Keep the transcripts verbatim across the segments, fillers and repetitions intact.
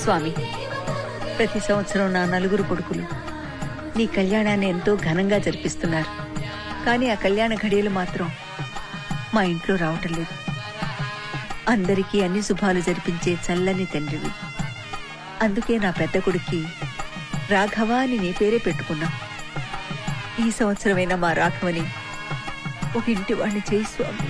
స్వామి, ప్రతి సంవత్సరం నా నలుగురు కొడుకులు నీ కళ్యాణాన్ని ఎంతో ఘనంగా జరిపిస్తున్నారు. కానీ ఆ కళ్యాణ ఘడియలు మాత్రం మా ఇంట్లో రావటం లేదు. అందరికీ అన్ని శుభాలు జరిపించే చల్లని తండ్రివి. అందుకే నా పెద్ద కొడుక్కి రాఘవ అని నీ పేరే పెట్టుకున్నా. ఈ సంవత్సరమైనా మా రాఘవని ఒక ఇంటి వాడిని చేయి స్వామి.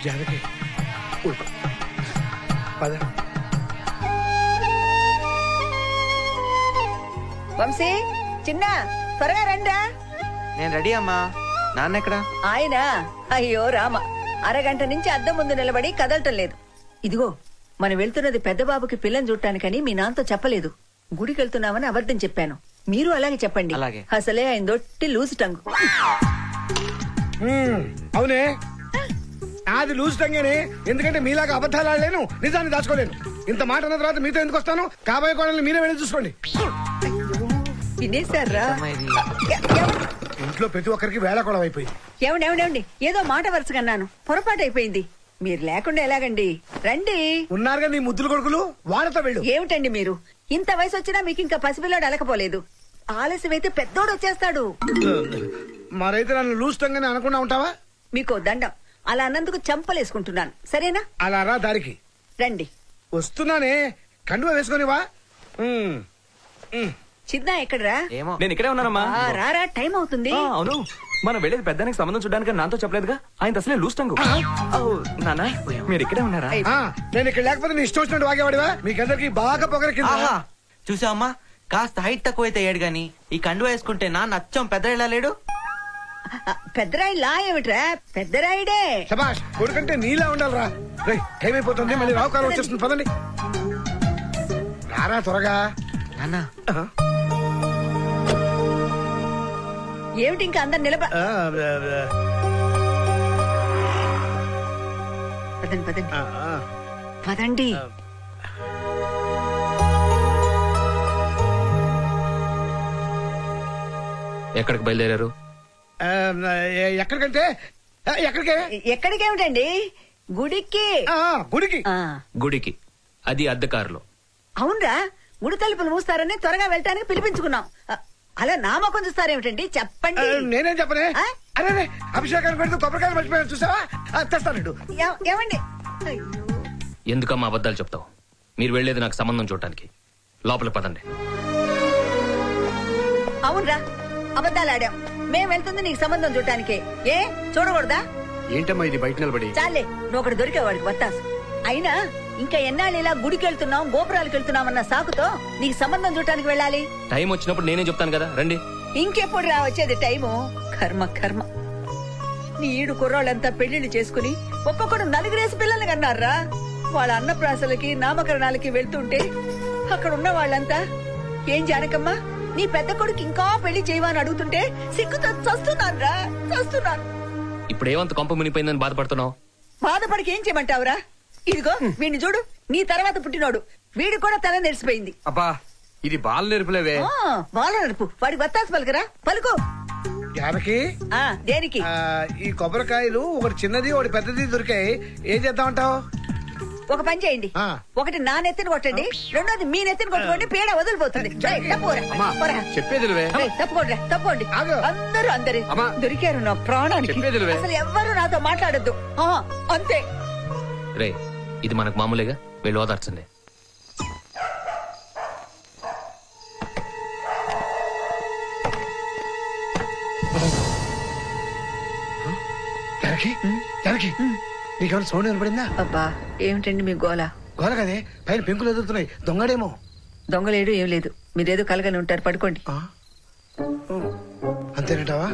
వంశీ, చిన్న త్వరగా రండా. నేను రెడీ అమ్మా. నాన్న ఎక్కడా? ఆయన అయ్యో రామ, అరగంట నుంచి అద్దం ముందు నిలబడి కదలటం లేదు. ఇదిగో, మనం వెళ్తున్నది పెద్ద బాబుకి పిల్లని చూడటానికని మీ నాన్నతో చెప్పలేదు. గుడికి వెళ్తున్నామని అబద్ధం చెప్పాను. మీరు అలాగే చెప్పండి. అసలే ఆయన దొట్టి లూజు టంగు. అవునే, అది లూజు టంగేనే. ఎందుకంటే మీలాగా అబద్ధాలు ఆడలేను, నిజాన్ని దాచుకోలేను. ఇంత మాట అన్న తర్వాత మీతో ఎందుకు వస్తాను? కాబోయే కోడల్ని మీరే వెళ్ళి చూసుకోండి. వినేశారా? ఇంట్లో ప్రతి ఒక్కరికి వేళ కూడా అయిపోయింది. ఏమండి, ఏదో మాట వరుసగన్నాను, పొరపాటు అయిపోయింది. మీరు లేకుండా ఎలాగండి? రండి. ఉన్నారుగా నీ ముద్దులు కొడుకులు, వాళ్ళతో వెళ్ళు. ఏమిటండి మీరు, ఇంత వయసు వచ్చినా మీకు ఇంకా పసిపిల్లాడు అలకపోలేదు. ఆలస్యం అయితే పెద్దోడు వచ్చేస్తాడు. మరైతే నన్ను లూస్టంగానే అనకుండా ఉంటావా? మీకు దండం, అలా అన్నందుకు చంపలేసుకుంటున్నాను. సరేనా? అలా రా దారికి. రండి. వస్తున్నానే, కండువా వేసుకొనివా? చిన్న ఎక్కడరా? నేను ఇక్కడే ఉన్నానమ్మా. రారా, టైం అవుతుంది. అవును, మనం వెళ్ళేది పెద్దానికి సంబంధం చూడడానికి. నాతో చెప్పలేదుగా, ఆయన అసలే లూస్టంగు. నాన్న, మీరు ఇక్కడే ఉన్నారా? నేను ఇక్కడ లేకపోతే నీ ఇష్టం వచ్చినట్టు వాగేవాడివా? మీకందరికి బాగా పొగరకి. చూసావమ్మా, కాస్త హైట్ తక్కువైతే అయ్యాడు గాని ఈ కండువా వేసుకుంటే నాన్న అచ్చం పెద్దరాయిలా లేడు. పెద్దరాయి లా ఏమిట్రా? పెద్దరాయిడే. శభాష్, కొడుకంటే నీలా ఉండాలిరా. టైం అయిపోతుంది, మళ్ళీ రావుకాలం వచ్చేస్తుంది. పదండి, రారా త్వరగా. నాన్న, ఏమిటి ఇంకా అందరు నిలబ పదండి పదండి పదండి. ఎక్కడికి బయలుదేరారు? ఎక్కడికంటే ఎక్కడికే ఎక్కడికేమిటండి? గుడికి. గుడికి గుడికి అది అద్దె కారులో. అవునరా, గుడి తలుపులు మూస్తారని త్వరగా వెళ్ళటానికి పిలిపించుకున్నాం. అలా నామకం చూస్తారేమిటండి? చెప్పండి. నేనేం చెప్పనే? అరే, అభిషేకాన్ని పెడుతూ కొబ్బరికాయలు మర్చిపోయాను, చూసావా? తెస్తానండు. ఏమండి, ఎందుకమ్మా అబద్ధాలు చెప్తావు? మీరు వెళ్లేది నాకు సంబంధం చూడటానికి. లోపలికి పదండి. అవునరా, అబద్ధాలు ఆడాం. మేం వెళ్తుంది నీకు సంబంధం చూడటానికే. ఏ చూడకూడదా? ఏంటమ్మా ఇది బయట నిలబడి? చాలే, నువ్వు ఒకటి దొరికేవాడికి వత్తాసు. అయినా ఇంకా ఎన్నాళ్ళు ఇలా గుడికి వెళ్తున్నాం, గోపురాలకు వెళ్తున్నామన్న సాకుతో నీకు సంబంధం చూడటానికి వెళ్ళాలి? టైం వచ్చినప్పుడు నేనే చెప్తాను కదా, రండి. ఇంకెప్పుడు రా వచ్చేది టైము? కర్మ కర్మ. నీ ఈడు కుర్రాళ్ళంతా పెళ్లిళ్ళు చేసుకుని ఒక్కొక్కడు నలుగురేసి పిల్లల్ని కన్నారా. వాళ్ళ అన్నప్రాసలకి నామకరణాలకి వెళ్తుంటే అక్కడ ఉన్న వాళ్ళంతా ఏం జానకమ్మా, నీ పెద్ద కొడుకు ఇంకా పెళ్లి చేయవని అడుగుతుంటే సిగ్గుతో చస్తున్నాను రా, చస్తున్నాను. ఇప్పుడు ఏమంత కొంప మునిపోయిందని బాధపడుతున్నావు? బాధపడికి ఏం చేయమంటావురా? ఇదిగో వీడిని చూడు, నీ తర్వాత పుట్టినోడు. వీడు కూడా తల నెరిసిపోయింది. అబ్బా, ఇది బాల నెరుపులేవే. బాల నెరుపు. వాడికి వత్తాసు పలుకురా, పలుకు. దేనికి? ఈ కొబ్బరికాయలు ఒకటి చిన్నది ఒకటి పెద్దది దొరికాయి, ఏం చేద్దామంటావు? ఒక పని చేయండి, ఒకటి నా నెత్తిని కొట్టండి, రెండోది మీ నెత్తిని కొట్టుకోండి, పీడ వదిలిపోతుంది. చెప్పేది తప్పుకోండి, తప్పుకోండి. అందరూ అందరు దొరికారు నా ప్రాణానికి. అసలు ఎవ్వరు నాతో మాట్లాడద్దు, అంతే. రే, ఇది మనకు మామూలుగా, వెళ్ళి ఓదార్చండి. నీకేమైనా సౌండ్ వినపడిందా? అబ్బా, ఏమిటండి మీ గోల? గోల కదే, పైన పెంకులు ఎదుగుతున్నాయి. దొంగడేమో. దొంగలేడు ఏం లేదు, మీరేదో కలగని ఉంటారు, పడుకోండి. అంతేనంటావా?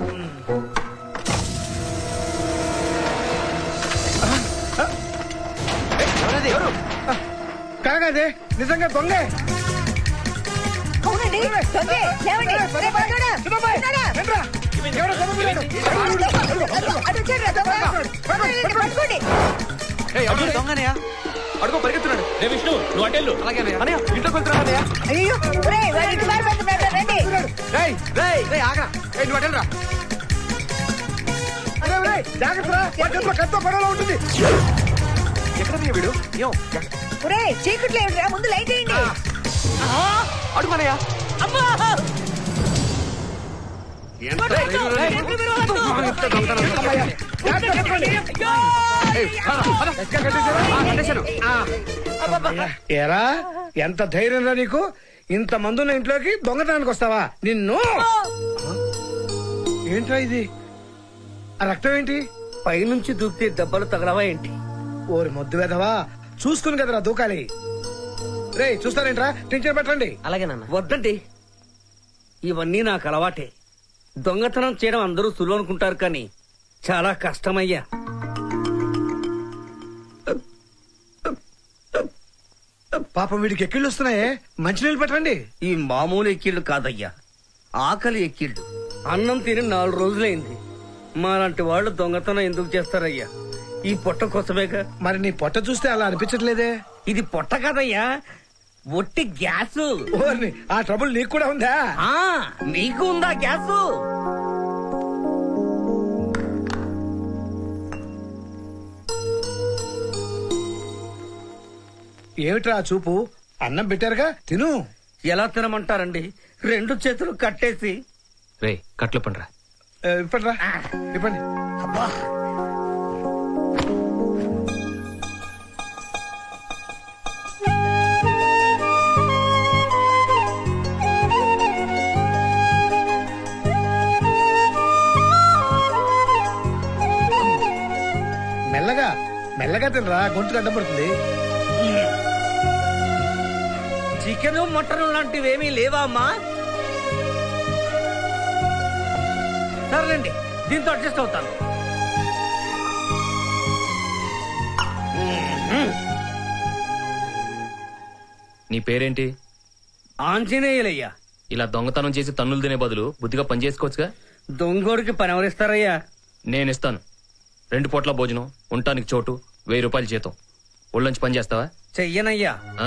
కాగదే, నిజంగా దొంగే. అవునండి, దొంగే. అడుగు పరిగెత్తున్నాడు. విష్ణు, నువ్వు అటెళ్ళు. అలాగే ఇంట్లోకి వెళ్తున్నాడు. అయ్యో, జాగ్రత్త, గొడవలో ఉంటుంది. ఎక్కడ వీడు? చీకట్లో ముందు లైట్ వేయండి. అడుగునయ్యా. ఎంత ధైర్యం రా నీకు? ఎంత దొంగతనం? ఏయ్, పద, పద. ఆ, కట్టేశాను. ఏరా ఎంత ధైర్యం రా నీకు? ఇంత మంది ఉన్న ఇంట్లోకి దొంగతనానికి వస్తావా? నిన్ను ఏంట్రా ఇది? ఆ రక్తం ఏంటి? పైనుంచి దూకితే దెబ్బలు తగలవా ఏంటి? ఓరి మొద్దు వెధవా, చూసుకుని కదరా దూకాలి. రే చూస్తారేంట్రా, టెన్షన్ పెట్టండి. అలాగేనన్నా. వద్దండి, ఇవన్నీ నాకు అలవాటే. దొంగతనం చేయడం అందరూ సులువు అనుకుంటారు, కానీ చాలా కష్టమయ్యా. పాపం వీడికి ఎక్కిళ్ళు వస్తున్నాయే, మంచినీళ్ళు పెట్టండి. ఈ మామూలు ఎక్కిళ్ళు కాదయ్యా, ఆకలి ఎక్కిళ్ళు. అన్నం తిని నాలుగు రోజులైంది. మాలాంటి వాళ్ళు దొంగతనం ఎందుకు చేస్తారయ్యా? ఈ పొట్ట కోసమేగా. మరి నీ పొట్ట చూస్తే అలా అనిపించట్లేదే? ఇది పొట్ట కాదయ్యా, ఒట్టి గ్యాసు. ఓర్ని, ఆ ట్రబుల్ నీకు కూడా ఉందా? ఆ, మీకు ఉందా గ్యాసు? ఏమిట్రా ఆ చూపు? అన్నం పెట్టారుగా, తిను. ఎలా తినమంటారండి? రెండు చేతులు కట్టేసి. రే కట్లు పండ్రా. ఏ, ఇప్పండిరా, ఇప్పండి. అబ్బా, మెల్లగా మెల్లగా తినరా, గొంతుకు అడ్డం పడుతుంది. చికెన్ మటన్ లాంటివేమీ లేవా అమ్మా? సరేనండి, దీంతో అడ్జస్ట్ అవుతాను. నీ పేరేంటి? ఆంజనేయులయ్యా. ఇలా దొంగతనం చేసి తన్నులు తినే బదులు బుద్ధిగా పని చేసుకోవచ్చుగా. దొంగోడికి పని ఎవరిస్తారయ్యా? నేనిస్తాను. రెండు పూట్ల భోజనం, ఉండటానికి చోటు, వెయ్యి రూపాయలు జీతం. ఒళ్ళొంచి పని చేస్తావా? చెయ్యనయ్యా. ఆ?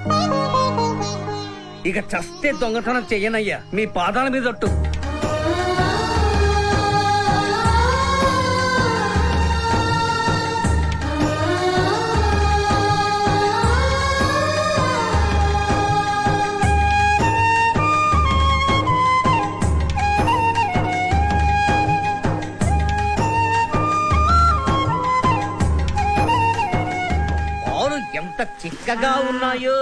ఇక చస్తే దొంగతనం చెయ్యనయ్యా, మీ పాదాల మీద ఒట్టు. పాలు ఎంత చిక్కగా ఉన్నాయో.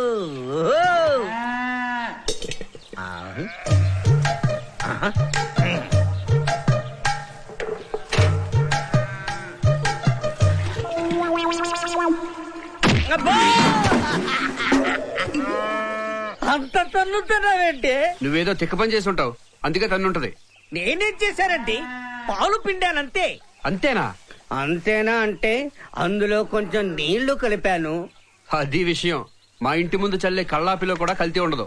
అంత తన్నుతున్నావేంటి? నువ్వేదో తిక్క పని చేసి ఉంటావు, అందుకే తన్నుంటది. నేనేం చేశానండి? పాలు పిండానంతే. అంతేనా? అంతేనా అంటే అందులో కొంచెం నీళ్లు కలిపాను. అది విషయం. మా ఇంటి ముందు చల్లే కళ్ళాపిలో కూడా కల్తీ ఉండదు.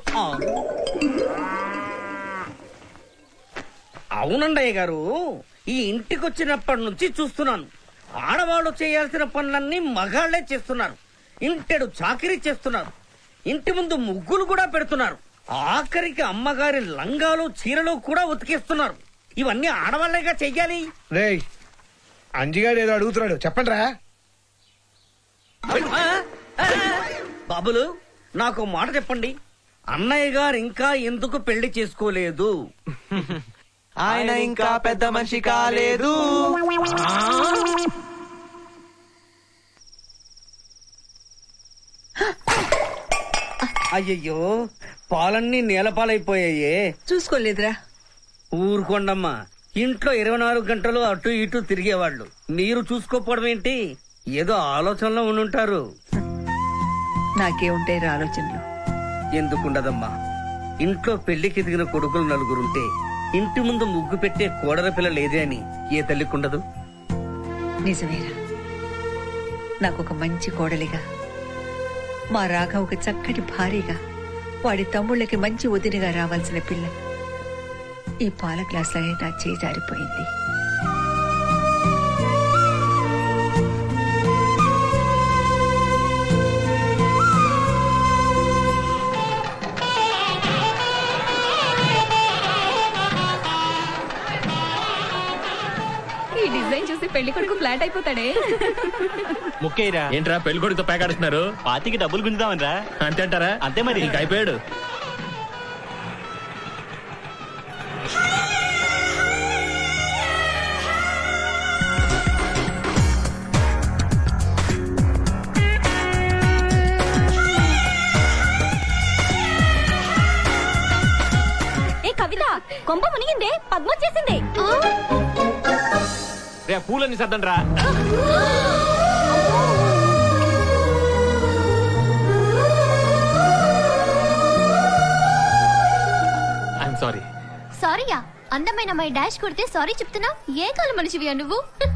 అవునండయ్య గారు, ఈ ఇంటికి వచ్చినప్పటి నుంచి చూస్తున్నాను. ఆడవాళ్ళు చేయాల్సిన పనులన్నీ మగాళ్లే చేస్తున్నారు. ఇంటెడు చాకిరీ చేస్తున్నారు. ఇంటి ముందు ముగ్గులు కూడా పెడుతున్నారు. ఆఖరికి అమ్మగారి లంగాలు చీరలు కూడా ఉతికేస్తున్నారు. ఇవన్నీ ఆడవాళ్లేగా చెయ్యాలి. రేయ్, అంజిగాడు ఏదో అడుగుతున్నాడు, చెప్పండి రా. బాబులు, నాకు మాట చెప్పండి. అన్నయ్య గారు ఇంకా ఎందుకు పెళ్లి చేసుకోలేదు? ఆయన ఇంకా పెద్ద మనిషి కాలేదు. అయ్యయ్యో, పాలన్నీ నేలపాలైపోయాయే. చూసుకోలేదురా. ఊరుకోండమ్మా, ఇంట్లో ఇరవై నాలుగు గంటలు అటు ఇటు తిరిగేవాళ్ళు. మీరు చూసుకోపోవడం ఏంటి? ఏదో ఆలోచనలో ఉండుంటారు. నాకే ఉంటాయి రా ఆలోచనలు. ఎందుకుండదమ్మా, ఇంట్లో పెళ్లికి ఎదిగిన కొడుకులు నలుగురుంటే ఇంటి ముందు ముగ్గు పెట్టే కోడల పిల్ల లేదే అని ఏ తల్లికుండదు? నిజమేరా, నాకొక మంచి కోడలిగా, మా రాఘవకి చక్కటి భార్యగా, వాడి తమ్ముళ్ళకి మంచి వదినగా రావాల్సిన పిల్ల ఈ పాల గ్లాసులనే నా చేయి జారిపోయింది. ఈ డిజైన్ చూసి పెళ్లి కొడుకు ఫ్లాట్ అయిపోతాడే. ముఖ్యరా ఏంట్రా పెళ్లి కొడుకుతో పేకాడుతున్నారు? పాతికి డబ్బులు గుంజుదామనరా. అంతే అంటారా? అంతే మరి. ఇంకా అయిపోయాడు. కవిత కొంప మునిగిందే, పద్మ వచ్చేసింది. రే పూలన్నీ సర్దండి రా. I'm sorry. సారీయా? అందమైన మై డాష్ కొడితే సారీ చెప్తున్నావు? ఏ కాలం మనిషివియా నువ్వు?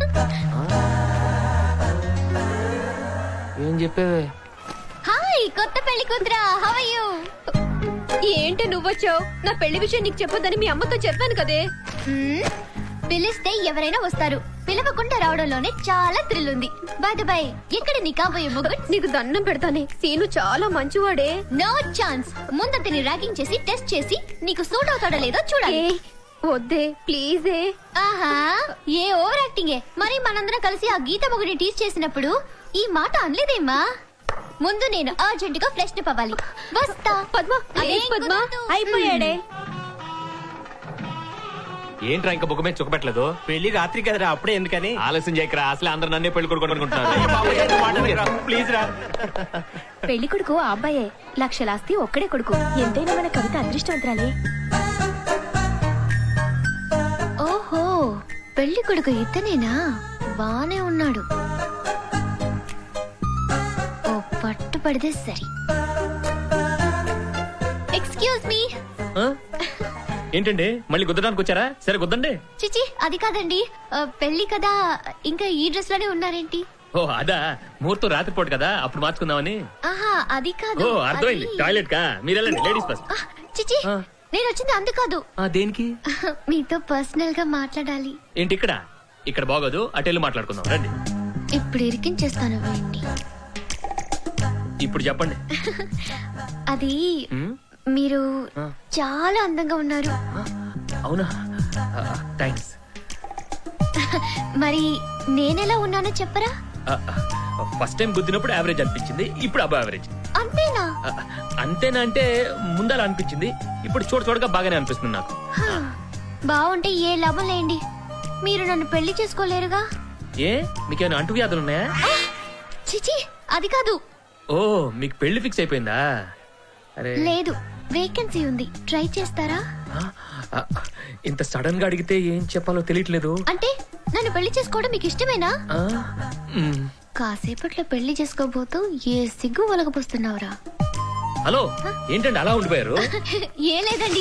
ఏం చెప్పేవే? హాయ్ కొత్త పెళ్లి కూతురా, హౌ ఆర్ యు? ఏంటి నువ్వొచ్చావు? నా పెళ్లి విషయం నీకు చెప్పొద్దని మీ అమ్మతో చెప్పాను కదే. పిలిస్తే ఎవరైనా వస్తారు, పిలవకుండా రావడంలోనే చాలా థ్రిల్ ఉంది. బై ద బై, ఎక్కడ నీ కాబోయే మొగుడు? నీకు దండం పెడతానే, సీను చాలా మంచివాడే. No chance. ముందు అతన్ని ర్యాగింగ్ చేసి టెస్ట్ చేసి నీకు సూట్ అవుతాడో లేదో చూడాలి. వద్దే ప్లీజే. ఆహా, ఏ ఓవర్ యాక్టింగే. మరి మనందరం కలిసి ఆ గీత మొగుడిని టీచ్ చేసినప్పుడు ఈ మాట అనలేదేమ్మా? ముందు నేను అర్జెంట్ గా ఫ్రెష్ అప్ అవ్వాలి. వస్తా. పద్మ పద్మ అయిపోయాడే. ఏంట్రా ఇంకా బుగ్గ మీద చుక్కపెట్టలేదు? పెళ్లి రాత్రి కదరా, అప్పుడే ఎందుకని ఆలస్యం చేయకరా. అసలే అందరు నన్నే పెళ్లి కొడుకు అనుకుంటున్నారు. ప్లీజ్ రా. పెళ్లి కొడుకు ఆ అబ్బాయే, లక్షలాస్తి ఒక్కడే కొడుకు. ఎంతైనా మన కవిత అదృష్టవంతురాలే. ఓహో, పెళ్లి కొడుకు ఇతనేనా? బానే ఉన్నాడు. ఓ పట్టు పడితే సరి. Excuse me. ఏంటండి మళ్ళీ గుద్దడానికి వచ్చారా? సరే గుద్దండి. చిచి అది కాదండి, పెళ్లి కదా, ఇంకా ఈ డ్రెస్ లోనే ఉన్నారేంటి? ఓ అదా, ముహూర్తం రాత్రిపూట కదా, అప్పుడు మార్చుకుందామని. ఆహా అది కాదు. ఓ అర్థమైంది, టాయిలెట్ కా. మీరెళ్ళండి, లేడీస్ ఫస్ట్. చిచి నేను వచ్చింది అందు కాదు. దేనికి? మీతో పర్సనల్ గా మాట్లాడాలి. ఏంటి ఇక్కడ? ఇక్కడ బాగోదు, అటెళ్ళి మాట్లాడుకుందాం రండి. ఇప్పుడు ఇరికించేస్తాను వేయండి. ఇప్పుడు చెప్పండి. అది మీరు చాలా అందంగా ఉన్నారు. అవునా? థ్యాంక్స్. మరి నేనెలా ఉన్నానో చెప్పరా? ఫస్ట్ టైం గుద్దినప్పుడు యావరేజ్ అనిపించింది, ఇప్పుడు అబౌవ్ యావరేజ్. అంతేనా? అంతేనా అంటే ముందర అనిపించింది, ఇప్పుడు చూడ చూడగా బాగానే అనిపిస్తుంది నాకు. బాగుంటే ఏ లాభం లేండి, మీరు నన్ను పెళ్లి చేసుకోలేరుగా. ఏ మీకేమైనా అంటు వ్యాధులు ఉన్నాయా? చిచి అది కాదు. ఓ మీకు పెళ్లి ఫిక్స్ అయిపోయిందా? అరే లేదు, వేకెన్సీ ఉంది, ట్రై చేస్తారా? ఇంత సడన్ గా అడిగితే ఏం చెప్పాలో తెలియట్లేదు. అంటే నన్ను పెళ్లి చేసుకోవడం మీకు ఇష్టమేనా? మ్. కాసేపట్లో పెళ్లి చేసుకోబోతూ ఏ సిగ్గు ఒలగపోస్తున్నావురా? హలో, ఏంటండి అలా ఉండిపోయారు? ఏ లేదండి.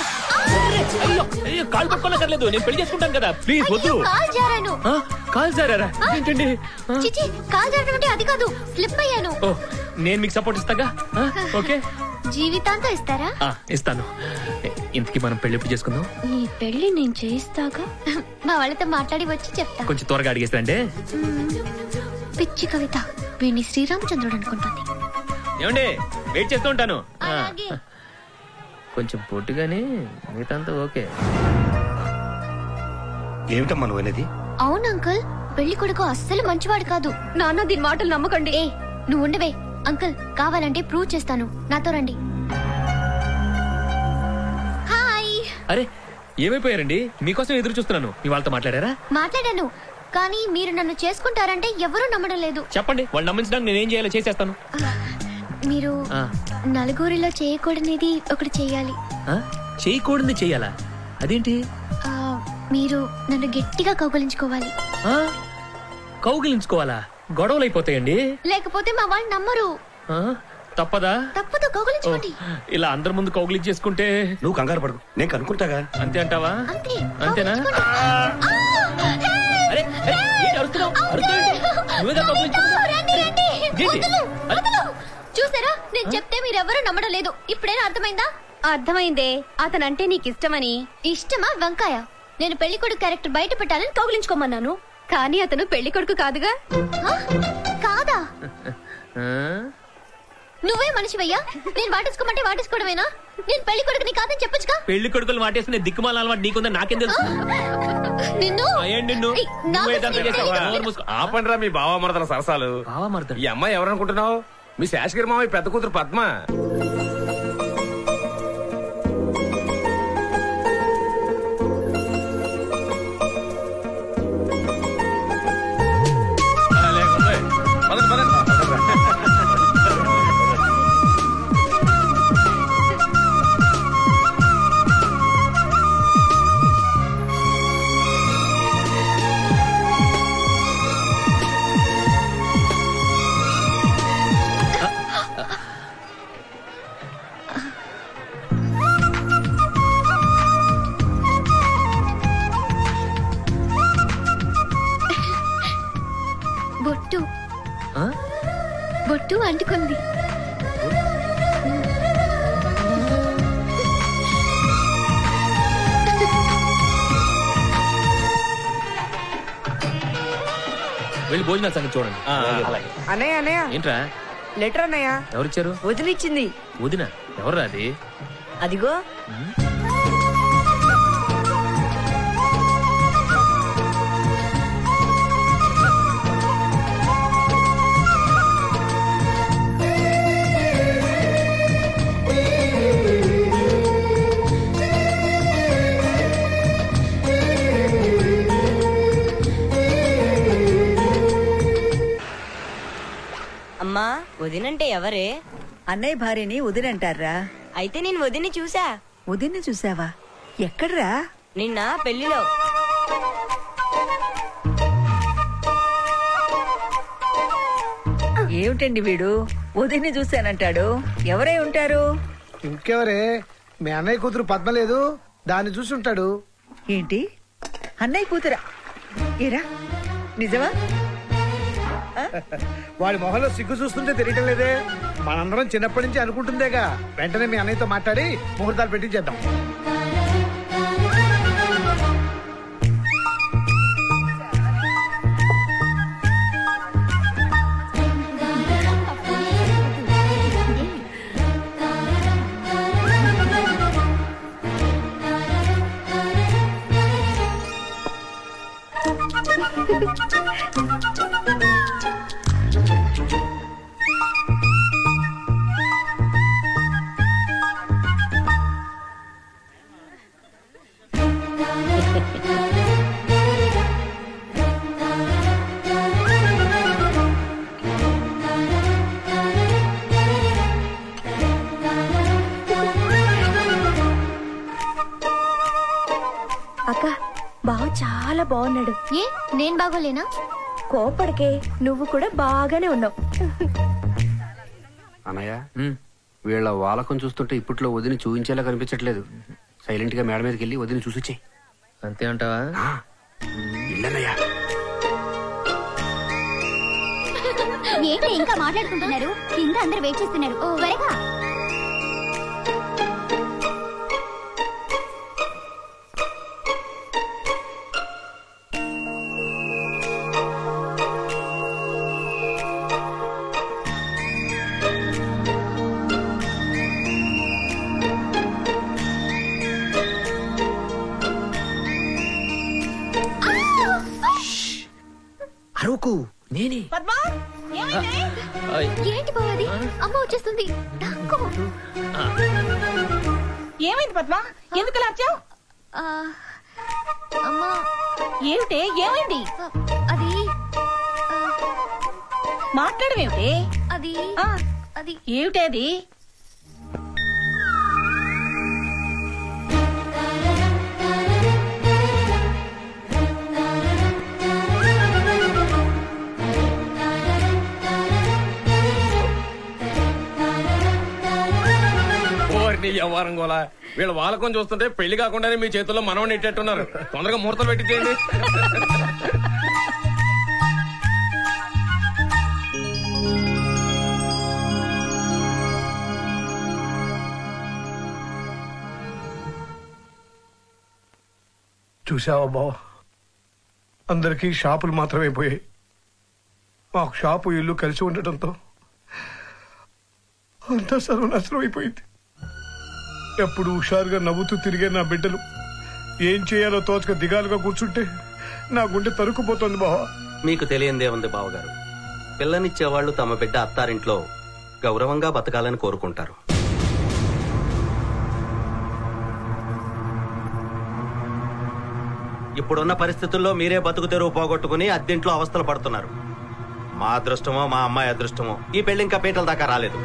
కాల్ పట్టుకోనక్కర్లేదు, నేను పెళ్లి చేసుకుంటాను కదా, ప్లీజ్ వద్దు. కాల్ జారాను. కాల్ జారారా? ఏంటండి? చిచి కాల్ జారడం అంటే అది కాదు, స్లిప్ అయ్యాను. ఓ నేను మీకు సపోర్ట్ ఇస్తాగా. ఓకే, జీవితాంతం ఇస్తారా? ఇస్తాను. ఇంతకీ మనం పెళ్లి ఎప్పుడు చేసుకుందాం? నీ పెళ్లి నేను చేయిస్తాగా. మా వాళ్ళతో మాట్లాడి వచ్చి చెప్తా. కొంచెం త్వరగా అడిగేస్తాంటే. పిచ్చి కవిత వీణ్ణి శ్రీరామచంద్రుడు అనుకుంటుంది. ఏమండి వెయిట్ చేస్తూ ఉంటాను. అలాగే. కొంచెం పొట్టుగానే మిగతాంతా ఓకే. ఏమిటమ్మా నువ్వు అనేది? అవును అంకుల్, పెళ్లి కొడుకు అస్సలు మంచివాడు కాదు. నాన్న దీని మాటలు నమ్మకండి. ఏ నువ్వు ఉండవే. అంకుల్ కావాలంటే ప్రూవ్ చేస్తాను, నాతో రండి. హాయ్. అరే ఏమైపోయారండి? మీకోసం ఎదురు చూస్తున్నాను. మీ వాళ్ళతో మాట్లాడారా? మాట్లాడాను, కానీ మీరు నన్ను చేసుకుంటారంటే ఎవరూ నమ్మడం లేదు. చెప్పండి, వాళ్ళు నమ్మించడానికి నేనేం చేయాలో చేసేస్తాను. మీరు నలుగురిలో చేయకూడనిది ఒకటి చెయ్యాలి. చేయకూడదు చెయ్యాలా? అదేంటి? మీరు నన్ను గట్టిగా కౌగిలించుకోవాలి. కౌగిలించుకోవాలా? గొడవలు అయిపోతాయండి. లేకపోతే మా వాళ్ళు నమ్మరు. తప్పదా? తప్పదు, కౌగిలించుకోండి. ఇలా అందరి ముందు కౌగిలించేసుకుంటే నువ్వు కంగారు పడకు, నేను కనుక్కుంటాగా. అంతే అంటావా? అంతే. అంతేనా? అరే అరుస్తున్నావు, చూసారా, నేను చెప్తే మీరెవరూ నమ్మడం లేదు. ఇప్పుడేనా అర్థమైందా? అర్థమైందే, అతనంటే నీకు ఇష్టమని. ఇష్టమా వంకాయ? నేను పెళ్లి కొడుకు క్యారెక్టర్ బయట పెట్టాలని కౌగిలించుకోమన్నాను. కానీ అతను పెళ్లి కొడుకు కాదుగా. కాదా? నువ్వే మనిషివయ్యా. నేను వాటేసుకోమంటే వాటేసుకోవడమేనా? నేను పెళ్లి కొడుకుని కాదని చెప్పొచ్చుగా. పెళ్లి కొడుకులు వాటేసుకునే దిక్కుమాల అలవాటు నీకుందా నాకేం తెలుసు? నిన్ను నిన్ను ఆపండిరా మీ బావ మరదల సరసాలు. ఈ అమ్మాయి ఎవరనుకుంటున్నావు? మీ శాసగిరి మామయ్య పెద్ద కూతురు పద్మ. బొట్టు బొట్టు అంటుకుంది. వెళ్ళి భోజనాల సంగతి చూడండి. అన్నయ్య అన్నయ్య ఏంట్రా? లెటర్ అన్నయ్య. ఎవరిచ్చారు? వదిలిచ్చింది. వదిన ఎవరు అది? అదిగో. అమ్మా, వదినంటే ఎవరే? అన్నయ్య భార్యని వదినంటారా? అయితే నేను వదిని చూసా. వదిన్ని చూసావా? ఎక్కడ్రా? నిన్న పెళ్లిలో. ఏమిటండి వీడు వదిన్ని చూశానంటాడు? ఎవరై ఉంటారు? ఇంకెవరే, మీ అన్నయ్య కూతురు పద్మ లేదు, దాన్ని చూసి ఉంటాడు. ఏంటి అన్నయ్య కూతురా? ఏరా నిజమా? వాడి మొహంలో సిగ్గు చూస్తుంటే తెలియటం లేదే. మనందరం చిన్నప్పటి నుంచి అనుకుంటుందేగా. వెంటనే మీ అన్నయ్యతో మాట్లాడి ముహూర్తాలు పెట్టించేద్దాం. అక్క, బావ చాలా బాగున్నాడు. ఏ నేను బాగోలేనా? కోపడికే, నువ్వు కూడా బాగానే ఉన్నావు. అన్నయ్య, వీళ్ళ వాలకం చూస్తుంటే ఇప్పట్లో వదిని చూపించేలా కనిపించట్లేదు. సైలెంట్ గా మేడ మీదకి వెళ్ళి వదిని చూసొచ్చే. అంతే అంటావా? ఇల్లన్నయ్యా. ఏంటి ఇంకా మాట్లాడుకుంటున్నారు? కింద అందరు వెయిట్ చేస్తున్నారు. ఓ త్వరగా. అరుకు నేనే. పద్మా, ఏంటి బావది? అమ్మ వచ్చేస్తుంది. ఏమైంది పద్మా? ఎందుకు లాచావు? అమ్మా ఏమిటే, ఏమైంది? అది మాట్లాడమేమిటి? అది అది ఏమిటది? వ్యవహారం గోలా. వీళ్ళ వాలకం చూస్తుంటే పెళ్లి కాకుండానే మీ చేతుల్లో మనవని ఇట్టేట్టున్నారు. తొందరగా ముహూర్తాలు పెట్టించేయండి. చూసావా బావ, అందరికీ షాపులు మాత్రమే పోయాయి. మాకు షాపు ఇల్లు కలిసి ఉండటంతో అంతా సర్వనాశనం అయిపోయింది. ఎప్పుడు హుషారుగా నవ్వుతూ తిరిగే నా బిడ్డలు ఏం చేయాలో తోచక దిగాలుగా కూర్చుంటే నా గుండె తరుక్కుపోతుంది బావా. మీకు తెలియందే ఉంది బావగారు, పిల్లనిచ్చేవాళ్లు తమ బిడ్డ అత్తారింట్లో గౌరవంగా బతకాలని కోరుకుంటారు. ఇప్పుడున్న పరిస్థితుల్లో మీరే బతుకు తెరువు పోగొట్టుకుని అద్దెంట్లో అవస్థలు పడుతున్నారు. మా అదృష్టమో మా అమ్మాయి అదృష్టమో ఈ పెళ్లి ఇంకా పీటల దాకా రాలేదు.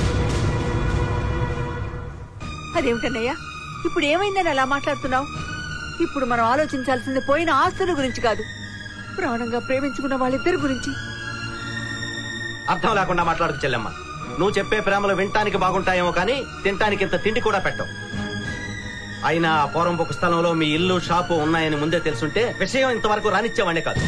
అదేమిటన్నయ్యా, ఇప్పుడు ఏమైందని అలా మాట్లాడుతున్నావు? ఇప్పుడు మనం ఆలోచించాల్సింది పోయిన ఆస్తుల గురించి కాదు, ప్రాణంగా ప్రేమించుకున్న వాళ్ళిద్దరి గురించి. అర్థం లేకుండా మాట్లాడుకు చెల్లెమ్మ. నువ్వు చెప్పే ప్రేమలు వినటానికి బాగుంటాయేమో కానీ తినటానికి ఇంత తిండి కూడా పెట్టవు. అయినా పూర్వంపు స్థలంలో మీ ఇల్లు షాపు ఉన్నాయని ముందే తెలుసుంటే విషయం ఇంతవరకు రానిచ్చేవాడే కాదు.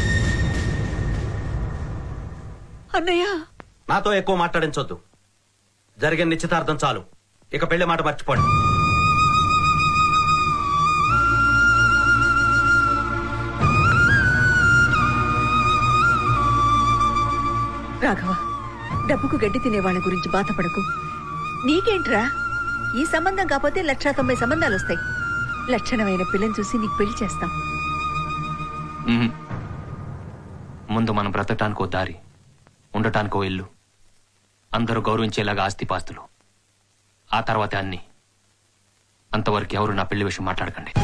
అన్నయ్య, నాతో ఎక్కువ మాట్లాడించొద్దు. జరిగిన నిశ్చితార్థం చాలు, ఇక పెళ్లి మాట మర్చిపోండి. రాఘవ, డబ్బుకు గడ్డి తినే వాళ్ళ గురించి బాధపడకు. నీకేంట్రా, ఈ సంబంధం కాకపోతే లక్ష తొంభై సంబంధాలు వస్తాయి. లక్షణమైన పిల్లని చూసి నీకు పెళ్లి చేస్తాం. ముందు మనం బ్రతకటానికో దారి, ఉండటానికో ఇల్లు, అందరూ గౌరవించేలాగా ఆస్తిపాస్తులు, ఆ తర్వాతే అన్ని. అంతవరకు ఎవరు నా పెళ్లి విషయం మాట్లాడకండి.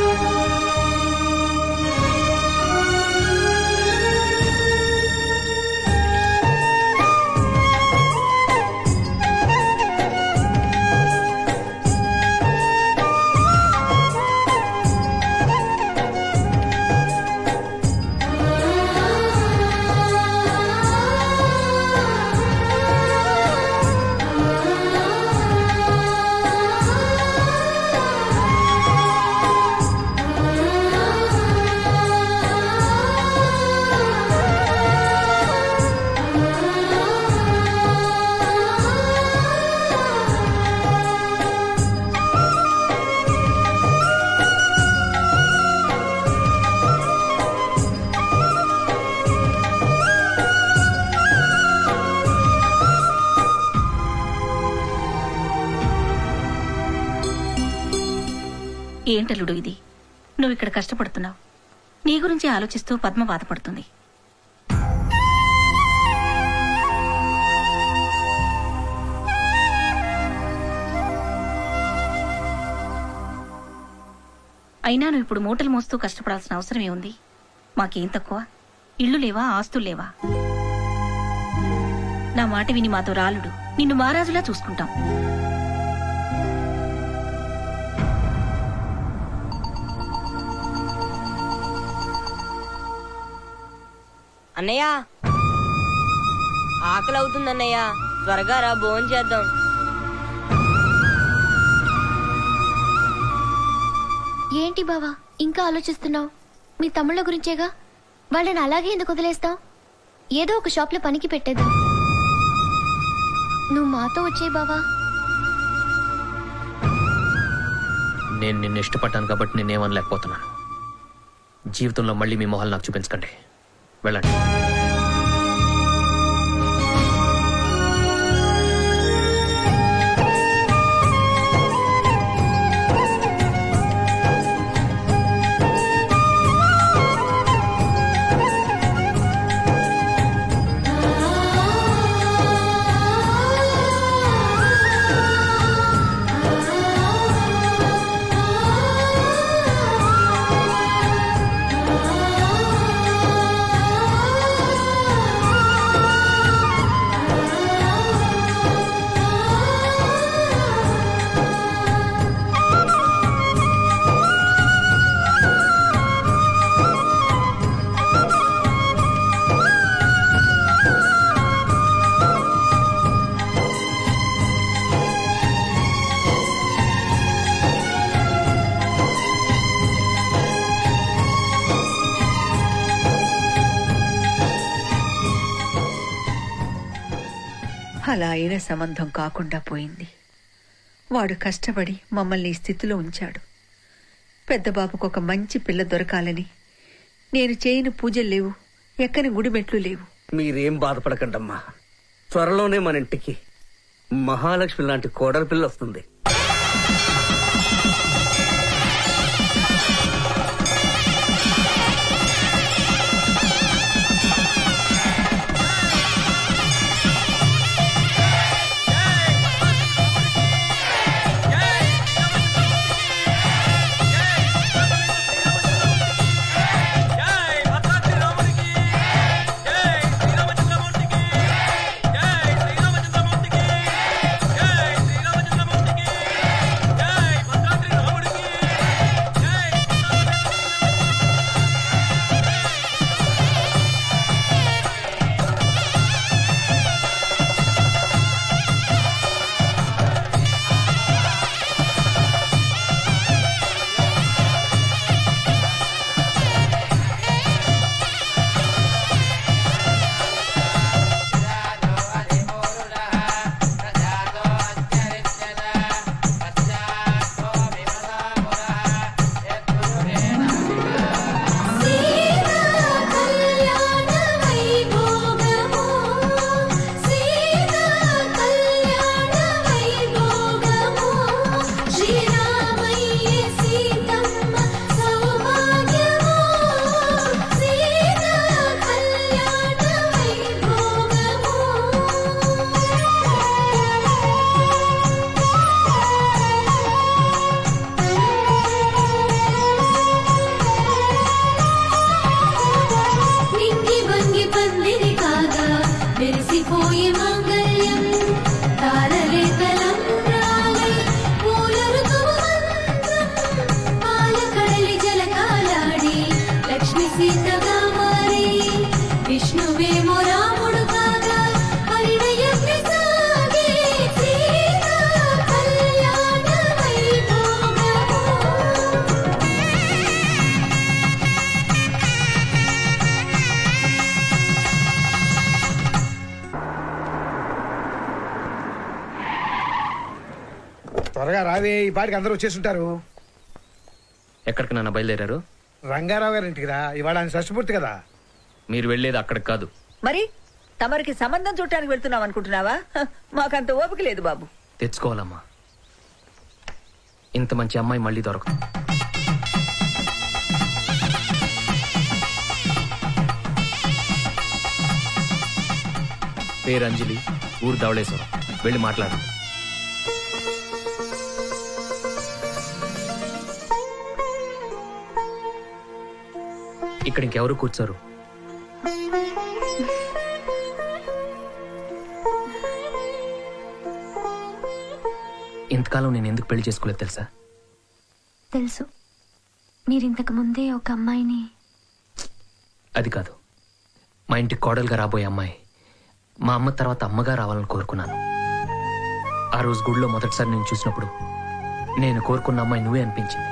ఏంటలుడు ఇది? నువ్వు ఇక్కడ కష్టపడుతున్నావు, నీ గురించి ఆలోచిస్తూ పద్మ బాధపడుతుంది. అయినా నువ్వు ఇప్పుడు మూటలు మోస్తూ కష్టపడాల్సిన అవసరం ఏముంది? మాకేం తక్కువ? ఇళ్ళు లేవా, ఆస్తులు లేవా? నా మాట విని మాతో రాలుడు, నిన్ను మహారాజులా చూసుకుంటాం. అన్నయ్య, ఆకలి అవుతుంది అన్నయ్య, త్వరగా రా, భోజనం చేద్దాం. ఏంటి బావా ఇంకా ఆలోచిస్తున్నావు? మీ తమ్ముళ్ళ గురించేగా. వాళ్ళని అలాగే ఎందుకు వదిలేస్తావు? ఏదో ఒక షాప్ లో పనికి పెట్టేద్దాం. నువ్వు మాతో వచ్చేయి బావా. నేను నిన్ను ఇష్టపడ్డాను కాబట్టి నేనేమనలేకపోతున్నాను. జీవితంలో మళ్ళీ మీ మొహాలు నాకు చూపించకండి, వెళ్ళండి. అలా అయిన సంబంధం కాకుండా పోయింది. వాడు కష్టపడి మమ్మల్ని ఈ స్థితిలో ఉంచాడు. పెద్ద బాబుకు ఒక మంచి పిల్ల దొరకాలని నేను చేయని పూజలు లేవు, ఎక్కని గుడి మెట్లు లేవు. మీరేం బాధపడకండమ్మా, త్వరలోనే మన ఇంటికి మహాలక్ష్మి లాంటి కోడలి పిల్ల వస్తుంది. త్వరగా రావే, ఈ పాటికి అందరూ వచ్చేస్తుంటారు. ఎక్కడికి నన్ను బయలుదేరారు? రంగారావు గారి ఇంటికి రా, ఇవాళ ఆయన షష్ఠపూర్తి కదా. మీరు వెళ్ళేది అక్కడికి కాదు. మరి తమరికి సంబంధం చూడటానికి వెళ్తున్నాం అనుకుంటున్నావా? మాకంత ఓపిక లేదు బాబు. తెచ్చుకోవాలమ్మా, ఇంత మంచి అమ్మాయి మళ్ళీ దొరకదు. పేరు అంజలి, ఊరు ధవళేశ్వరం. వెళ్ళి మాట్లాడు. ఇక్కడ ఇంకెవరు కూర్చోరు. ఇంతకాలం నేను ఎందుకు పెళ్లి చేసుకోలేదు తెలుసా? తెలుసు. మీరింతకు ముందే ఒక అమ్మాయిని. అది కాదు, మా ఇంటికి కోడలుగా రాబోయే అమ్మాయి మా అమ్మ తర్వాత అమ్మగా రావాలని కోరుకున్నాను. ఆ రోజు గుడిలో మొదటిసారి నేను చూసినప్పుడు నేను కోరుకున్న అమ్మాయి నువ్వే అనిపించింది.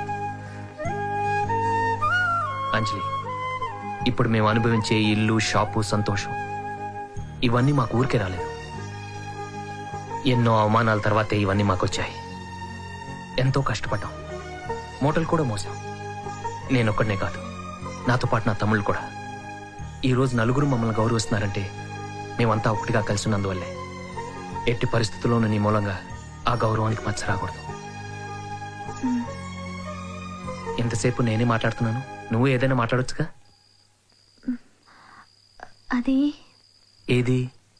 అంజలి, ఇప్పుడు మేము అనుభవించే ఇల్లు, షాపు, సంతోషం ఇవన్నీ మాకు ఊరికే రాలేదు. ఎన్నో అవమానాల తర్వాతే ఇవన్నీ మాకు వచ్చాయి. ఎంతో కష్టపడ్డాం, మూటలు కూడా మోసాం. నేనొక్కడనే కాదు, నాతో పాటు నా తమ్ముళ్ళు కూడా. ఈరోజు నలుగురు మమ్మల్ని గౌరవిస్తున్నారంటే మేమంతా ఒకటిగా కలిసి ఉన్నందువల్లే. ఎట్టి పరిస్థితుల్లోనూ నీ మూలంగా ఆ గౌరవానికి మచ్చ రాకూడదు. ఎంతసేపు నేనే మాట్లాడుతున్నాను, నువ్వు ఏదైనా మాట్లాడొచ్చుగా. అది ఏది?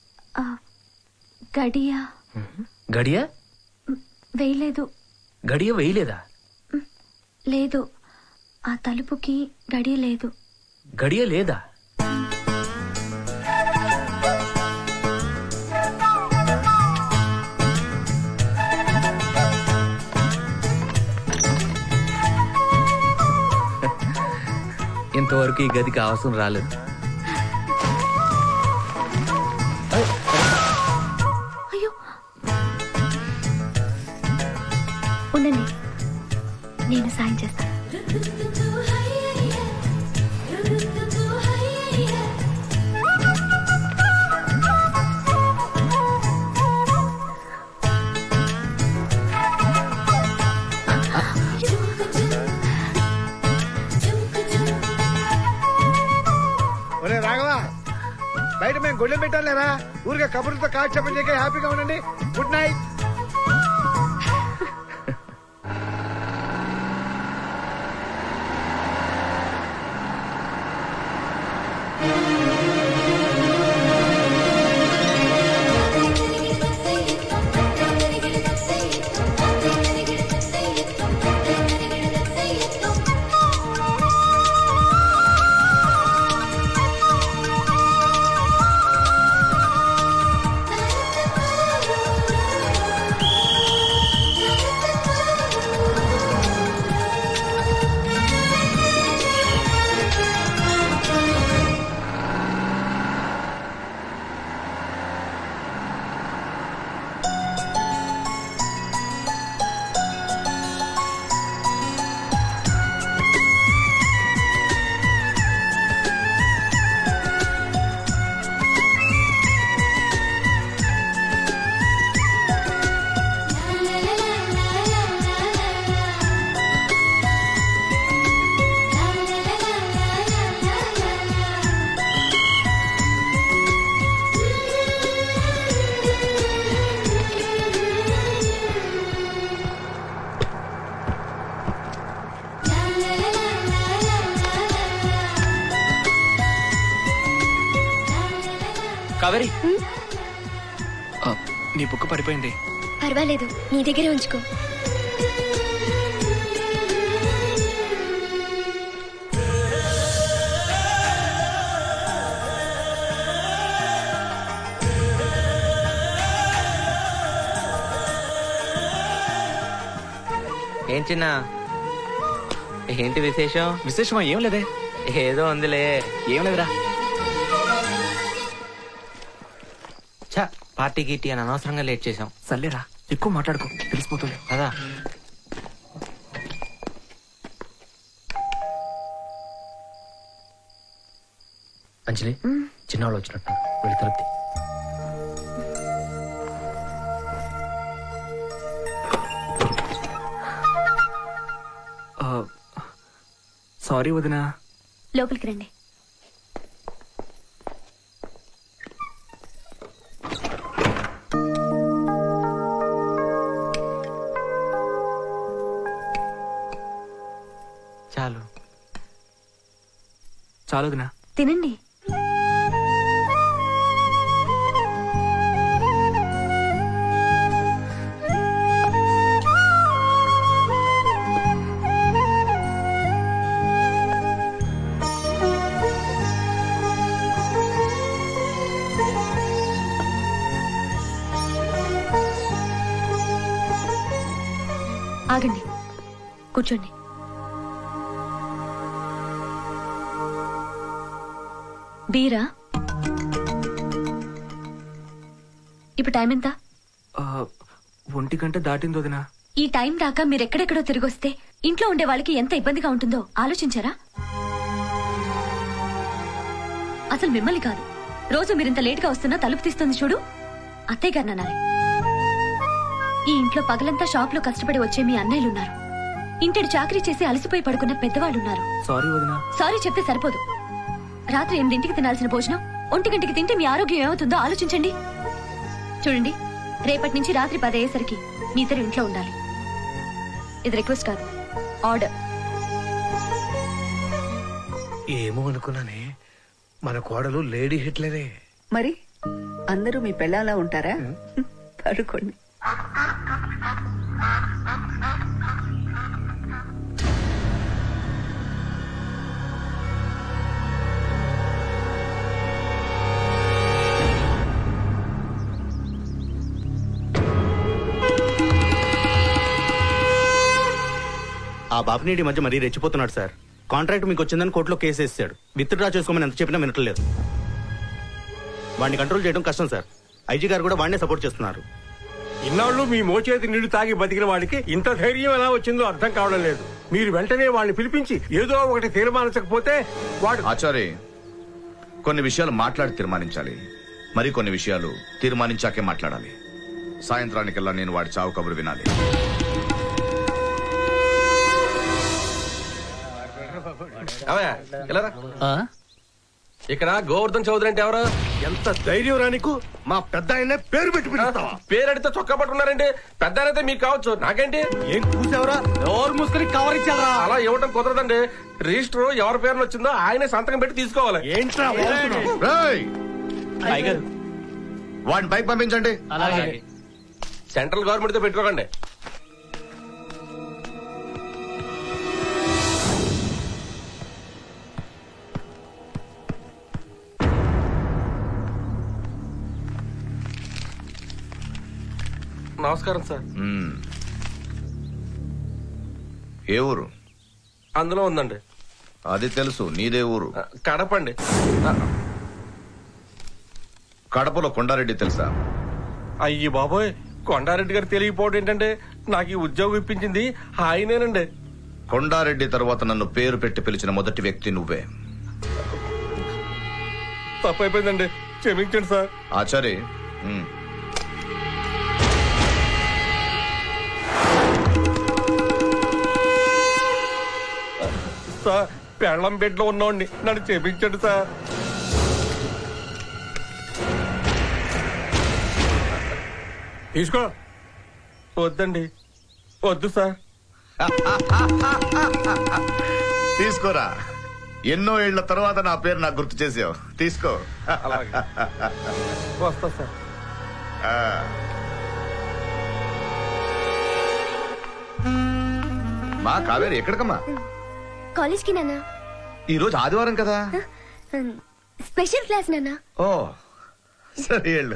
గడియ. గడియ వేయలేదు. గడియ వేయలేదా? లేదు, ఆ తలుపుకి గడియ లేదు. గడియ లేదా? ఇంతవరకు ఈ గదికి అవసరం రాలేదు. అయ్యో, ఉండండి, నేను సాయం చేస్తాను. బయట మేము గొడ్డలు పెట్టాలేరా ఊరికే కబుర్లతో కాక్షేపం చేయక హ్యాపీగా ఉండండి. Good night. కావేరి, నీ బుక్ పడిపోయింది. పర్వాలేదు, నీ దగ్గరే ఉంచుకో. ఏం చిన్న, ఏంటి విశేషం? విశేషమా? ఏం లేదే. ఏదో ఉందిలే. ఏం లేదురా. చా, పార్టీ గీటీ అని అనవసరంగా లేట్ చేసాం. సర్లేరా, ఎక్కువ మాట్లాడుకో, తెలిసిపోతుంది కదా. అంజలి, చిన్నవాళ్ళు వచ్చినట్టు వెళ్ళి తలుపుతి. సారీ వదినా. లోపలికి రండి. చాలు చాలు వదినా. తినండి. ఆగండి, కూర్చోండి. బీరా, ఇప్పుడు టైం ఎంత? ఒంటి గంట దాటింది వదినా. ఈ టైం దాకా మీరెక్కడెక్కడో తిరిగొస్తే ఇంట్లో ఉండే వాళ్ళకి ఎంత ఇబ్బందిగా ఉంటుందో ఆలోచించారా? అసలు మిమ్మల్ని కాదు, రోజు మీరింత లేట్ గా వస్తున్నా తలుపు తీస్తుంది చూడు, అత్తయ్య గారు అనాలి. ఈ ఇంట్లో పగలంతా షాప్ లో కష్టపడి వచ్చే మీ అన్నయ్యలున్నారు. ఇంటికి చాకరీ చేసి అలసిపోయి పడుకున్న పెద్దవాళ్ళున్నారు. సారీ వదినా. సారీ చెప్తే సరిపోదు. రాత్రి ఎనిమిదింటికి తినాల్సిన భోజనం ఒంటి గంటకి తింటే మీ ఆరోగ్యం ఏమవుతుందో ఆలోచించండి. చూడండి, రేపటి నుంచి రాత్రి పది అయ్యేసరికి మీ ఇద్దరు ఇంట్లో ఉండాలి. ఇది రిక్వెస్ట్ కాదు, ఆర్డర్. ఏమో అనుకున్నానే, మన కోడలు లేడీ హిట్లరే. మరి అందరూ మీ పెళ్ళాలా ఉంటారా? పడుకోండి. ఆ బాపినేడి మధ్య మరీ రెచ్చిపోతున్నాడు సార్. కాంట్రాక్ట్ మీకు వచ్చిందని కోర్టులో కేసు వేసాడు. విత్ డ్రా చేసుకోమని ఎంత చెప్పినా వినట్లేదు. వాడిని కంట్రోల్ చేయడం కష్టం సార్. ఐజీ గారు కూడా వాడినే సపోర్ట్ చేస్తున్నారు. ఇన్నాళ్ళు మీ మోచేతి నీళ్లు తాగి బతికిన వాడికి ఇంత ధైర్యం ఎలా వచ్చిందో అర్థం కావడం లేదు. మీరు వెంటనే వాడిని పిలిపించి ఏదో ఒకటి తీర్మానించకపోతే వాడు... ఆచారి, కొన్ని విషయాలు మాట్లాడి తీర్మానించాలి, మరి కొన్ని విషయాలు తీర్మానించాకే మాట్లాడాలి. సాయంత్రానికల్లా నేను వాడి చావు కబురు వినాలి. ఇక్కడ గోవర్ధన్ చౌదరి అంటే ఎవరు? ఎంత ధైర్యం రా నీకు? మా పెద్ద ఆయన పేరు పెట్టి పిలుస్తావా? పేరు అడిగితే చొక్కా పట్టుకున్నారండి. పెద్ద అయితే మీకు కావచ్చు, నాకేంటి? ఏం కూసావరా? ఎవరు మూసుకొని కవర్ ఇచ్చారా? అలా ఇవ్వటం కుదరదండి. రిజిస్టర్ ఎవరి పేరు వచ్చిందో ఆయనే సంతకం పెట్టి తీసుకోవాలి. ఏంట్రా వాడిని పైకి పంపించండి. సెంట్రల్ గవర్నమెంట్ తో పెట్టుకోకండి. నమస్కారం సార్. ఏ ఊరు? అందులో ఉందండి. అది తెలుసు. నీదే ఊరు? కడపండి. కడపలో కొండారెడ్డి తెలుసా? అయ్యి బాబోయ్, కొండారెడ్డి గారు తెలియపోవడం ఏంటంటే నాకు ఈ ఉద్యోగం ఇప్పించింది ఆయనేనండి. కొండారెడ్డి తర్వాత నన్ను పేరు పెట్టి పిలిచిన మొదటి వ్యక్తి నువ్వే. తప్పైపోయిందండి, క్షమించండి సార్. ఆచారి, సార్ పెళ్ళం బెడ్లో ఉన్నోండి, నన్ను క్షమించండి సార్. తీసుకో. వద్దండి, వద్దు సార్. తీసుకోరా. ఎన్నో ఏళ్ల తర్వాత నా పేరు నాకు గుర్తు చేసావు. తీసుకో. వస్తా సార్. మా కావేరి ఎక్కడికమ్మా? కాలేజ్ కి నాన్న. ఈ రోజు ఆదివారం కదా. స్పెషల్ క్లాస్ నాన్న. ఓ సరే వెళ్ళు.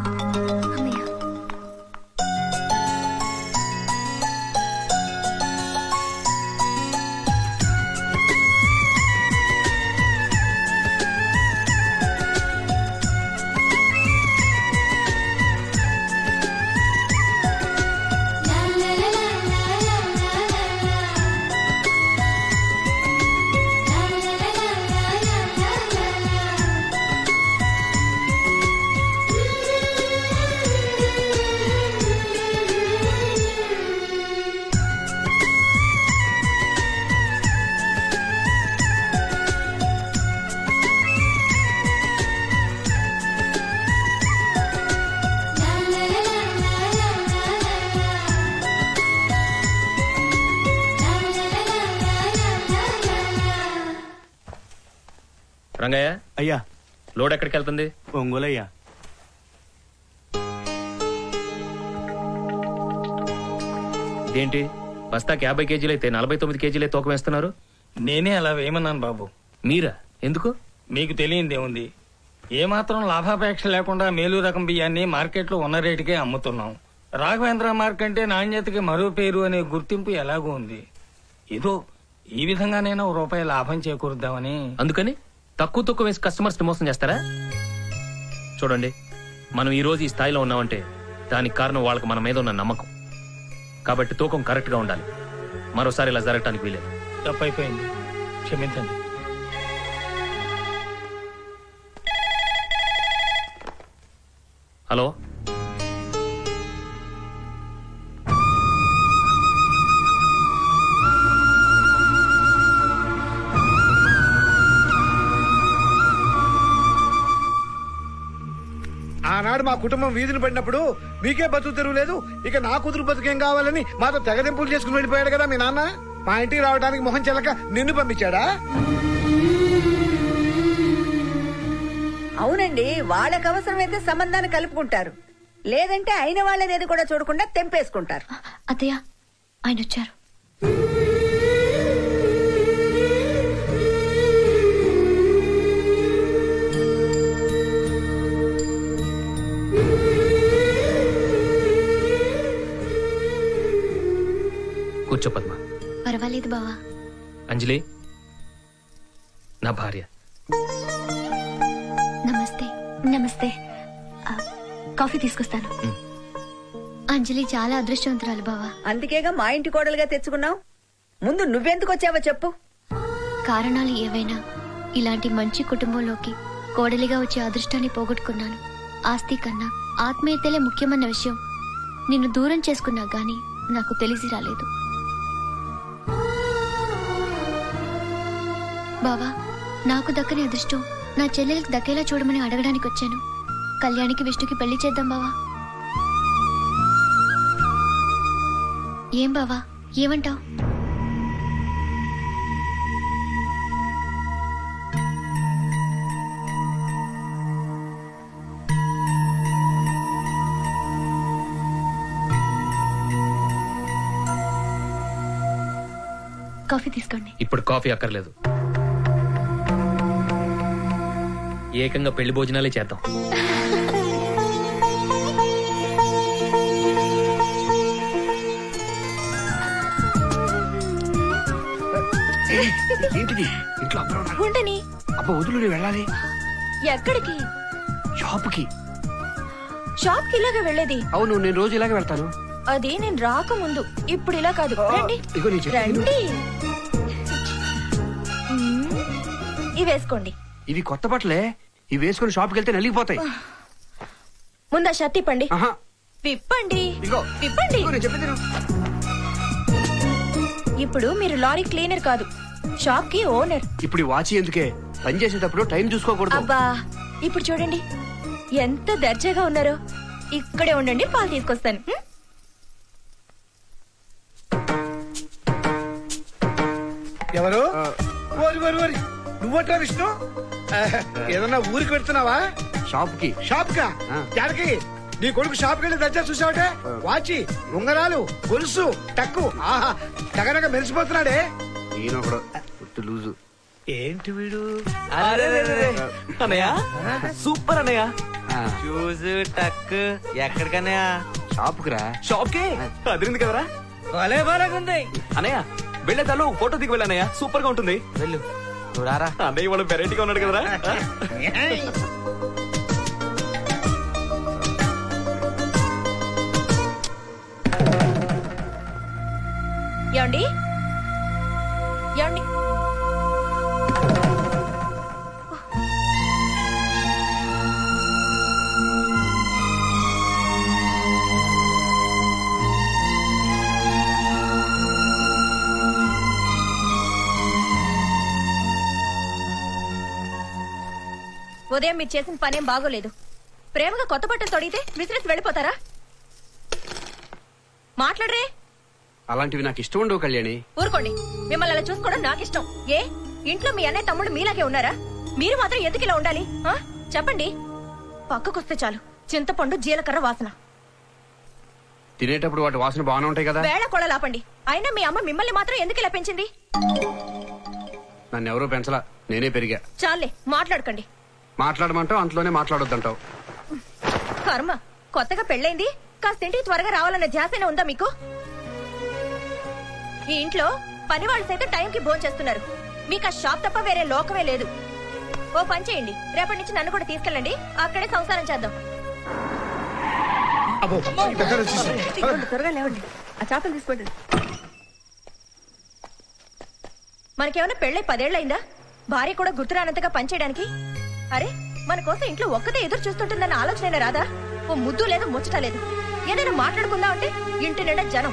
రంగయ్య. అయ్యా. లోడ్ ఎక్కడికి వెళ్తుంది? ఒంగోలు అయ్యా. ఏంటి బస్తాకి యాభై కేజీలు అయితే నలభై తొమ్మిది కేజీలే తూకం వేస్తున్నారు? నేనే అలా వేయమన్నాను బాబు. మీరా? ఎందుకు? మీకు తెలియందేముంది, ఏమాత్రం లాభాపేక్ష లేకుండా మేలు రకం బియ్యాన్ని మార్కెట్లో ఉన్న రేటుకే అమ్ముతున్నాం. రాఘవేంద్ర మార్క్ అంటే నాణ్యతకి మరో పేరు అనే గుర్తింపు ఎలాగూ ఉంది. ఏదో ఈ విధంగానైనా ఓ రూపాయి లాభం చేకూరుద్దామని. అందుకని తక్కువ తక్కువ వేసి కస్టమర్స్ ని మోసం చేస్తారా? చూడండి, మనం ఈ రోజు ఈ స్థాయిలో ఉన్నామంటే దానికి కారణం వాళ్ళకి మన మీద ఉన్న నమ్మకం. కాబట్టి తూకం కరెక్ట్ గా ఉండాలి. మరోసారి ఇలా జరగటానికి వీలేదు. తప్పైపోయింది, క్షమించండి. హలో, ఆనాడు మా కుటుంబం వీధిని పడినప్పుడు మీకే బతుకు తెరువులేదు, ఇక నా కూతురు బతుకేం కావాలని మాతో తెగదెంపులు చేసుకుని వెళ్ళిపోయాడు కదా మీ నాన్న. మా ఇంటికి రావడానికి మొహం చెల్లక నిన్ను పంపించాడా? అవునండి, వాళ్ళకి అవసరమైతే సంబంధాన్ని కలుపుకుంటారు, లేదంటే అయిన వాళ్ళనేది కూడా చూడకుండా తెంపేసుకుంటారు. అత్తయ్య, ఆయన వచ్చారు. కూర్చో పద్మ. పర్వాలేదు బావా. అంజలి నా భార్య. నమస్తే. నమస్తే. కాఫీ తీసుకొస్తాను. అంజలి చాలా అదృష్టవంతురాలు బావా. అందుకేగా మా ఇంటి కోడలుగా తెచ్చుకున్నావు. ముందు నువ్వెందుకు వచ్చావో చెప్పు. కారణాలు ఏవైనా ఇలాంటి మంచి కుటుంబంలోకి కోడలిగా వచ్చే అదృష్టాన్ని పోగొట్టుకున్నాను. ఆస్తి కన్నా ఆత్మీయతలే ముఖ్యమన్న విషయం నిన్ను దూరం చేసుకున్నా గానీ నాకు తెలిసి రాలేదు. బావా, నాకు దక్కని అదృష్టం నా చెల్లెలకు దక్కేలా చూడమని అడగడానికి వచ్చాను. కళ్యాణికి విష్ణుకి పెళ్లి చేద్దాం బావా. ఏం బావా, ఏమంటావ్? కాఫీ తీసుకోండి. ఇప్పుడు కాఫీ అక్కర్లేదు, ఏకంగా పెళ్లి భోజనాలే చేద్దాం. ఏంటిది ఇంట్లో ఉండని? అబ్బా వదులు, నేను వెళ్ళాలి. ఎక్కడికి? షాప్ కి. షాప్ కి ఇలాగే వెళ్ళేది? అవును, నేను రోజు ఇలాగే వెళ్తాను. అది నేను రాకముందు, ఇప్పుడు ఇలా కాదు. రండి ఇగో నీ చెట్టు. రండి. మ్మ్. ఇవి వేసుకోండి. ఇవి కొత్త బట్టలే, ఇవి వేసుకుని షాప్కి వెళ్తే నలిగిపోతాయి. ముందు ఆ షర్ట్ ఇప్పండి. ఆహా. విప్పండి. ఇగో విప్పండి. ఇగో నేను చెప్పేది విను. ఇప్పుడు మీరు లారీ క్లీనర్ కాదు, షాప్ కి ఓనర్. ఇప్పుడు ఈ వాచి ఎందుకే? పని చేసేటప్పుడు టైం చూసుకోకూడదు. అబ్బా, ఇప్పుడు చూడండి ఎంత దర్జాగా ఉన్నారో. ఇక్కడే ఉండండి, పాలు తీసుకొస్తాను. మ్? ఎవరు? ఓరి ఓరి ఓరి నువ్వట్రా విష్ణు? ఏదన్నా ఊరికి పెడుతున్నావా? షాప్ కి. షాప్ కా? ఎక్కడికి? నీ కొడుకు షాప్ కి వెళ్ళి దర్జా చూసావటే? వాచి, ఉంగరాలు, గొలుసు, టక్కు, ఆహా తగనక మెరిసిపోతున్నాడే. నేను కూడా పుట్టు లూజు. ఏంటి వీడు? అన్నయ్య సూపర్ అన్నయ్య. చూసు టక్ ఎక్కడికన్నయ్య? షాప్ కి రా. షాప్ కి అదిరింది కదరా? భలే బాగుంది అన్నయ్య వెళ్ళేదాలో ఫోటో దిగి వెళ్ళన్నయ్య, సూపర్ గా ఉంటుంది. వెళ్ళు చూడారా. అన్నయ్య వాళ్ళు వెరైటీగా ఉన్నాడు కదరా? ఏమండి ఏమండి ఉదయం మీరు చేసిన పనేం బాగోలేదు. ప్రేమగా కొత్త బట్టలు తొడిగితే విసిరేసి వెళ్ళిపోతారా? మాట్లాడరే. అలాంటివి నాకు ఇష్టం ఉండవు కళ్యాణి. ఊరుకోండి, మిమ్మల్ని అలా చూసుకోవడం నాకు ఇష్టం. ఏ ఇంట్లో మీ అన్నయ్య తమ్ముడు మీలాగే ఉన్నారా? మీరు మాత్రం ఎందుకు ఇలా ఉండాలి? ఆ? చెప్పండి. పక్కకొస్తే చాలు చింతపండు జీలకర్ర వాసన. తినేటప్పుడు వాటి వాసన బాగానే ఉంటాయి కదా. వేళ కూడా లాపండి. అయినా మీ అమ్మ మిమ్మల్ని మాత్రం ఎందుకు ఇలా పెంచింది? నన్ను ఎవరూ పెంచలా, నేనే పెరిగా. చాలే మాట్లాడకండి. మాట్లాడమంటావు, అంతలోనే మాట్లాడొద్దంటావు. కర్మ, కొత్తగా పెళ్ళైంది, కాస్త ఇంటికి త్వరగా రావాలన్న ధ్యాసనే ఉందా మీకు? ఈ ఇంట్లో పని వాళ్ళు సైతం టైంకి భోజనం చేస్తున్నారు. మీకు ఆ షాప్ తప్ప వేరే లోకమే లేదు. ఓ పని చేయండి, రేపటి నుంచి నన్ను కూడా తీసుకెళ్ళండి, అక్కడే సంసారం చేద్దాం. త్వరగా లేవండి, ఆ చేపలు తీసుకోండి. మనకేమైనా పెళ్ళై పదేళ్లైందా? భార్య కూడా గుర్తురానంతగా పనిచేయడానికి? అరే, మన కోసం ఇంట్లో ఒక్కతే ఎదురు చూస్తుంటుందన్న ఆలోచన రాదా? ఓ ముద్దు లేదు, ముచ్చట లేదు. ఏదైనా మాట్లాడుకుందా అంటే ఇంటి నిండా జనం.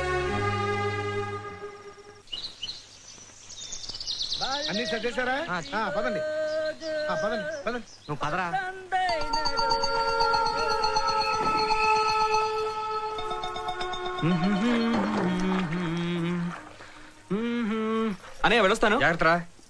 అన్ని సర్దేశారా? పదండి పదండి పదండి. నువ్వు పదరా. అన్నయ్య వెళ్ళొస్తాను. జాగ్రత్త.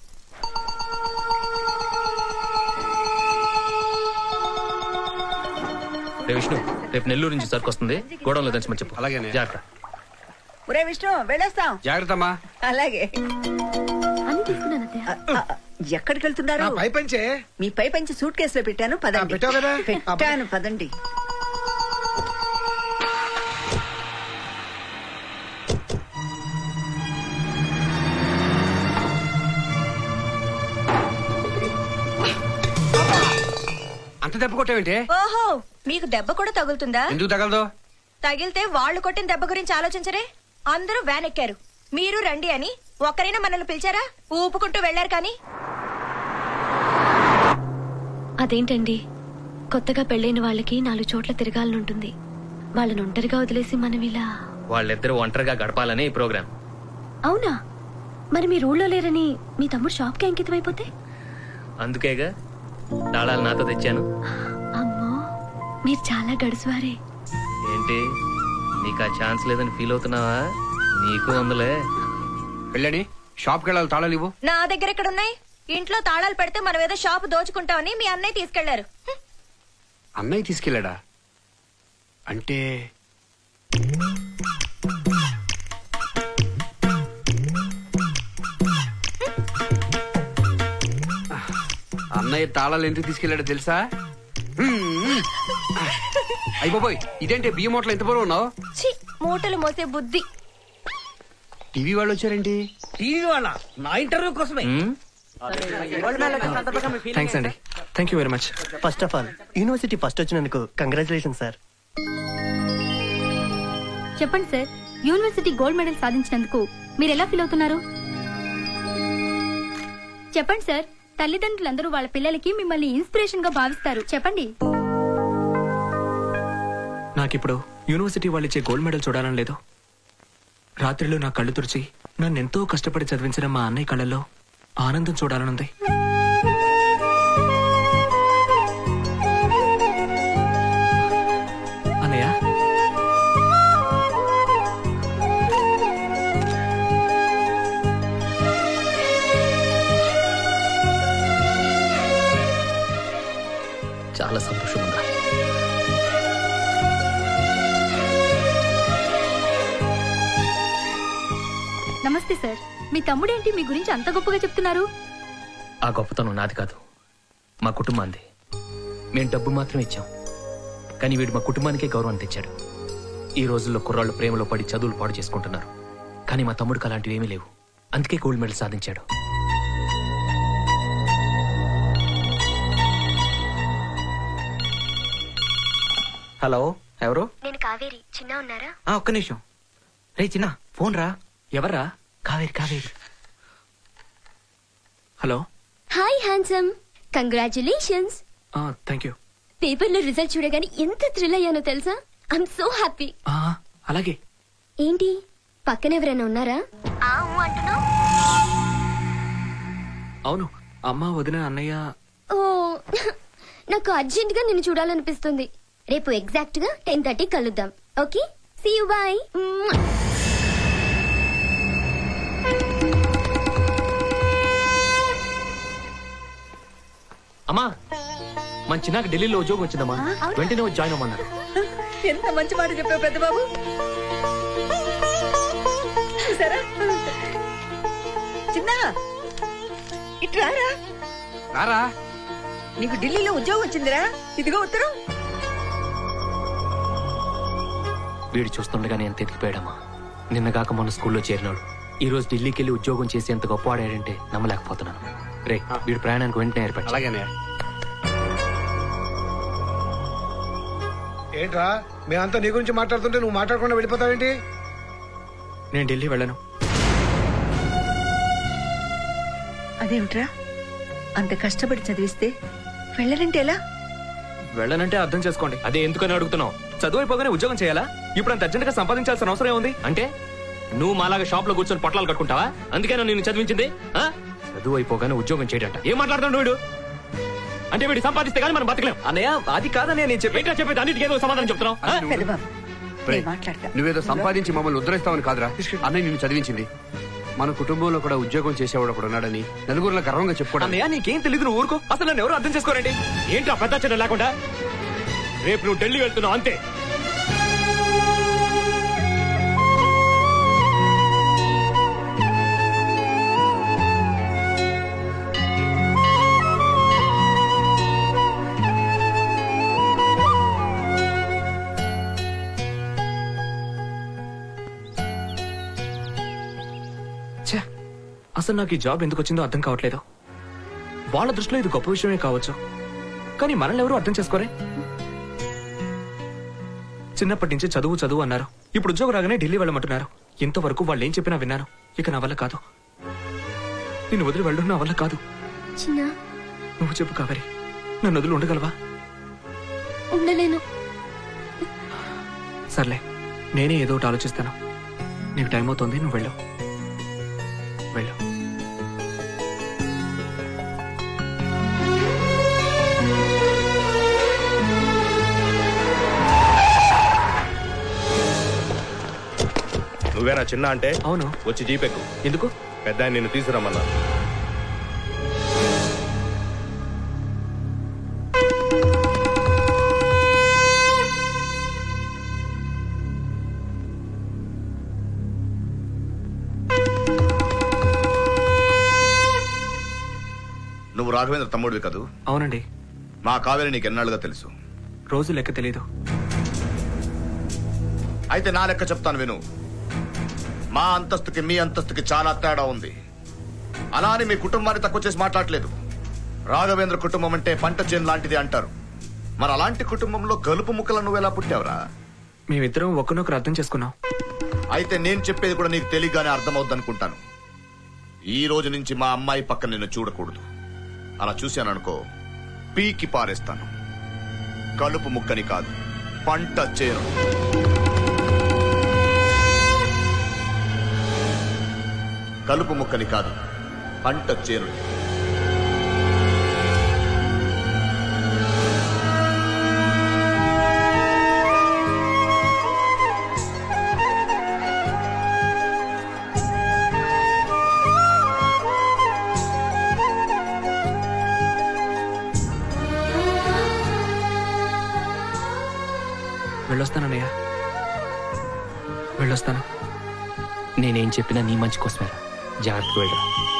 రే విష్ణు, రేపు నెల్లూరు నుంచి సరుకు వస్తుంది, గోడంలో దంచమని చెప్పు. అలాగే జాగ్రత్త. ఒరే విష్ణు, వెళ్ళొస్తాం. జాగ్రత్తమ్మా. అలాగే. అన్ని తీసుకున్నాను అత్తయ్య. ఎక్కడికి వెళ్తున్నారు? పై పంచే. మీ పై పంచి సూట్ కేసులో పెట్టాను, పదండి. పెట్టావు కదా? పెట్టాను, పదండి. అంత దెబ్బ కొట్టావేంటి? ఓహో, మీకు దెబ్బ కూడా తగులుతుందా? ఎందుకు తగలదు? తగిలితే వాళ్ళు కొట్టిన దెబ్బ గురించి ఆలోచించరే. అందరూ వ్యాన్ ఎక్కారు, మీరు రండి అని ఒక్కరైనా మనల్ని పిలిచారా? ఊపుకుంటూ వెళ్లారు. కానీ అదేంటండి, కొత్తగా పెళ్ళైన వాళ్ళకి నాలుగు చోట్ల తిరగాలనుంటుంది. వాళ్ళని ఒంటరిగా వదిలేసి మనం ఇలా. వాళ్ళిద్దరూ ఒంటరిగా గడపాలని ఈ ప్రోగ్రాం. అవునా? మరి మీరు ఊళ్ళో లేరని మీ తమ్ముడు షాప్ కి అంకితం అయిపోతే? అందుకేగా తాళాలు నాతో తెచ్చాను. అమ్మో మీరు చాలా గడుసువారే. ఏంటి నీకు ఆ ఛాన్స్ లేదని ఫీల్ అవుతున్నావా? నీకు అందులే. వెళ్ళండి షాప్కి వెళ్ళాలి, తాళాలు ఇవ్వు. నా దగ్గర ఎక్కడ ఉన్నాయి? ఇంట్లో తాళాలు పెడితే మనం ఏదో షాప్ దోచుకుంటామని మీ అన్నయ్య తీసుకెళ్లారు. అన్నయ్య తీసుకెళ్ళాడా? అంటే అన్నయ్య తాళాలు ఎందుకు తీసుకెళ్ళాడో తెలుసా? అయిపోయి ఇదేంటి బియ్యం మూటలు ఎంత బరువు ఉన్నావు? మూటలు మోసే బుద్ధి. టీవీ వాళ్ళు వచ్చారేంటి? టీవీ వాళ్ళ నా ఇంటర్వ్యూ కోసమే. థ్యాంక్స్ అండి, thank you very much. First of all university first వచ్చినందుకు కంగ్రాచులేషన్ సార్. చెప్పండి సార్, యూనివర్సిటీ గోల్డ్ మెడల్ సాధించినందుకు మీరు ఎలా ఫీల్ అవుతున్నారు? చెప్పండి సార్, తల్లిదండ్రులందరూ వాళ్ళ పిల్లలకి మిమ్మల్ని ఇన్స్పిరేషన్ గా భావిస్తారు. చెప్పండి. నాకిప్పుడు యూనివర్సిటీ వాళ్ళు ఇచ్చే గోల్డ్ మెడల్ చూడాలని లేదు. రాత్రిలో నా కళ్ళు తుడిచి నన్ను ఎంతో కష్టపడి చదివించిన మా అన్నయ్య కళ్ళల్లో ఆనందం చూడాలనుంది. అన్నయ్య, చాలా సంతోషం ఉందా? నమస్తే సార్, మీ తమ్ముడేంటి మీ గురించి అంత గొప్పగా చెప్తున్నారు? ఆ గొప్పతనం నాది కాదు, మా కుటుంబాంది. మేము డబ్బు మాత్రం ఇచ్చాం, కానీ వీడు మా కుటుంబానికే గౌరవం తెచ్చాడు. ఈ రోజుల్లో కుర్రాళ్ళు ప్రేమలో పడి చదువులు పాడు చేసుకుంటున్నారు, కానీ మా తమ్ముడికి అలాంటివి ఏమీ లేవు. అందుకే గోల్డ్ మెడల్ సాధించాడు. హలో, ఎవరు? నేను కావేరి. చిన్న ఉన్నారా? ఒక్క నిమిషం. రే చిన్న, ఫోన్ రా. ఎవర్రా? Kaveri Kaveri. Hello. Hi handsome, congratulations. Thank you. పేపర్లో రిజల్ట్ చూడగానే ఎంత థ్రిల్ అయ్యానో తెలుసా? I'm so happy. అలాగే. ఏంటి పక్కన ఎవరైనా ఉన్నారా? అవును, అమ్మ వదిన అన్నయ్య. ఓ నాకు అర్జెంట్ గా నిన్ను చూడాలనిపిస్తుంది. రేపు ఎగ్జాక్ట్ గా టెన్ థర్టీ కలుద్దాం. Okay, see you, bye. అమ్మా, మన చిన్నకి ఢిల్లీలో ఉద్యోగం వచ్చిందమ్మా, వెంటనే వచ్చి జాయిన్ అవ్వమన్నారు. ఎంత మంచి మాట చెప్పావు పెద్ద బాబు. చూసారా? చిన్న ఇట్రారా. రారా, నీకు ఢిల్లీలో ఉద్యోగం వచ్చిందిరా. ఇదిగో ఉత్తరం. వీడు చూస్తుండగానే ఎంత ఎదిగిపోయాడమ్మా. నిన్నగాక మన స్కూల్లో చేరినాడు, ఈ రోజు ఢిల్లీకి వెళ్ళి ఉద్యోగం చేసి ఎంత గొప్పవాడాడంటే నమ్మలేకపోతున్నాను. రే, వీడు ప్రయాణానికి వెంటనే ఏర్పడి. అలాగే. ఏంట్రా మేమంతా నీ గురించి మాట్లాడుతుంటే నువ్వు మాట్లాడకుండా వెళ్ళిపోతావేంటి? నేను ఢిల్లీ వెళ్ళను. అదేమిట్రా, అంత కష్టపడి చదివిస్తే వెళ్ళనంటే ఎలా? వెళ్ళనంటే అర్థం చేసుకోండి. అదే ఎందుకని అడుగుతున్నావు? చదువు అయిపోగానే ఉద్యోగం చేయాలా? ఇప్పుడు అంత అర్జెంట్ గా సంపాదించాల్సిన అవసరం ఏముంది? అంటే నువ్వు మాలాగా షాప్ లో కూర్చొని పొట్లాలు కట్టుకుంటావా? అందుకేనా నిన్ను చదివించింది? చదువు అయిపోగానే ఉద్యోగం చేయడంట. ఏం మాట్లాడుతున్నాడు వీడు? అంటే వీడు సంపాదిస్తే కానీ మనం బతకలేం. అన్నయ్య, అది కాదన్నయ్య నేను చెప్పి చెప్పేది. అన్నిటికీ ఏదో సమాధానం చెప్తున్నావు. నువ్వేదో సంపాదించి మమ్మల్ని ఉద్ధరిస్తావని కాదురా అన్నయ్య నిన్ను చదివించింది. మన కుటుంబంలో కూడా ఉద్యోగం చేసేవాడు ఒకడు ఉన్నాడని నలుగురిలో గర్వంగా చెప్పుకోవడం. అన్నయ్య, నీకేం తెలీదు, నువ్వు ఊరుకో. అసలు నన్ను ఎవరు అర్థం చేసుకోరండి. ఏంటో పెద్ద చెడ్డ లేకుండా రేపు నువ్వు ఢిల్లీ వెళ్తున్నావు అంతే. అసలు నాకు ఈ జాబ్ ఎందుకు వచ్చిందో అర్థం కావట్లేదు. వాళ్ళ దృష్టిలో ఇది గొప్ప విషయమే కావచ్చు, కానీ మనల్ని ఎవరు అర్థం చేసుకోరే. చిన్నప్పటి నుంచి చదువు చదువు అన్నారు, ఇప్పుడు ఉద్యోగం రాగానే ఢిల్లీ వెళ్ళమంటున్నారు. ఇంతవరకు వాళ్ళు ఏం చెప్పినా విన్నాను. ఇక నా వల్ల కాదు, నిన్ను వదిలి వెళ్ళడం నా వల్ల కాదు. నువ్వు చెప్పు కావేరి, నన్ను వదిలి ఉండగలవా? ఉండలేను. సర్లే, నేనే ఏదో ఒకటి ఆలోచిస్తాను. నీకు టైం అవుతుంది, నువ్వు వెళ్ళు వెళ్ళు. నువ్వేనా చిన్న అంటే? అవును. వచ్చి జీపెక్కు. ఎందుకు? పెద్ద ఆయన నిన్ను తీసుకురమ్మన్నా. నువ్వు రాఘవేంద్ర తమ్ముడివి కదూ? అవునండి. మా కావేరి నీకు ఎన్నాళ్ళుగా తెలుసు? రోజు లెక్క తెలీదు. అయితే నా లెక్క చెప్తాను విను. మా అంతస్తుకి మీ అంతస్తుకి చాలా తేడా ఉంది. అలా అని మీ కుటుంబాన్ని తక్కువ చేసి మాట్లాడలేదు. రాఘవేంద్ర కుటుంబం అంటే పంట చేను లాంటిది అంటారు. మరి అలాంటి కుటుంబంలో గలుపు ముక్కలు నువ్వు ఎలా పుట్టావురా? మేమిద్దరం ఒకరినొకరు అర్థం చేసుకున్నాం. అయితే నేను చెప్పేది కూడా నీకు తెలియగానే అర్థమవుద్ది అనుకుంటాను. ఈ రోజు నుంచి మా అమ్మాయి పక్కన నిన్ను చూడకూడదు. అలా చూశాననుకో పీకి పారేస్తాను. కలుపు ముక్కని కాదు, పంట చేను. కలుపు ముక్కని కాదు, పంట చేను. వెళ్ళొస్తానన్నయ్య, వెళ్ళొస్తాను. నేనేం చెప్పినా నీ మంచి కోసమే. జాగ్రత్తగా వెళ్ళరా.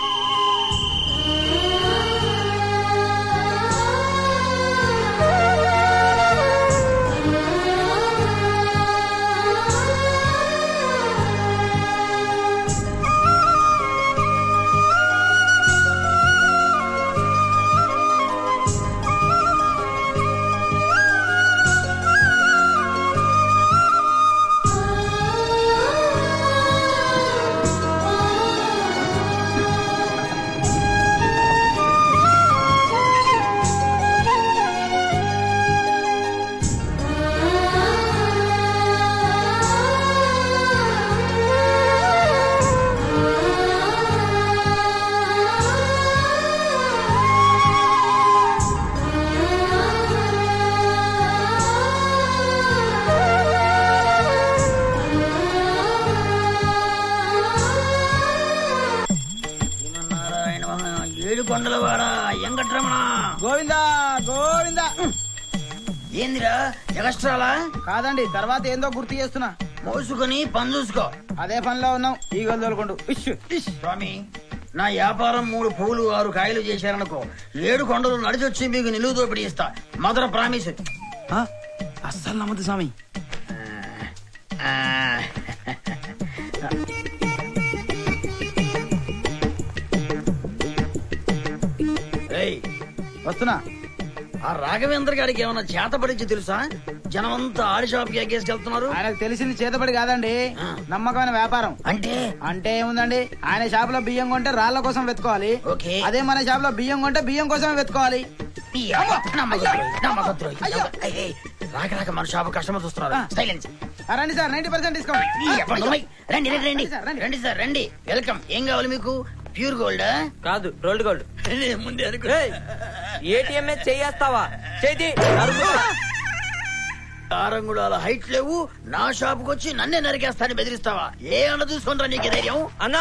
గోవిందా గోవిందా. ఏందిరా ఎగస్ట్రాలా? కాదండి, తర్వాత ఏందో గుర్తు చేస్తున్నా. మోసుకొని పని చూసుకో. అదే పనిలో ఉన్నాం. ఈగలు తోలుకుంటూ. స్వామి, నా వ్యాపారం మూడు పూలు ఆరు కాయలు చేశారనుకో, ఏడు కొండలు నడిచొచ్చి మీకు నిలువు దోపిడీ ఇస్తా. Mother promise. అస్సలు నమ్మదు స్వామి. వస్తున్నా. ఆ రాఘవేంద్ర గారికి ఏమన్నా చేతపడిచ్చి తెలుసా? జనమంతా ఆడి షాప్కి ఎగ్గేసుకెళ్తున్నారు. ఆయనకు తెలిసింది చేతబడి కాదండి, నమ్మకమైన వ్యాపారం. అంటే అంటే ఏముందండి, ఆయన షాప్ లో బియ్యం కొంటే రాళ్ల కోసం వెతుకోవాలి. అదే మన షాప్ లో బియ్యం కొంటే బియ్యం కోసమే వెతుకోవాలి. రాక రాక మన షాప్ కస్టమర్ చూస్తున్నారు. సైలెన్స్. రండి సార్, నైన్టీ పర్సెంట్ డిస్కౌంట్. రండి రండి రండి సార్, రండి. వెల్కమ్. ఏం కావాలి మీకు? ప్యూర్ గోల్డ్ కాదు, రోల్డ్ గోల్డ్. ముందే అనుకో. ఏటీఎం చేయేస్తావా? చేతి ఆరంగుళాల హైట్ లేవు, నా షాపుకి వచ్చి నన్నే నరికేస్తాను బెదిరిస్తావా? ఏ అన్న చూసుకుంటా నీకు ధైర్యం? అన్నా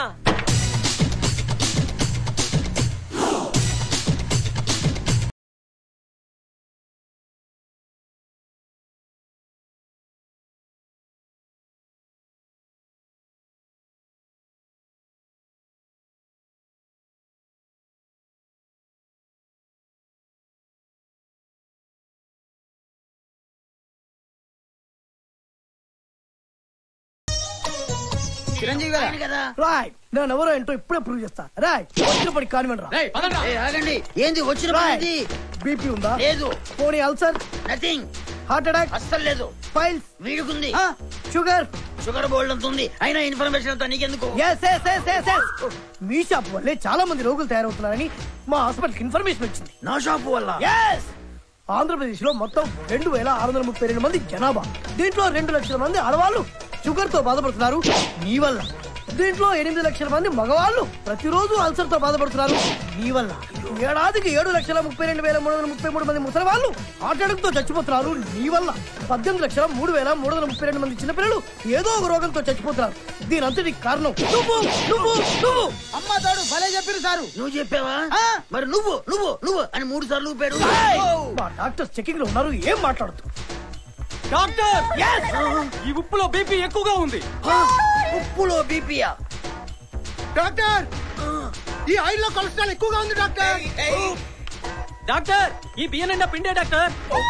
చిరంజీవి కదా. రాయ్, నేను ఎవరో ఏంటో ఇప్పుడే ప్రూవ్ చేస్తా. రాయ్, వచ్చినప్పటికి కానివ్వండి. ఆగండి. ఏంది వచ్చిన బీపీ ఉందా? లేదు. పోనీ అల్సర్? నథింగ్. Heart attack? అస్సలు లేదు. ఫైల్స్? వీడుకుంది. షుగర్? షుగర్ బోల్డ్ అంత ఉంది. అయినా ఇన్ఫర్మేషన్ అంతా నీకెందుకు? మీ షాప్ వల్లే చాలా మంది రోగులు తయారవుతున్నారని మా హాస్పిటల్ ఇన్ఫర్మేషన్ వచ్చింది. నా షాప్ వల్ల? ఆంధ్రప్రదేశ్ లో మొత్తం రెండు వేల ఆరు వందల ముప్పై రెండు మంది జనాభా. దీంట్లో రెండు లక్షల మంది ఆడవాళ్ళు షుగర్ తో బాధపడుతున్నారు మీ వల్ల. దీంట్లో ఎనిమిది లక్షల మంది మగవాళ్ళు ప్రతిరోజు అల్సర్ తో బాధపడుతున్నారు. నీ వల్ల ఏడాదికి ఏడు లక్షల ముప్పై రెండు వేల మూడు వందల ముప్పై మూడు మంది ముసలి వాళ్ళు హార్ట్ అటాక్ తో చచ్చిపోతున్నారు. నీ వల్ల పద్దెనిమిది లక్షల మూడు వేల మూడు వందల ముప్పై రెండు మంది చిన్నపిల్లలు ఏదో ఒక రోగంతో చచ్చిపోతున్నారు. దీని అంతటికి కారణం నువ్వు నువ్వు నువ్వు అమ్మ తాడు భలే చెప్పారు సారు. నువ్వు చెప్పావా? మరి నువ్వు నువ్వు నువ్వు అని మూడు సార్లు ఊపాడు. మా డాక్టర్స్ చెకింగ్ లో ఉన్నారు, ఏం మాట్లాడుతూ? డాక్టర్, ఈ ఉప్పులో బీపీ ఎక్కువగా ఉంది. ఉప్పులో బీపీయా? డాక్టర్, ఈ ఆయిల్ లో కొలెస్ట్రాల్ ఎక్కువగా ఉంది డాక్టర్. డాక్టర్, ఈ బియ్యం నిండా పిండే డాక్టర్.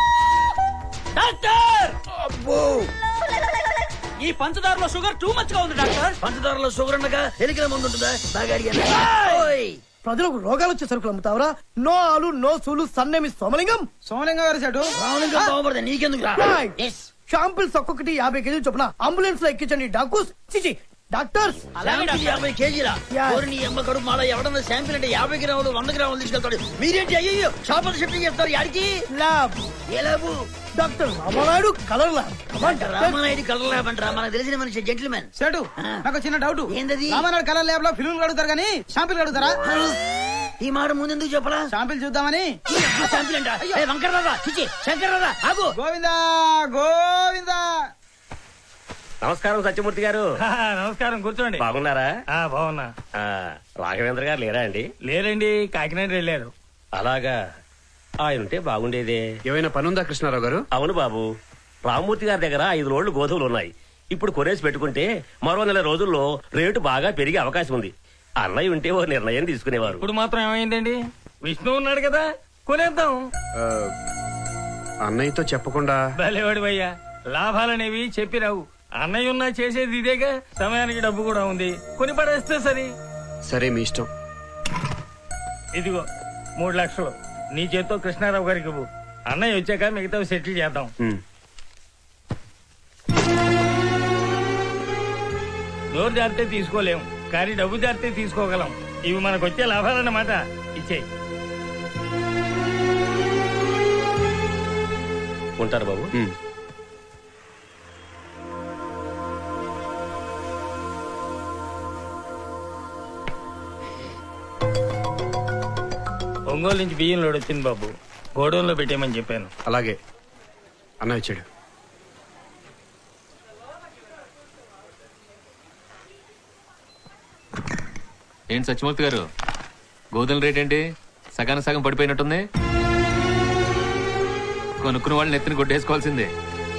డాక్టర్, అబ్బో, ఈ పంచదారలో షుగర్ టూ మచ్ గా ఉంది డాక్టర్. పంచదారలో షుగర్ ఉండగా ఎలికల ముందు ఉంటుందా? బాగా అడిగాను. ప్రజలకు రోగాలు వచ్చే సరుకులు అమ్ముతావరా? నో ఆలు నో సూలు సన్నేమి సోమలింగం. సోమలింగం గారు సెటు రామలింగం బాగుపడదా? నీకెందుకు రా? షాంపిల్స్ ఒక్కొక్కటి యాభై కేజీలు చొప్పున అంబులెన్స్ లో ఎక్కించండి. డాక్టర్స్ చిచి డాక్టర్స్ యాభై కేజీలా? నీ అమ్మ కడుపు మాల ఎవడన్నా శాంపిల్ అంటే యాభై గ్రాములు వంద గ్రాములు తీసుకెళ్తాడు. మీరేంటి అయ్యో షాపులు షిఫ్టింగ్ చేస్తారు? యాడికి? ల్యాబ్. ఏ lab? Doctor Ramanaidu colour lab. Ramanaidu colour lab అంటారా? మనకు తెలిసిన మనిషి జెంటిల్మెన్. సెటు నాకు చిన్న డౌట్. ఏంటది? రామానాయుడు కలర్ ల్యాబ్ లో ఫిల్మ్ కడుగుతారు కానీ షాంపిల్ కడుగుతారా? ఈ మాట ముందెందుకు చెప్పరా? షాంపిల్ చూద్దామని. షాంపిల్ అంట? వంకర్రాదా చిచి శంకర్రాదా ఆగు. గోవిందా గోవిందా. నమస్కారం సత్యమూర్తి గారు. నమస్కారం, కూర్చోండి. బాగున్నారా? బాగున్నా. రాఘవేంద్ర గారు లేరా అండి? లేరండి, కాకినాడ వెళ్ళారు. అలాగా, ఆయన ఉంటే బాగుండేదే. ఏమైనా పనుందా కృష్ణారావు గారు? అవును బాబు, రామ్మూర్తి గారి దగ్గర ఐదు రోళ్లు గోధుమలు ఉన్నాయి. ఇప్పుడు కొనేసి పెట్టుకుంటే మరో నెల రోజుల్లో రేటు బాగా పెరిగే అవకాశం ఉంది. అన్నయ్య ఉంటే ఓ నిర్ణయం తీసుకునేవారు. ఇప్పుడు మాత్రం ఏమైందండి? విష్ణు ఉన్నాడు కదా, కొనేద్దాం. అన్నయ్యతో చెప్పకుండా భలేవాడు భయ్యా, లాభాలనేవి చెప్పిరావు. అన్నయ్య ఉన్నా చేసేది ఇదేగా. సమయానికి డబ్బు కూడా ఉంది, కొని పడేస్తే సరే. సరే, మీ ఇష్టం. ఇదిగో మూడు లక్షలు నీ చేత్తో కృష్ణారావు గారికి ఇవ్వు. అన్నయ్య వచ్చాక మిగతా సెటిల్ చేద్దాం. నోరు జారితే తీసుకోలేం, కానీ డబ్బు జారితే తీసుకోగలం. ఇవి మనకు వచ్చే లాభాలన్నమాట. ఇచ్చేయి. ఉంటారు బాబు. ఒంగోలు నుంచి బియ్యం లోడ్ వచ్చింది బాబు, గోడౌన్ లో పెట్టేయమని చెప్పాను. అలాగే. అన్న వచ్చాడు. ఏంటి సత్యమూర్తి గారు, గోధుమ రేట్ ఏంటి? సగాన సగం పడిపోయినట్టుంది. కొనుక్కున్న వాళ్ళని ఎత్తుని కొట్టేసుకోవాల్సిందే.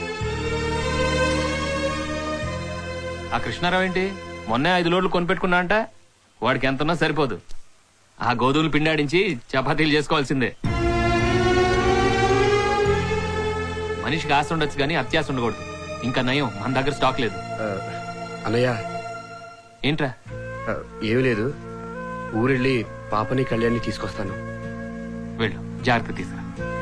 ఆ కృష్ణారావు ఏంటి మొన్నే ఐదు లోడ్లు కొనిపెట్టుకున్నా అంట. వాడికి ఎంతున్నా సరిపోదు. ఆ గోధుమలు పిండాడించి చపాతీలు చేసుకోవాల్సిందే. మనిషికి ఆశ ఉండొచ్చు కానీ అత్యాశ ఉండకూడదు. ఇంకా నయం, మన దగ్గర స్టాక్ లేదు. అన్నయ్య. ఏంట్రా? ఏమి లేదు, ఊరెళ్ళి పాపని కళ్యాణ్ని తీసుకొస్తాను. వెళ్ళు, జాగ్రత్త తీసుకురా.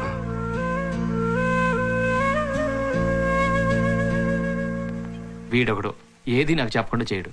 వీడొకడు ఏది నాకు చెప్పకుండా చేయడు.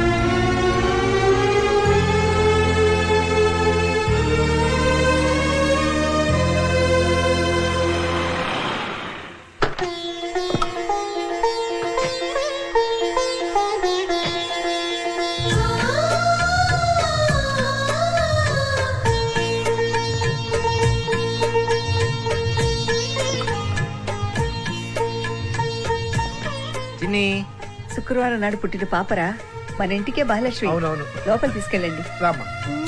శుక్రవారం నాడు పుట్టిన పాపరా, మన ఇంటికే మహాలక్ష్మి. అవునవును, లోపల తీసుకెళ్ళండి. రామ్మా.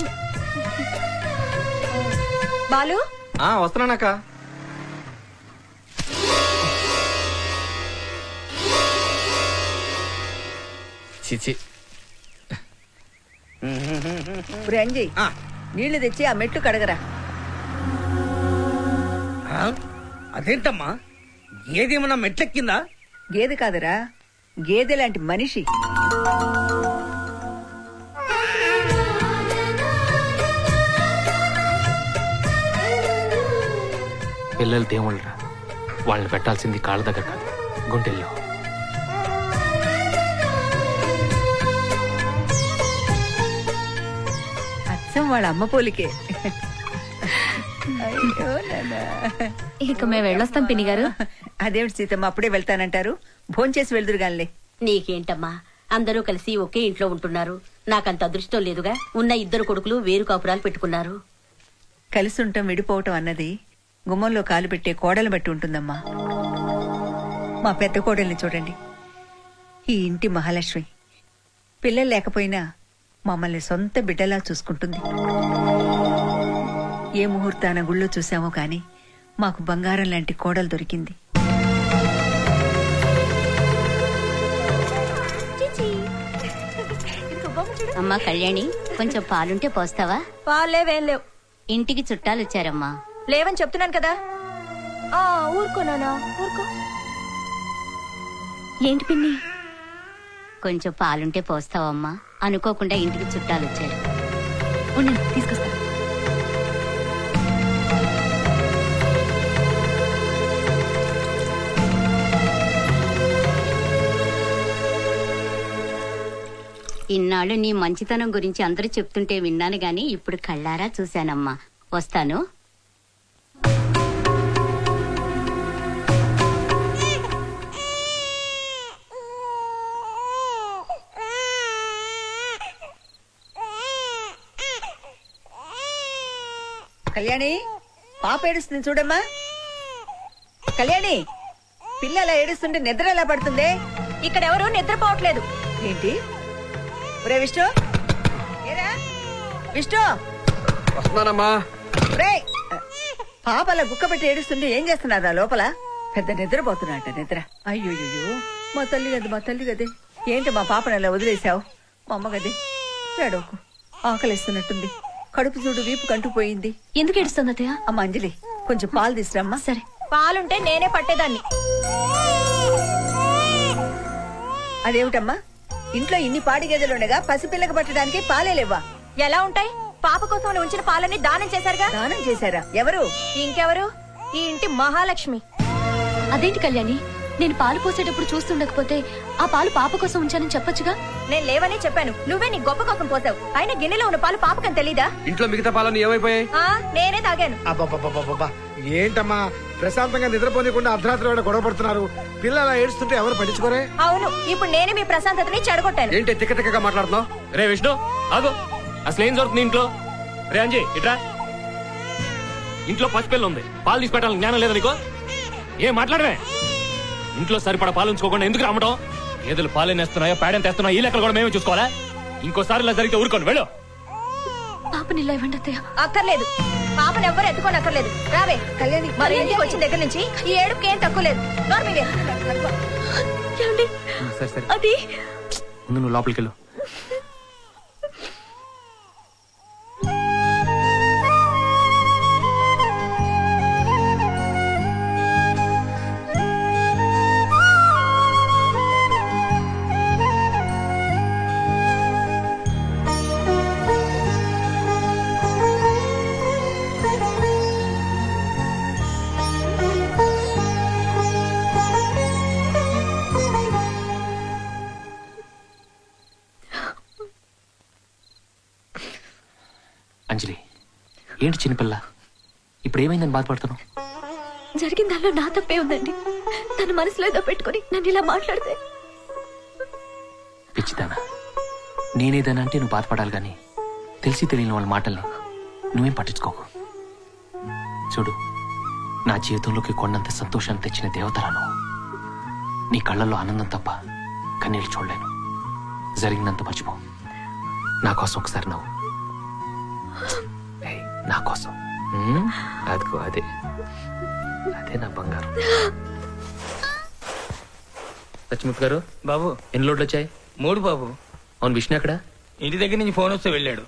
బాలు వస్తున్నానక్క. చిచి అంజయ్, నీళ్లు తెచ్చి ఆ మెట్లు కడగరా. అదేంటమ్మా, గేదేమన్నా మెట్లెక్కిందా? గేదె కాదురా, గేదె లాంటి మనిషి. పిల్లలు దేవుళ్ళరా, వాళ్ళని పెట్టాల్సింది కాళ్ళ దగ్గర కాదు, గుంటెల్లో. అచ్చం వాళ్ళ అమ్మ పోలికే. ఇక మేము వెళ్ళొస్తాం పిన్ని గారు. అదేమిటి సీతమ్మ, అప్పుడే వెళ్తానంటారు? భోంచేసి వెళ్దురు గానిలే. నీకేంటమ్మా, అందరూ కలిసి ఒకే ఇంట్లో ఉంటున్నారు. నాకంత అదృష్టం లేదుగా. ఉన్న ఇద్దరు కొడుకులు వేరు కాపురాలు పెట్టుకున్నారు. కలిసి ఉండటం విడిపోవటం అన్నది గుమ్మంలో కాలు పెట్టే కోడలు బట్టి ఉంటుందమ్మా. మా పెద్ద కోడల్ని చూడండి, ఈ ఇంటి మహాలక్ష్మి. పిల్లలు లేకపోయినా మమ్మల్ని సొంత బిడ్డలా చూసుకుంటుంది. ఏ ముహూర్తాన గుళ్ళో చూసామో కాని మాకు బంగారం లాంటి కోడలు దొరికింది. అమ్మా కళ్యాణి, కొంచెం పాలుంటే పోస్తావా? పాలేవేం లేవు. ఇంటికి చుట్టాలు వచ్చారమ్మా. లేవని చెప్తున్నాను కదా. ఆ ఊరుకోనా ఊరుకో. ఏంటి పిన్ని? కొంచెం పాలుంటే పోస్తావమ్మా. అనుకోకుండా ఇంటికి చుట్టాలు వచ్చారు. ఉండండి, తీసుకొస్తా. ఇన్నాళ్ళు నీ మంచితనం గురించి అందరూ చెప్తుంటే విన్నాను గాని ఇప్పుడు కళ్ళారా చూశానమ్మా. వస్తాను. కళ్యాణి, పాప ఏడుస్తుంది చూడమ్మా. కళ్యాణి, పిల్ల అలా ఏడుస్తుంటే నిద్ర ఎలా పడుతుంది? ఇక్కడ ఎవరు నిద్రపోవట్లేదు. ఏంటి? ఒరే విష్ణు, ఏరా విష్ణు, వస్తున్నానమ్మా. పాప అలా గుక్క పెట్టి ఏడుస్తుంటే ఏం చేస్తున్నారా లోపల? పెద్ద నిద్రపోతున్నట్ట నిద్ర. అయ్యోయ్యో, మా తల్లి గది మా తల్లి గదే. ఏంటి మా పాపను అలా వదిలేసావు? మా అమ్మ గదే, ఏడోకు. ఆకలిస్తున్నట్టుంది. కడుపు చూడు వీపు కంటుపోయింది. ఎందుకు ఏడుస్తుంది అత్తయ్య? అమ్మ అంజలి, కొంచెం పాలు తీసురమ్మా. సరే. పాలుంటే నేనే పట్టేదాన్ని. అదేమిటమ్మా, ఇంట్లో ఇన్ని పాడి గేదెలుండగా పసిపిల్లకి పట్టడానికి పాలే లేవా? ఎలా ఉంటాయి? పాప కోసం ఉంచిన పాలని దానం చేశారుగా. దానం చేశారా? ఎవరు? ఇంకెవరు? ఈ ఇంటి మహాలక్ష్మి. అదేంటి కళ్యాణి, నేను పాలు పోసేటప్పుడు చూస్తుండకపోతే ఆ పాలు పాప కోసం ఉంచానని చెప్పొచ్చుగా. నేను లేవని చెప్పాను, నువ్వే నీ గొప్ప కోసం పోసావు. అయినా గిన్నెలో ఉన్న పాలు పాపకని తెలీదా? ఇంట్లో మిగతా పాలన్నీ ఏమైపోయాయి? ఆ, నేనే తాగాను. అబ్బబ్బబ్బబ్బబ్బా, ఏంటమ్మా ప్రశాంతంగా నిద్రపోనికుండా అర్ధరాత్రి వేళ గొడవ పడుతున్నారు? పిల్లలు ఏడుస్తుంటే ఎవరు పట్టించుకోరే? అవును, ఇప్పుడు నేనే మీ ప్రశాంతతని చెడగొట్టాను. ఏంటి తిక్క తిక్కగా మాట్లాడుతున్నావు? రే విష్ణు, ఆగు. అసలు ఏం జరుగుతుంది ఇంట్లో? రే అంజీ, ఇట్రా. ఇంట్లో పసిపిల్ల ఉంది, పాలు తీసి పెట్టాలని జ్ఞానం లేదా నీకు? ఏం మాట్లాడమే? ఇంట్లో సరిపడా పాలు ఉంచుకోకుండా ఎందుకు రావడం? ఏదులు పాలనేస్తున్నాయో పేడని తెస్తున్నాయో ఈ లెక్కలు కూడా మేమే చూసుకోవాలా? ఇంకోసారి ఇలా జరిగితే ఊరుకోండి, వెళ్ళు. పాపని ఇలా ఇవ్వండి అత్తయ్య. అక్కర్లేదు, పాపని ఎవ్వరు ఎత్తుకొని అక్కర్లేదు. రావే కళ్యాణి, మరి ఇంటికి వచ్చిన దగ్గర నుంచి ఈ ఏడుపుకి ఏం తక్కువ లేదు. సరే సరే, అది ముందు నువ్వు లోపలికి వెళ్ళు. అంజలి, ఏంటి చిన్నపిల్ల? ఇప్పుడు ఏమైందని బాధపడుతున్నావు? జరిగిన దానిలో నా తప్పే ఉందండి. తన మనసులో ఏదో పెట్టుకుని నన్ను ఇలా మాట్లాడితే. పిచ్చిదానా, నేనేదన్నా అంటే నువ్వు బాధపడాలి గాని తెలిసి తెలియని వాళ్ళ మాటల్ని నువ్వేం పట్టించుకోకు. చూడు, నా జీవితంలోకి కొండంత సంతోషాన్ని తెచ్చిన దేవతలను. నీ కళ్ళల్లో ఆనందం తప్ప కన్నీళ్ళు చూడలేను. జరిగిందంత మర్చిపో. నా కోసం ఒకసారి నవ్వు. నా కోసం. అదిగో అదే అదే నా బంగారం. లక్ష్మీపతి గారు, బాబు ఎన్ని లోడ్లు వచ్చాయి? మూడు బాబు. అవును, విష్ణు ఎక్కడ? ఇంటి దగ్గర నుంచి ఫోన్ వస్తే వెళ్ళాడు.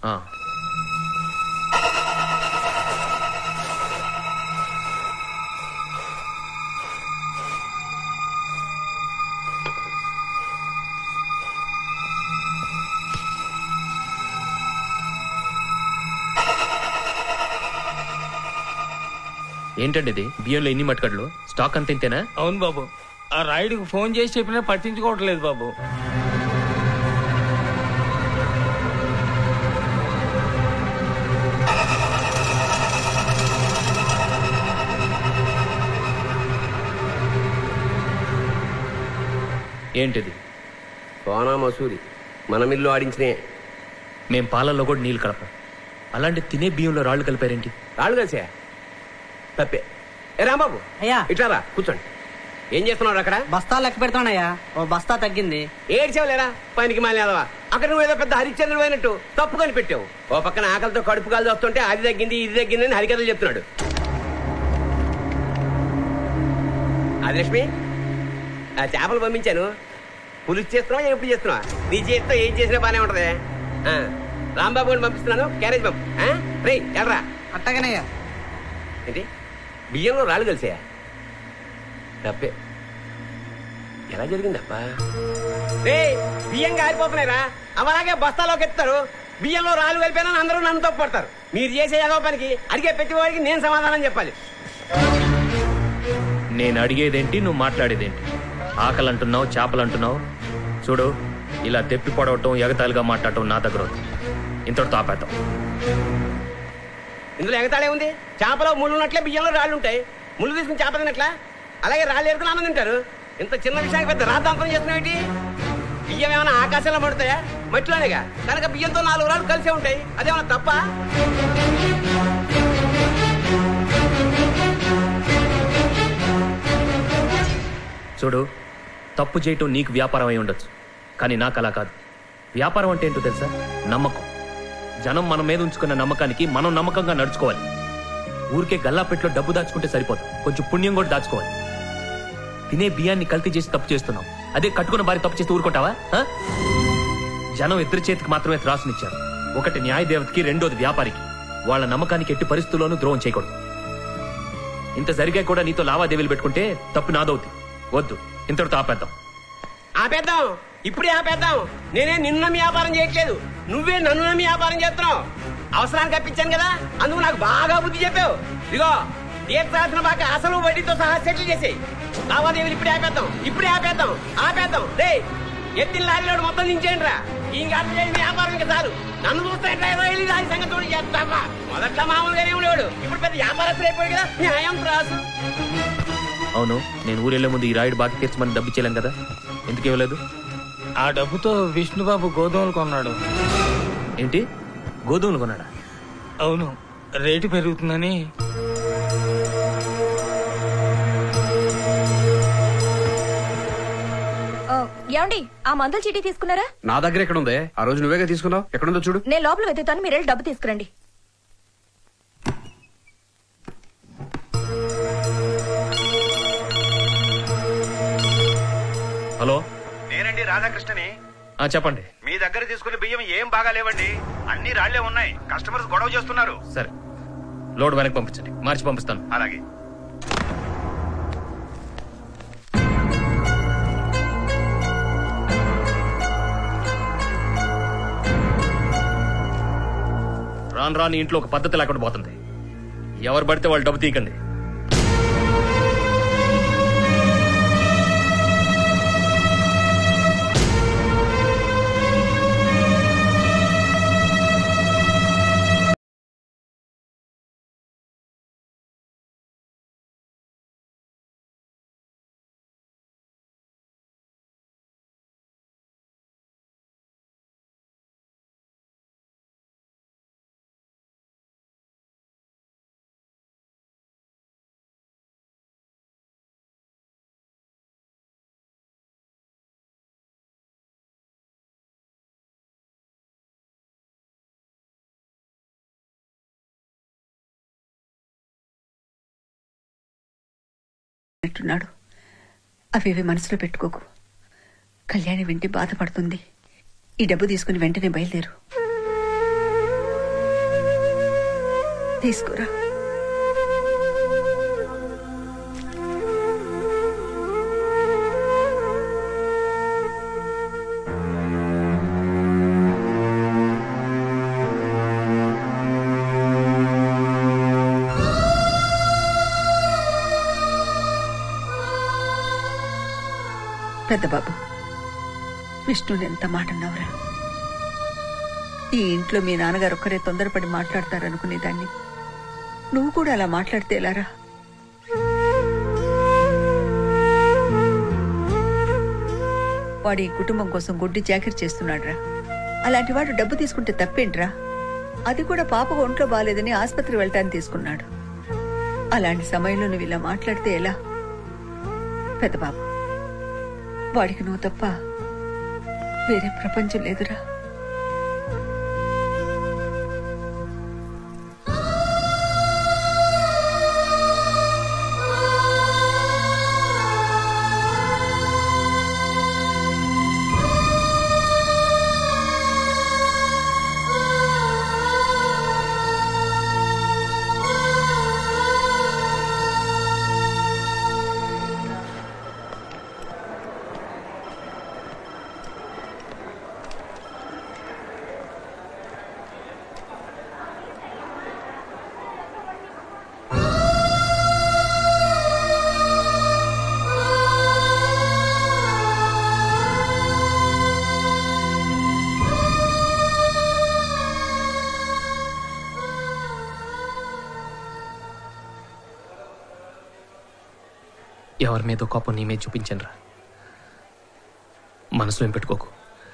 ఏంటండి ఇది? బియ్యంలో ఇన్ని మట్టుకడ్లు, స్టాక్ అంత ఇంతేనా? అవును బాబు, ఆ రాయుడికి ఫోన్ చేసి చెప్పినా పట్టించుకోవట్లేదు బాబు. ఏంటిది? సోనా మసూరి మన మిల్లు ఆడించినే. మేం పాలల్లో కూడా నీళ్లు కలపం, అలాంటి తినే బియ్యంలో రాళ్ళు కలిపారేంటి? రాళ్ళు కలిసా తప్పే. ఏ రాంబాబు అయ్యా ఇట్లారా కూర్చోండి. ఏం చేస్తున్నాడు అక్కడ? బస్తాలు లెక్క పెడతానయ్యా. ఓ బస్తా తగ్గింది. ఏడ్చావులేరా పనికి మాలేదవా. అక్కడ నువ్వు ఏదో పెద్ద హరిశ్చంద్రుడు అయినట్టు తప్పు కొని పెట్టావు. ఓ పక్కన ఆకలితో కడుపు కాలు వస్తుంటే అది తగ్గింది ఇది తగ్గింది అని హరికథలు చెప్తున్నాడు. ఆదిలక్ష్మి ఆ చేపలు పంపించాను, పులుసు చేస్తున్నావా ఎప్పుడు చేస్తున్నావా? నీ చేతితో ఏం చేసినా బానే ఉంటది. రాంబాబు గారిని పంపిస్తున్నాను, క్యారేజ్ పంపు. రే ఎల్రా. అట్టగానయ్యా. ఏంటి బియ్యంలో రాళ్ళు కలిసాయా? తప్పే. ఎలా జరిగిందప్పా? రే బియ్యం కారిపోతున్నాయిరా, అవలాగే బస్తాలోకి ఎత్తారు. బియ్యంలో రాళ్ళు కలిపానని అందరూ నన్ను తప్పుపడతారు. మీరు చేసే ఏదో పనికి అడిగే ప్రతివాడికి నేను సమాధానం చెప్పాలి. నేను అడిగేదేంటి, నువ్వు మాట్లాడేదేంటి? ఆకలి అంటున్నావు, చేపలు అంటున్నావు. చూడు, ఇలా తెప్పి పొడవటం ఎగతాళిగా మాట్లాడటం నా దగ్గర వద్దు. ఇంతటితో ఆపేద్దాం. ఇందులో ఎగతాళే ఉంది? చేపలో ముళ్ళు ఉన్నట్లే బియ్యంలో రాళ్ళు ఉంటాయి. ముళ్ళు తీసుకుని చేప తినట్లా, అలాగే రాళ్ళు ఎరుకుని అన్నం తింటారు. ఇంత చిన్న విషయానికి పెద్ద రాద్ధాంతం చేస్తున్నావేంటి? బియ్యం ఏమైనా ఆకాశంలో పడతాయా? మట్టిలోనేగా. కనుక బియ్యంతో నాలుగు రాళ్ళు కలిసే ఉంటాయి. అదేమన్నా తప్ప? చూడు, తప్పు చేయటం నీకు వ్యాపారం అయి ఉండొచ్చు, కానీ నాకు అలా కాదు. వ్యాపారం అంటే ఏంటో తెలుసా? నమ్మకం. జనం మన మీద ఉంచుకున్న నమ్మకానికి మనం నమ్మకంగా నడుచుకోవాలి. ఊరికే గల్లాపెట్లో డబ్బు దాచుకుంటే సరిపోదు, కొంచెం పుణ్యం కూడా దాచుకోవాలి. తినే బియ్యాన్ని కల్తీ చేసి తప్పు చేస్తున్నాం, అదే కట్టుకున్న భార్య తప్పు చేసి ఊరుకుంటావా? జనం ఇద్దరి చేతికి మాత్రమే త్రాసునిచ్చారు, ఒకటి న్యాయ దేవతకి, రెండోది వ్యాపారికి. వాళ్ళ నమ్మకానికి ఎట్టి పరిస్థితుల్లోనూ ద్రోహం చేయకూడదు. ఇంత జరిగా కూడా నీతో లావాదేవీలు పెట్టుకుంటే తప్పు నాదవుతుంది. వద్దు, ఇంతటితో ఆపేద్దాం. ఆపేద్దాం, ఇప్పుడే ఆపేద్దాం. నేనే నిన్ను నమ్మి వ్యాపారం చేయట్లేదు, నువ్వే నన్ను నమ్మి వ్యాపారం చేస్తున్నావు. అవసరానికి అప్పించాను కదా, అందుకు నాకు బాగా బుద్ధి చెప్పావు. ఇదిగో తీర్చాల్సిన బాగా అసలు వడ్డీతో సహా సెటిల్ చేసేయి. లావాదేవీలు ఇప్పుడే ఆపేద్దాం, ఇప్పుడే ఆపేద్దాం, ఆపేద్దాం. రే ఎత్తిన లారీలోడు మొత్తం దించేయండి రా. ఇంకా అర్థం చేసిన వ్యాపారం ఇంకా చాలు. నన్ను చూస్తే రాయి సంగతి చేస్తావా? మొదట్లో మామూలుగానే ఉండేవాడు, ఇప్పుడు పెద్ద వ్యాపారస్తులు అయిపోయాడు కదా. న్యాయం రాసు. అవును, నేను ఊరెళ్లే ముందు ఈ రాయుడు బాకీ తీర్చమని డబ్బు ఇచ్చేయలేం కదా, ఎందుకు ఇవ్వలేదు? ఆ డబ్బుతో విష్ణుబాబు గోధుమలు కొన్నాడు. ఏంటి, గోధుమలు కొన్నాడా? అవును, రేటు పెరుగుతుందని. ఏమండి, ఆ మందుల చీటీ తీసుకున్నారా? నా దగ్గర ఎక్కడ ఉంది? ఆ రోజు నువ్వేగా తీసుకున్నావు, ఎక్కడుందో చూడు. నేను లోపల వెతుకుతాను, మీరు వెళ్ళి డబ్బు తీసుకురండి. హలో, నేనండి రాధాకృష్ణని. చెప్పండి. మీ దగ్గర తీసుకునే బియ్యం ఏం బాగా లేవండి, అన్ని రాళ్లే ఉన్నాయి. కస్టమర్స్ గొడవ చేస్తున్నారు. సరే, లోడ్ వెనక్కి పంపించండి, మార్చి పంపిస్తాను. అలాగే. రాను రాని ఇంట్లో ఒక పద్ధతి లేకుండా పోతుంది. ఎవరు పడితే వాళ్ళు డబ్బు తీయకండి. అంటున్నాడు. అవేవి మనసులో పెట్టుకోకు. కళ్యాణి వింటే బాధపడుతుంది. ఈ డబ్బు తీసుకుని వెంటనే బయలుదేరు. తీసుకురా. పెద్దబాబు, విష్ణుని ఎంత మాట అన్నావురా. ఈ ఇంట్లో మీ నాన్నగారు ఒక్కరే తొందరపడి మాట్లాడతారనుకునేదాన్ని. నువ్వు కూడా అలా మాట్లాడితే ఎలారా? వాడి కుటుంబం కోసం గుడ్డి చాకరీ చేస్తున్నాడురా. అలాంటి వాడు డబ్బు తీసుకుంటే తప్పేంట్రా? అది కూడా పాపకు ఒంట్లో బాగాలేదని ఆసుపత్రి వెళ్ళటానికి తీసుకున్నాడు. అలాంటి సమయంలో నువ్వు ఇలా మాట్లాడితే ఎలా? పెద్ద బాబు, వాడికి నువ్వు తప్ప వేరే ప్రపంచం లేదురా. ఎవరి మీద కోపం నీ మీద చూపించను రా. మనసులో ఏం పెట్టుకోకు.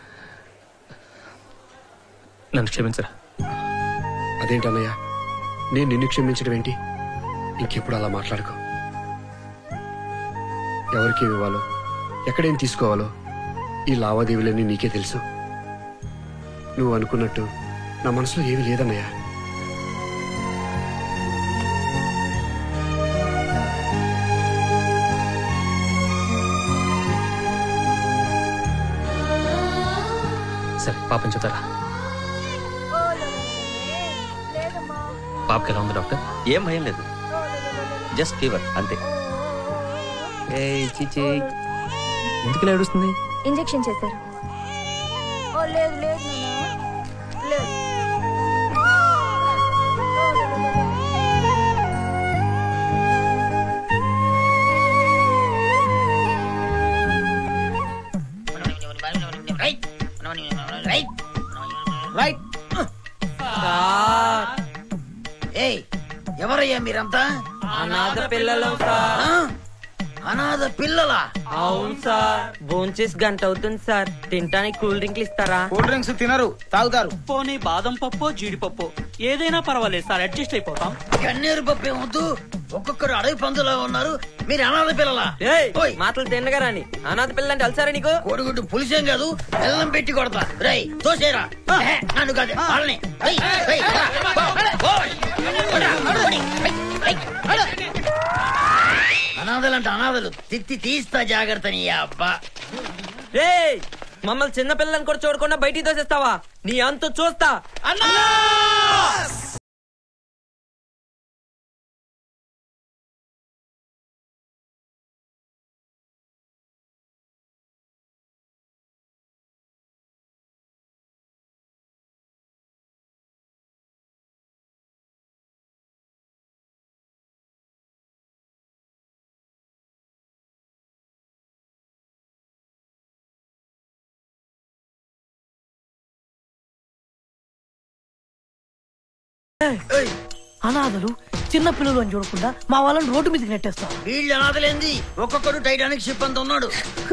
నన్ను క్షమించరా. అదేంటన్నయ్య, నేను నిన్ను క్షమించడం ఏంటి? ఇంకెప్పుడు అలా మాట్లాడుకో. ఎవరికి ఇవ్వాలో, ఎక్కడేం తీసుకోవాలో ఈ లావాదేవీలన్నీ నీకే తెలుసు. నువ్వు అనుకున్నట్టు నా మనసులో ఏమీ లేదన్నయ్య. సరే, పాపం చెప్తారా? పాపకి ఎలా ఉంది డాక్టర్? ఏం భయం లేదు, జస్ట్ ఫీవర్ అంతే. ఎందుకు ఇలా ఏడుస్తుంది? ఇంజెక్షన్ చేశారు. లేదు లేదు లేదు. రైట్. ఏయ్, ఎవరయ్యా మీరంతా? అనాథ పిల్లలు సార్. అనాథ పిల్లలా? అవును సార్. భోంచేసి గంట అవుతుంది సార్. తినడానికి కూల్ డ్రింక్లు ఇస్తారా? కూల్ డ్రింక్స్ తినరు, తాగుతారు. పోనీ బాదం పప్పు జీడిపప్పు ఏదైనా పర్వాలేదు సార్, అడ్జస్ట్ అయిపోతాం. కన్నీరు పప్పు ఏమొద్దు, ఒక్కొక్కరు అడవి పందులా ఉన్నారు. మీరు అనాథ పిల్లలా? మాటలు తిన్నగా రాని. అనాథ పిల్లలు అంటే అలసారా నీకు? కోడిగుడ్డు పులిసేం కాదు, బెల్లం పెట్టి కొడతా. రై తోసేరా. నన్ను కాదు వాళ్ళని. అనాథలంటే అనాథలు, తిత్తి తీస్తా జాగ్రత్త. నీ అబ్బా రే, మమ్మల్ని చిన్న పిల్లలను కూడా చూడకుండా బయటికి తోసేస్తావా? నీ అంత చూస్తా. అన్నా అనాథలు చిన్న పిల్లలు అని చూడకుండా మా వాళ్ళని రోడ్డు మీదకి నెట్టేస్తాం. వీళ్ళు అనాథలేంది, ఒక్కొక్కడు టైటానిక్ షిప్ అంత ఉన్నాడు.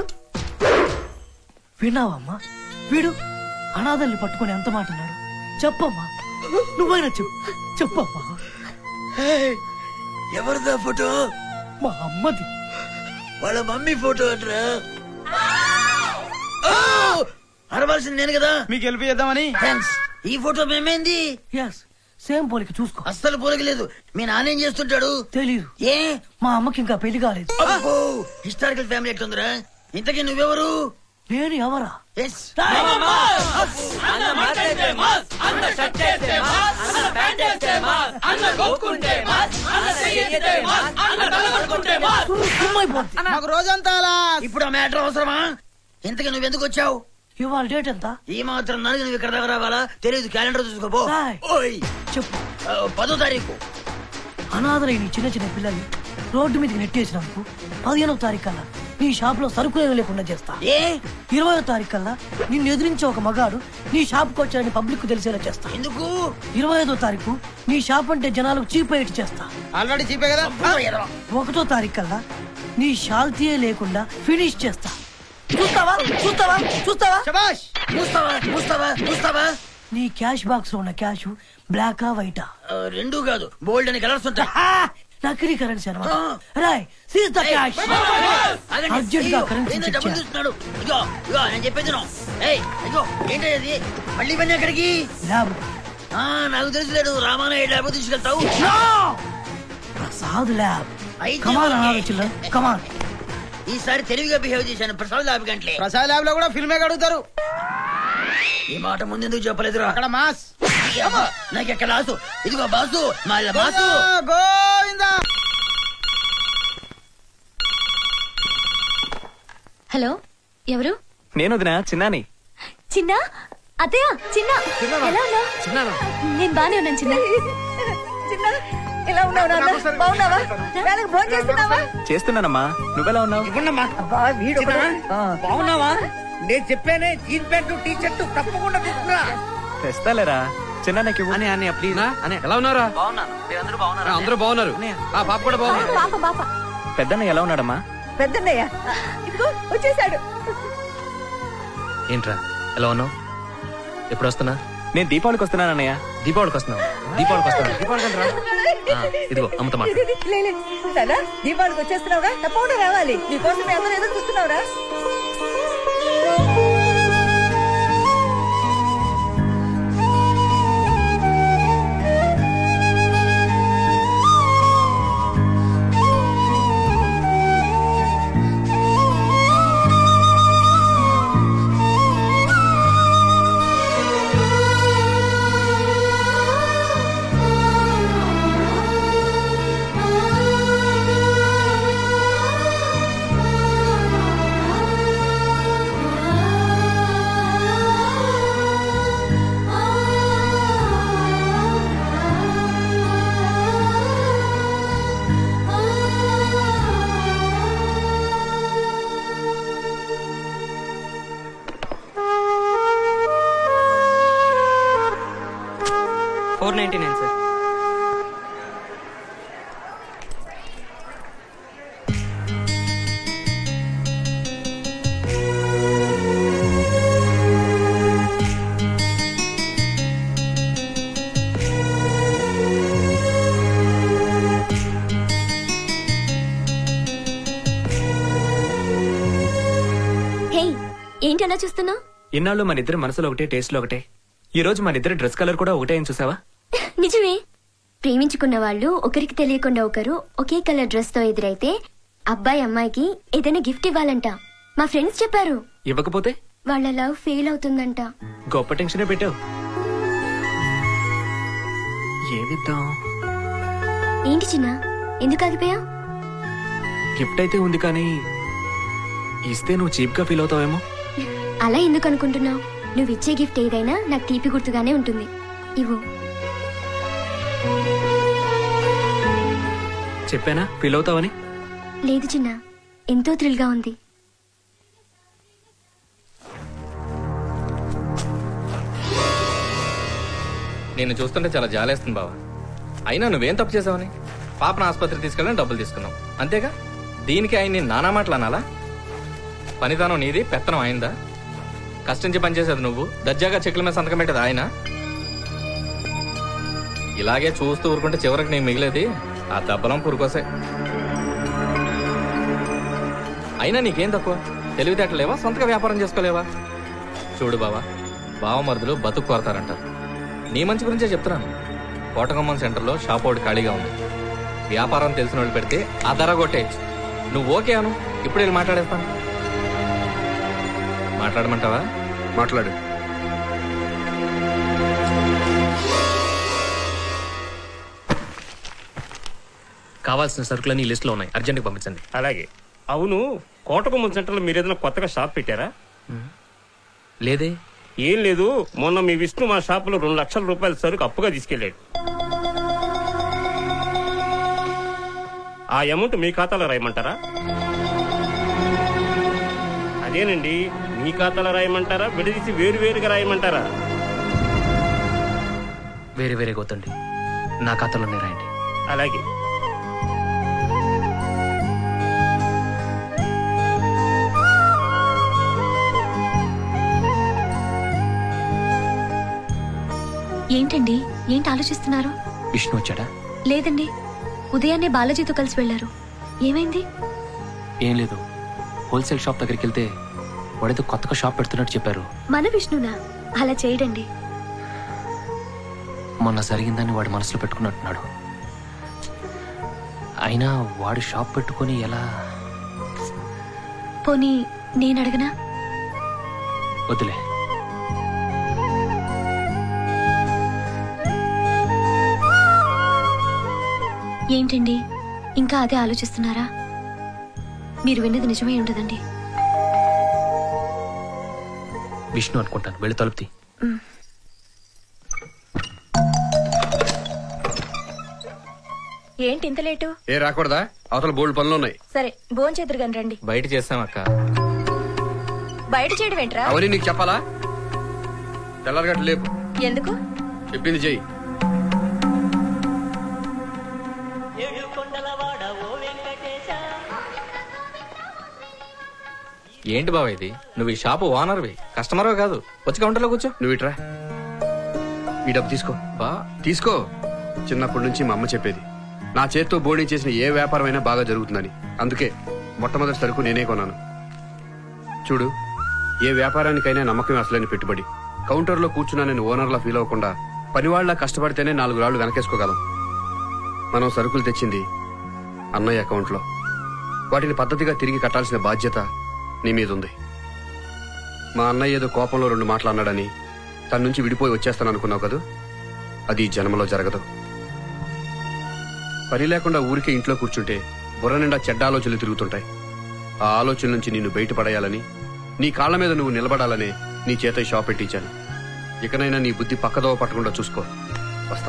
విన్నావమ్మా, వీడు అనాథల్ని పట్టుకొని ఎంత మాట అన్నాడు. చెప్పమ్మా, నువ్వైనా చెప్పు చెప్పమ్మా. ఎవరిదా ఫోటో? మా అమ్మది. వాళ్ళ మమ్మీ ఫోటో అంటారా? అరవాల్సింది నేను కదా, మీకు హెల్ప్ చేద్దామని. థ్యాంక్స్. ఈ ఫోటో మేమేంది? సేమ్ పోలిక చూసుకో. అస్సలు పోలిక లేదు. మీ నాన్నేం చేస్తుంటాడు? తెలీదు. ఏ? మా అమ్మకి ఇంకా పెళ్లి కాలేదు. హిస్టారికల్ ఫ్యామిలీ ఎట్లుందిరా? ఇంతకీ నువ్వెవరు? నేను ఎవరా? నాకు రోజంతా అలా. ఇప్పుడు ఆ మ్యాటర్ అవసరమా? ఇంతకీ నువ్వెందుకు వచ్చావు? ఇవాళ డేట్ ఎంత? ఈ మాత్రం దానికి నువ్వు ఇక్కడ దగ్గర రావాలా? తెలియదు, క్యాలెండర్ చూసుకోపో. చెప్పు. పదో తారీఖు. అనాథలైన చిన్న చిన్న పిల్లల్ని రోడ్డు మీదకి నెట్టేసినందుకు పదిహేనవ తారీఖు కల్లా నీ షాప్ లో సరుకులు లేకుండా చేస్తా. ఏ? ఇరవయో తారీఖు కల్లా నిన్ను ఎదిరించే ఒక మగాడు నీ షాప్ కు వచ్చాడని పబ్లిక్ కు తెలిసేలా చేస్తా. ఎందుకు? ఇరవై ఐదో తారీఖు నీ షాప్ అంటే జనాలకు చీప్ అయ్యేట్ చేస్తా. ఆల్రెడీ చీపే కదా. ఒకటో తారీఖు కల్లా నీ షాల్తీయే లేకుండా ఫినిష్ చేస్తా. చూస్తావా చూస్తావా చూస్తావా శబాష్ చూస్తావా చూస్తావా చూస్తావా నీ క్యాష్ బాక్స్ లో ఉన్న క్యాష్ బ్లాకా వైటా రెండు కాదు బోల్డ్ అని కలర్స్ ఉంటాయి. నకిలీ కరెన్సీ అన్నమాట. Roy seize the cash. Urgent గా కరెన్సీ చెక్ చేయాలి. చూస్తున్నాడు. ఇగో ఇగో నేను చెప్పేది విను. ఏయ్ ఇగో ఏంటి ఇది మళ్ళీ పని ఎక్కడికి? ల్యాబ్. ఆ నాకు తెలుసులేడు రామానాయుడు ల్యాబ్ తీసుకెళ్తావు. ప్రసాద్ ల్యాబ్. కమాన్ అనాలి చిల్ల కమాన్. ఈసారి తెలివిగా బిహేవ్ చేశాను ప్రసాద్ ల్యాబ్ గంటలే. ప్రసాద్ ల్యాబ్ లో కూడా ఫిల్మే అడుగుతారు. ఈ మాట ముందెందుకు చెప్పలేదురా? అక్కడ మాస్ నాకు ఎక్కడ లాసు. ఇదిగో బాసు మళ్ళీ బాసు. గోవిందా. హలో ఎవరు? నేను వదినా చిన్నాని. చిన్న అత్తయ్య చిన్న ఎలా ఉన్నావు? నేను బానే ఉన్నాను చిన్న. చిన్న ఎలా ఉన్నావు నాన్న? బాగున్నావా? వేళకు భోజనం చేస్తున్నావా? చేస్తున్నానమ్మా. నువ్వెలా ఉన్నావు? అబ్బా వీడు బాగున్నావా? నేను చెప్పానే జీన్ ప్యాంటు టీ షర్ట్ తప్పకుండా తీసుకురా. తెస్తాలేరా చిన్న నాకు అని అన్నయ్య ప్లీజ్ అన్నయ్య ఎలా ఉన్నారా? అందరూ బాగున్నారు. ఆ పాప కూడా బాగున్నారు. పాప పాప పెద్దన్న ఎలా ఉన్నాడమ్మా? పెద్దన్నయ్య ఇదిగో వచ్చేసాడు. ఏంట్రా ఎలా ఉన్నావు? ఎప్పుడు వస్తున్నా? నేను దీపావళికి వస్తున్నాను అన్నయ్య. దీపావళికి వస్తున్నావు? దీపావళికి వస్తున్నా. ఇదిగో అమ్మతో మాట. సదా దీపావళికి వచ్చేస్తున్నావురా? తప్పకుండా రావాలి. నీకోసం అందరూ ఎదురు చూస్తున్నావురా? Four ninety nine sir. Hey ఏంటి అలా చూస్తున్నావు? ఇన్నాళ్ళు మన ఇద్దరు మనసులో ఒకటే, టేస్ట్ లో ఒకటే. ఈ రోజు మన ఇద్దరు డ్రెస్ కలర్ కూడా ఒకటే అని చూసావా? నిజమే. ప్రేమించుకున్న వాళ్ళు ఒకరికి తెలియకుండా ఒకరు ఒకే కలర్ డ్రెస్ తో ఎదురైతే అబ్బాయి అమ్మాయికి ఏదైనా గిఫ్ట్ ఇవ్వాలంట. మా ఫ్రెండ్స్ చెప్పారు. ఇవ్వకపోతే వాళ్ళ లవ్ ఫెయిల్ అవుతుందంట. గొప్ప టెన్షన్ పెట్టావు. ఏమిద్దాం? ఏంటి చిన్న ఎందుకు ఆగిపోయా? గిఫ్ట్ అయితే ఉంది కానీ ఇస్తే నువ్వు చీప్ గా ఫీల్ అవుతావేమో. అలా ఎందుకు అనుకుంటున్నావు? నువ్వు ఇచ్చే గిఫ్ట్ ఏదైనా నాకు తీపి గుర్తుగానే ఉంటుంది. ఇవ్వు. చెప్పానా ఫీల్ అవుతావని? లేదు చిన్న, ఎంతో థ్రిల్ గా ఉంది. నేను చూస్తుంటే చాలా జాలేస్తుంది బావా. అయినా నువ్వేం తప్పు చేసావని? పాపను ఆసుపత్రికి తీసుకెళ్ళని డబ్బులు తీసుకున్నావు అంతేగా. దీనికి ఆయన్ని నానా మాటలు అనాలా? పనితనం నీది, పెత్తనం అయిందా? కష్టించి పనిచేసేది నువ్వు, దర్జాగా చెక్కుల మీద సంతకం పెట్టేది ఆయన. ఇలాగే చూస్తూ ఊరుకుంటే చివరికి నీకు మిగిలేది ఆ దెబ్బలం పురుకోసే. అయినా నీకేం తక్కువ? తెలివితేటలేవా? సొంతగా వ్యాపారం చేసుకోలేవా? చూడు బావా, బావమరుదులు బతుకు కోరతారంటారు. నీ మంచి గురించే చెప్తున్నాను. కోటగుమ్మం సెంటర్లో షాప్ ఒకటి ఖాళీగా ఉంది. వ్యాపారం తెలిసిన వాళ్ళు పెడితే ఆ ధర కొట్టేయచ్చు. నువ్వు ఓకే అను, ఇప్పుడు వెళ్ళి మాట్లాడేస్తాను. మాట్లాడమంటావా? మాట్లాడు. కావాల్సిన సరుకులన్నీ లిస్ట్ లో ఉన్నాయి, అర్జెంట్గా పంపించండి. అలాగే. అవును, కోటగుమ్మం సెంటర్లో మీరు ఏదైనా కొత్తగా షాప్ పెట్టారా? లేదే. ఏం లేదు, మొన్న మీ విష్ణు మా షాపులో రెండు లక్షల రూపాయల సరుకు అప్పుగా తీసుకెళ్లాడు. ఆ అమౌంట్ మీ ఖాతాలో రాయమంటారా? అదేనండి, మీ ఖాతాలో రాయమంటారా, విడదీసి వేరు వేరుగా రాయమంటారా? వేరే వేరే గోతండి, నా ఖాతాలోనే రాయండి. అలాగే. ఏంటి ఆలోచిస్తున్నారు? విష్ణు వచ్చాడా? లేదండి, ఉదయాన్నే బాలాజీతో కలిసి వెళ్లారు. ఏమైంది? ఏం లేదు, హోల్సేల్ షాప్ దగ్గరికి వెళ్తే వాడేదో కొత్తగా షాప్ పెడుతున్నట్టు చెప్పారు. మన విష్ణునా? అలా చేయడండి. మొన్న జరిగిందని వాడు మనసులో పెట్టుకున్నట్టున్నాడు. అయినా వాడు షాప్ పెట్టుకుని ఎలా? పోనీ నేను అడగనా? వదిలే. ఏంటండి ఇంకా అదే ఆలోచిస్తున్నారా? మీరు విన్నది నిజమై ఉండదండి. విష్ణు అనుకుంటాను, వెళ్ళి తలుపుతి. ఏంటి ఇంత లేటు? ఏ రాకూడదా? అవతల బోల్డ్ పనులు ఉన్నాయి. సరే భోంచేద్దరు గాని రండి. బయట చేస్తామక్క. బయట చేయడం ఏంట్రా? అవన్నీ నీకు చెప్పాలా? తెల్లారగట్టు లేపు. ఎందుకు? చెప్పింది చెయ్యి. ఏంటి బావ ఇది? నువ్వు ఈ షాపు ఓనర్వి, కస్టమర్ కాదు. వచ్చి కౌంటర్లో కూర్చో. నువ్వు ఇట్రా, ఈ డబ్బు తీసుకో. బా తీసుకో. చిన్నప్పటి నుంచి మా అమ్మ చెప్పేది, నా చేత్తో బోర్డింగ్ చేసిన ఏ వ్యాపారం అయినా బాగా జరుగుతుందని. అందుకే మొట్టమొదటి సరుకు నేనే కొన్నాను. చూడు, ఏ వ్యాపారానికైనా నమ్మకం అసలైన పెట్టుబడి. కౌంటర్లో కూర్చున్నా నేను ఓనర్లా ఫీల్ అవ్వకుండా పనివాళ్ల కష్టపడితేనే నాలుగు రాళ్లు వెనకేసుకోగలం. మనం సరుకులు తెచ్చింది అన్నయ్య అకౌంట్లో. వాటిని పద్ధతిగా తిరిగి కట్టాల్సిన బాధ్యత నీ మీద ఉంది. మా అన్నయ్య ఏదో కోపంలో రెండు మాటలు అన్నాడని తన నుంచి విడిపోయి వచ్చేస్తాను అనుకున్నావు కదా, అది ఈ జన్మలో జరగదు. పని లేకుండా ఊరికే ఇంట్లో కూర్చుంటే బుర్ర నిండా చెడ్డ ఆలోచనలు తిరుగుతుంటాయి. ఆ ఆలోచన నుంచి నిన్ను బయటపడేయాలని, నీ కాళ్ల మీద నువ్వు నిలబడాలని నీ చేత ఈ షాప్ పెట్టించాను. ఇకనైనా నీ బుద్ధి పక్కదోవ పట్టకుండా చూసుకో. వస్తా.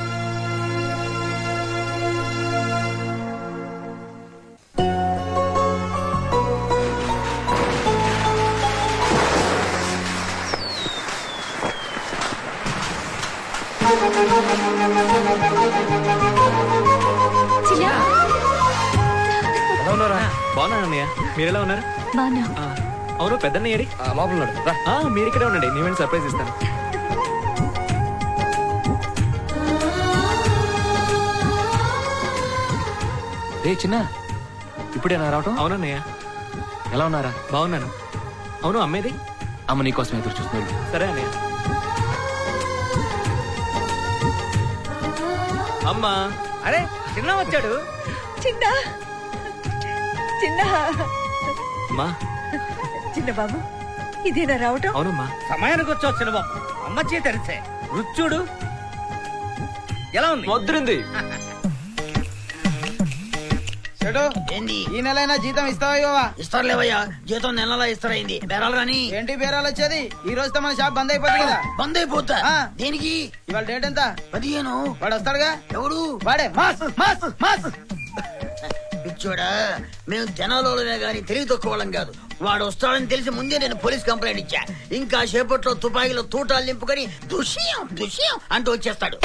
బాగున్నా అన్నయ్య, మీరెలా ఉన్నారు? అవును, పెద్దన్నయ్య లోపల ఉన్నాడు. మీరు ఇక్కడే ఉండండి, నేను సర్ప్రైజ్ ఇస్తాను. రే చిన్న, ఇప్పుడేనా రావటం? అవునన్నయ్య. ఎలా ఉన్నారా? బాగున్నాను. అవును, అమ్మేది? అమ్మ నీకోసం ఎదురు చూస్తున్నాడు. సరే అన్నయ్య. అమ్మా. అరే చిన్న వచ్చాడు. చిన్న చిన్న అమ్మా. చిన్న బాబు, ఇదేనా రావటం? అవునమ్మా. సమయానికి వచ్చావు చిన్న బాబు. అమ్మ చేతి తెరిస్తే రుచుడు ఎలా ఉంది? వద్దురింది. ఏంది ఈ నెలైనా జీతం ఇస్తావా? ఇస్తారులేవయ్యా, జీతం నెలలా ఇస్తారైంది. బేరాలు రాని. ఏంటి బేరాలు వచ్చేది? ఈ రోజుతో మన షాప్ బంద్ అయిపోతుంది కదా. బంద్ అయిపోతా? దేనికి? ఇవాళ డేట్ ఎంత? పదిహేను. వాడు వస్తాడుగా. ఎవడు? వాడే. Mass mass mass. పిచ్చోడా, మేము జనాలోనే గాని తెలివి తక్కువ వాళ్ళం కాదు. వాడు వస్తాడని తెలిసి ముందే నేను పోలీస్ కంప్లైంట్ ఇచ్చా. ఇంకా సేపట్లో తుపాకీలో తూటాలు నింపుకొని దుష్యం దుష్యం అంటూ వచ్చేస్తాడు.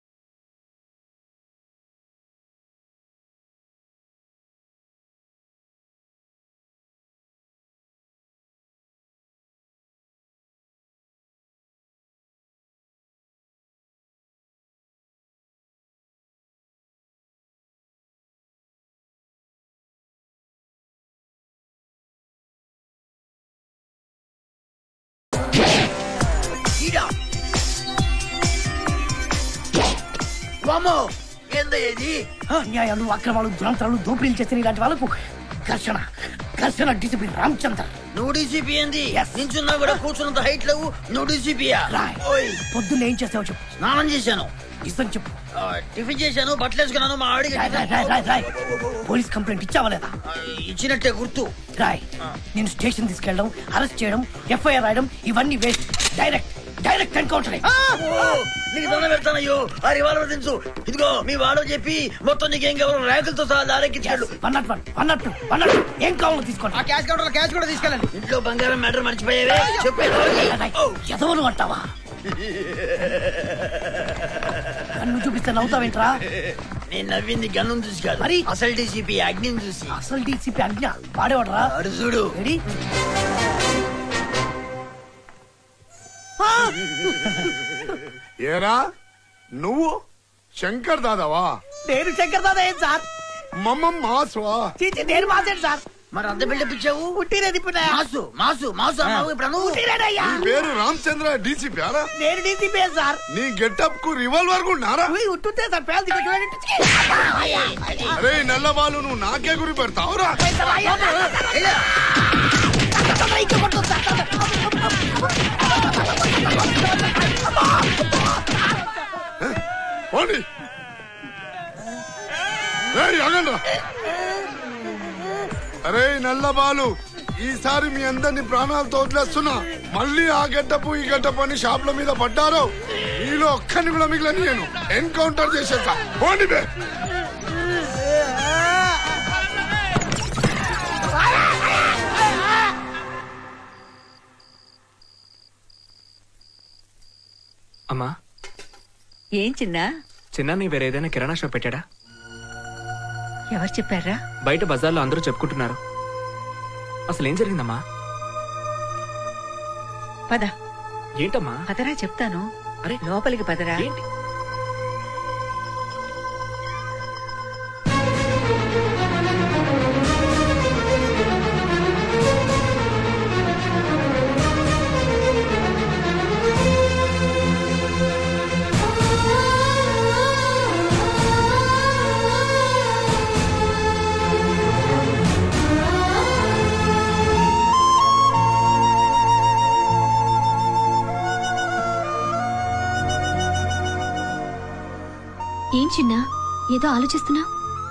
అన్యాయాలు, అక్రమాలు, దురంతాలు, దోపిడీలు చేసిన ఇలాంటి వాళ్ళకు ఘర్షణ ఘర్షణ డిసిప్లిన్. రామచంద్ర, నువ్వు డీసీపీ ఏంది? నించున్నా కూడా కూర్చున్నంత హైట్ లేవు. నువ్వు డీసీపీయా? పొద్దున్న ఏం చేసావు చెప్పు. స్నానం చేశాను. ఇస్తాను చెప్పు. టిఫిన్ చేశాను, బట్టలు వేసుకున్నాను. మా ఆడికి పోలీస్ కంప్లైంట్ ఇచ్చావా లేదా? ఇచ్చినట్టే గుర్తు. రాయ్, నేను స్టేషన్ తీసుకెళ్ళడం, అరెస్ట్ చేయడం, ఎఫ్ఐఆర్ రాయడం ఇవన్నీ వేస్ట్. Direct direct encounter. నీకు దండ పెడతానయ్యో, ఆ రివాల్వర్ దించు. ఇదిగో మీ వాడు చెప్పి మొత్తం నీకేం కావాలో ర్యాకులతో సహా దారెక్కించాడు. అన్నట్టు అన్నట్టు అన్నట్టు ఏం కావాలో తీసుకోండి. ఆ క్యాష్ కౌంటర్ క్యాష్ కూడా తీసుకెళ్ళండి. ఇంట్లో బంగారం మ్యాటర్ మర్చిపోయావే. చెప్పు ఎదవలు అంటావా? కన్ను చూపిస్తే నవ్వుతావేంట్రా? నేను నవ్వింది గన్ను చూసి కాదు, మరి అసలు డీసీపీ అగ్నిని చూసి. అసలు డీసీపీ అజ్ఞ వాడేవాడరా? అడు చూడు. ఏరా, నువ్వు శంకర్ దాదావా? నేను శంకర్ దాదా ఏం సార్? మమ్మ మాస్వా? చీచి నేను మాసాడు సార్. మరి అంత బిల్డప్ ఇచ్చావు? ఉట్టినే తిప్పినా. మాసు మాసు మాసు అన్నావు, ఇప్పుడు నువ్వు ఉట్టినేనయ్యా. నీ పేరు రామచంద్ర డీసీపీ అరా? నేను డీసీపీ సార్. నీ గెటప్ కు రివాల్వర్ ఉన్నారా? ఉట్టుంటే సార్ పేరు దిగొచ్చు. అరే నల్లబాలు, నువ్వు నాకే గురి పెడతావురా? పోనీ అరే నల్లబాలు, ఈసారి మీ అందరిని ప్రాణాలతో వదిలేస్తున్నా. మళ్ళీ ఆ గడ్డపు ఈ గడ్డపు అని షాప్ల మీద పడ్డారు, మీలో ఒక్కని కూడా మిగిలిన నేను ఎన్కౌంటర్ చేసేస్తా. పోనీ బే. అమ్మా, ఏం చిన్నా? చిన్న నీ వేరేదైనా కిరాణా షాప్ పెట్టాడా? ఎవరు చెప్పారా? బయట బజార్లో అందరూ చెప్పుకుంటున్నారు. అసలు ఏం జరిగిందమ్మా? పద. ఏంటమ్మా? పదరా చెప్తాను. అరే లోపలికి పదరా. ఏంటి? ఏం చిన్నా, ఏదో ఆలోచిస్తున్నా?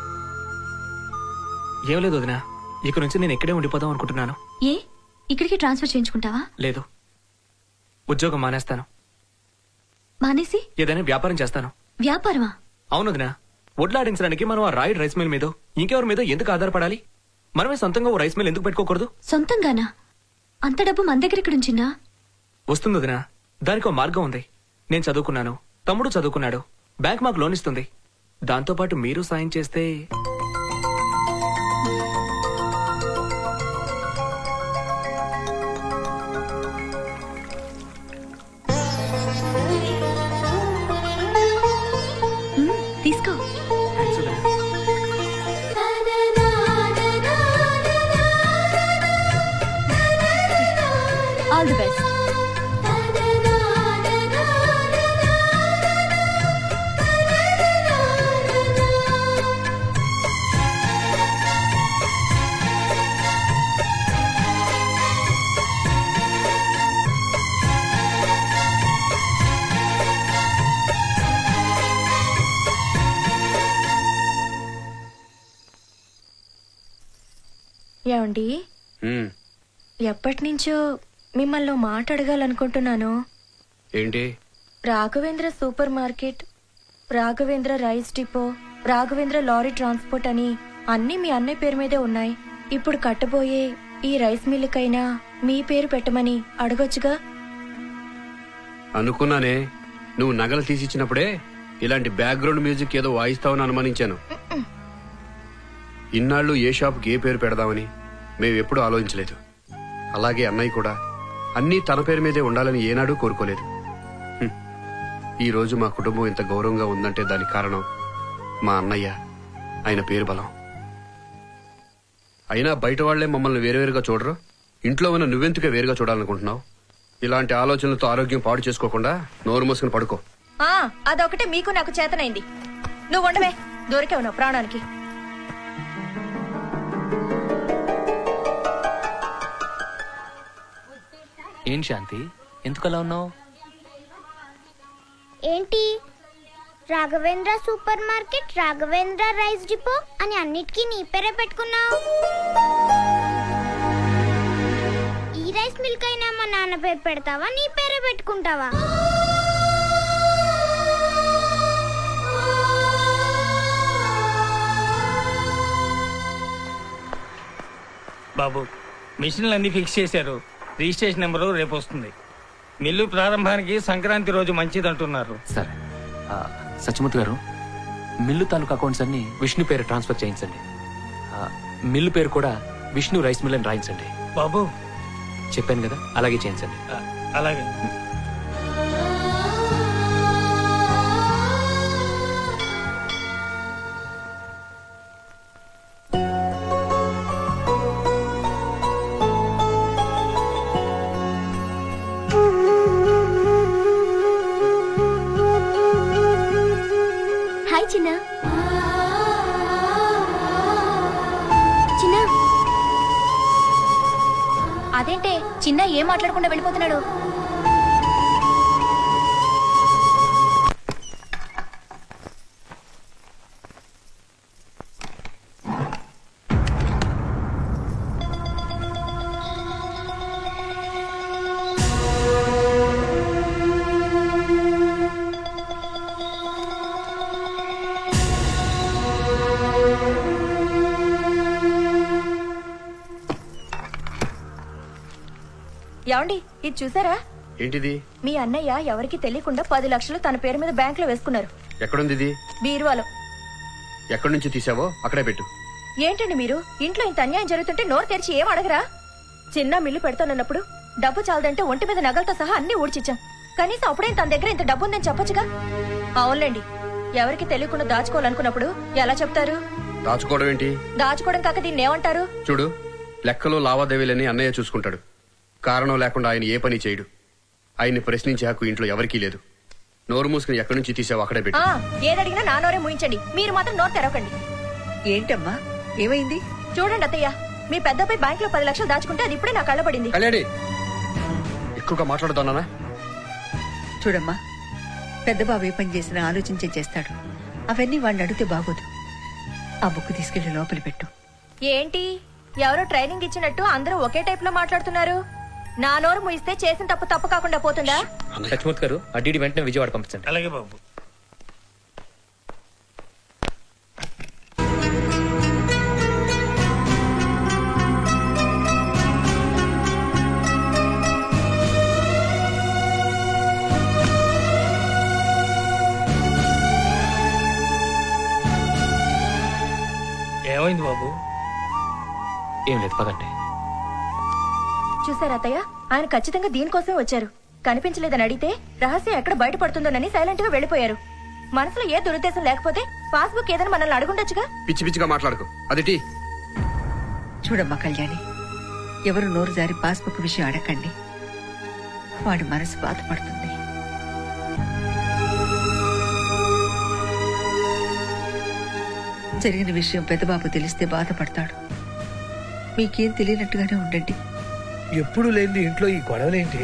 ఏం లేదు వదినా, ఇక నుంచి నేను ఇక్కడే ఉండిపోదాం అనుకుంటున్నాను. ఏ, ఇక్కడికి ట్రాన్స్ఫర్ చేయించుకుంటావా? లేదు, ఉద్యోగం మానేస్తాను. మానేసి ఏదైనా వ్యాపారం చేస్తాను. వ్యాపారమా? అవును వదినా, వడ్లాడించడానికి మనం ఆ రాయుడు రైస్ మిల్ మీద ఇంకెవరి మీద ఎందుకు ఆధారపడాలి? మనమే సొంతంగా ఓ రైస్ మిల్ ఎందుకు పెట్టుకోకూడదు? సొంతంగానా? అంత డబ్బు మన దగ్గర ఎక్కడుంచినా? వస్తుంది వదినా, దానికి ఓ మార్గం ఉంది. నేను చదువుకున్నాను, తమ్ముడు చదువుకున్నాడు, బ్యాంక్ మాకు లోన్ ఇస్తుంది. దాంతో పాటు మీరు సాయం చేస్తే తీసుకో. All the best. ఏమండి, ఎప్పటి నుంచో మిమ్మల్ని మాట అడగాలనుకుంటున్నాను. ఏంటి? Raghavendra super market, Raghavendra rice depot, Raghavendra lorry transport అని అన్ని మీ అన్నయ్య పేరు మీదే ఉన్నాయి. ఇప్పుడు కట్టబోయే ఈ రైస్ మిల్లుకైనా మీ పేరు పెట్టమని అడగొచ్చుగా? అనుకున్నానే, నువ్వు నగలు తీసిచ్చినప్పుడే ఇలాంటి బ్యాక్గ్రౌండ్ మ్యూజిక్ ఏదో వాయిస్తావని అనుమానించాను. ఇన్నాళ్ళు ఏ షాప్కి ఏ పేరు పెడదామని మేమెప్పుడు ఆలోచించలేదు. అలాగే అన్నయ్య కూడా అన్నీ తన పేరు మీదే ఉండాలని ఏనాడూ కోరుకోలేదు. ఈ రోజు మా కుటుంబం ఇంత గౌరవంగా ఉందంటే దానికి కారణం మా అన్నయ్య, ఆయన పేరు బలం. అయినా బయట వాళ్లే మమ్మల్ని వేరువేరుగా చూడరు, ఇంట్లో ఉన్న నువ్వెందుకే వేరుగా చూడాలనుకుంటున్నావు? ఇలాంటి ఆలోచనలతో ఆరోగ్యం పాడు చేసుకోకుండా నోరు మూసుకుని పడుకో. ఆ అదొకటే మీకు నాకు చేతనైంది. నువ్వు ఉండవే, దొరికే ఉన్నావు ప్రాణానికి. ఏం శాంతి, ఎందుకలా ఉన్నావు? ఏంటి, Raghavendra super market, Raghavendra rice depot అని అన్నిటికీ నీ పేరే పెట్టుకున్నావు? ఈ రైస్ మిల్క్ అయినా మా నాన్న పేరు పెడతావా, నీ పేరే పెట్టుకుంటావా? బాబు, మిషన్లు అన్ని ఫిక్స్ చేశారు. రిజిస్ట్రేషన్ నెంబరు రేపు వస్తుంది. మిల్లు ప్రారంభానికి సంక్రాంతి రోజు మంచిదంటున్నారు. సరే, సత్యమూర్తి గారు, మిల్లు తాలూకు అకౌంట్స్ అన్ని విష్ణు పేరు ట్రాన్స్ఫర్ చేయించండి. మిల్లు పేరు కూడా విష్ణు రైస్ మిల్ అని రాయించండి. బాబు చెప్పాను కదా, అలాగే చేయించండి. అలాగే. అదేంటే చిన్న ఏం మాట్లాడకుండా వెళ్ళిపోతున్నాడు? ఏమండి ఇది చూసారా? ఏంటిది? మీ అన్నయ్య ఎవరికి తెలియకుండా పది లక్షలు తన పేరు మీద బ్యాంక్ లో వేసుకున్నారు. ఎక్కడుంది ఇది? బీరువాలో. ఎక్కడి నుంచి తీసావో అక్కడే పెట్టు. ఏంటండి మీరు ఇంట్లో ఇంత అన్యాయం జరుగుతుంటే నోరు తెరిచి ఏం అడగరా? చిన్న మిల్లు పెడతానన్నప్పుడు డబ్బు చాలదంటే ఒంటి మీద నగలతో సహా అన్ని ఊడ్చిచ్చాం. కనీసం అప్పుడే తన దగ్గర ఇంత డబ్బు ఉందని చెప్పొచ్చుగా. అవునులేండి, ఎవరికి తెలియకుండా దాచుకోవాలనుకున్నప్పుడు ఎలా చెప్తారు? దాచుకోవడం ఏంటి? దాచుకోవడం కాక దీన్ని ఏమంటారు? చూడు, లెక్కలు లావాదేవీలని అన్నయ్య చూసుకుంటాడు. కారణం లేకుండా ఆయన ఏ పని చేయడు. ఆయన్ని ప్రశ్నించే హక్కు ఇంట్లో ఎవరికీ లేదు. నోరు మూసుకుని ఎక్కడి నుంచి తీసావు అక్కడే పెట్టు. ఏదడిగినా నా నోరే ముయించండి, మీరు మాత్రం నోరు తెరవకండి. ఏంటమ్మా, ఏమైంది? చూడండి అత్తయ్య, మీ పెద్దపై బ్యాంక్ లో పది లక్షలు దాచుకుంటే అది ఇప్పుడే నా కళ్ళ పడింది. కళ్యాణి, ఎక్కువగా మాట్లాడుతున్నానా? చూడమ్మా, పెద్ద బాబు ఏ పని చేసినా ఆలోచించే చేస్తాడు. అవన్నీ వాడిని అడిగితే బాగోదు. ఆ బుక్ తీసుకెళ్లి లోపలి పెట్టు. ఏంటి ఎవరో ట్రైనింగ్ ఇచ్చినట్టు అందరూ ఒకే టైప్ లో మాట్లాడుతున్నారు? నా నోరు ముయిస్తే చేసిన తప్పు తప్పు కాకుండా పోతుందా? లక్ష్మూర్తి గారు, ఆ డీడీ వెంటనే విజయవాడ పంపించండి. అలాగే బాబు. ఏమైంది బాబు? ఏం లేదు, పదండి. చూసారా అత్తయ్య, ఆయన ఖచ్చితంగా దీనికోసమే వచ్చారు. కనిపించలేదని అడిగితే రహస్యం ఎక్కడ బయటపడుతుందోనని సైలెంట్ గా వెళ్లిపోయారు. మనసులో ఏ దురుద్దేశం లేకపోతే పాస్బుక్ ఏదైనా మనల్ని అడుగుండొచ్చుగా. పిచ్చి పిచ్చిగా మాట్లాడుకో. అదిటి చూడమ్మా కళ్యాణి, ఎవరు నోరు జారి పాస్బుక్ విషయం అడగండి. వాడి మనసు బాధపడుతుంది. జరిగిన విషయం పెద్దబాబు తెలిస్తే బాధపడతాడు. మీకేం తెలియనట్టుగానే ఉండండి. ఎప్పుడు లేని ఇంట్లో ఈ గొడవలేంటి?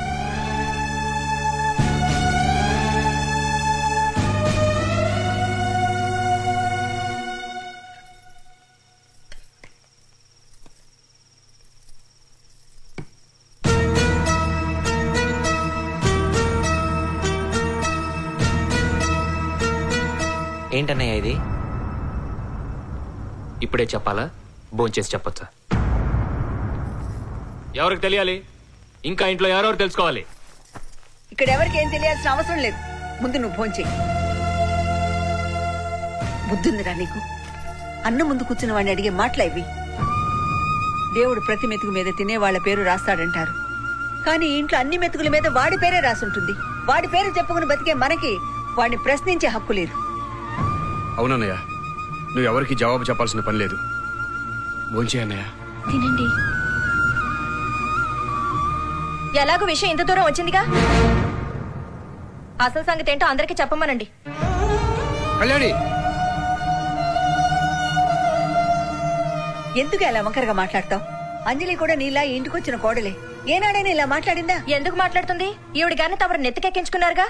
ఏంటన్నయ్య ఇది? ఇప్పుడే చెప్పాలా, భోంచేసి చెప్పొచ్చా? ఎవరికి తెలియాలి? ఇంకా ఇంట్లో ఎవరెవరు తెలుసుకోవాలి? ఇక్కడ ఎవరికి ఏం తెలియాల్సిన అవసరం లేదు. ముందు నువ్వు భోంచేయి. బుద్ధుందిరా నీకు? అన్న ముందు కూర్చున్న వాడిని అడిగే మాటలు ఇవి. దేవుడు ప్రతి మెతుకు మీద తినే వాళ్ళ పేరు రాస్తాడంటారు. కానీ ఇంట్లో అన్ని మెతుకుల మీద వాడి పేరే రాసుంటుంది. వాడి పేరు చెప్పుకుని బతికే మనకి వాడిని ప్రశ్నించే హక్కు లేదు. అవునన్నయ్య, నువ్వు ఎవరికి జవాబు చెప్పాల్సిన పని లేదు. భోంచే అన్నయ్య. తినండి. ఎలాగో విషయం ఇంత దూరం వచ్చిందిగా, అసలు సంగతి ఏంటో అందరికీ చెప్పమనండి. కళ్యాణి, ఎందుకు ఇలా వంకరగా మాట్లాడతావు? అంజలి కూడా నీలా ఇంటికొచ్చిన కోడలే. ఏనాడైనా ఇలా మాట్లాడిందా? ఎందుకు మాట్లాడుతుంది? ఈవిడ గారిని తమరు నెత్తికెక్కించుకున్నారుగా.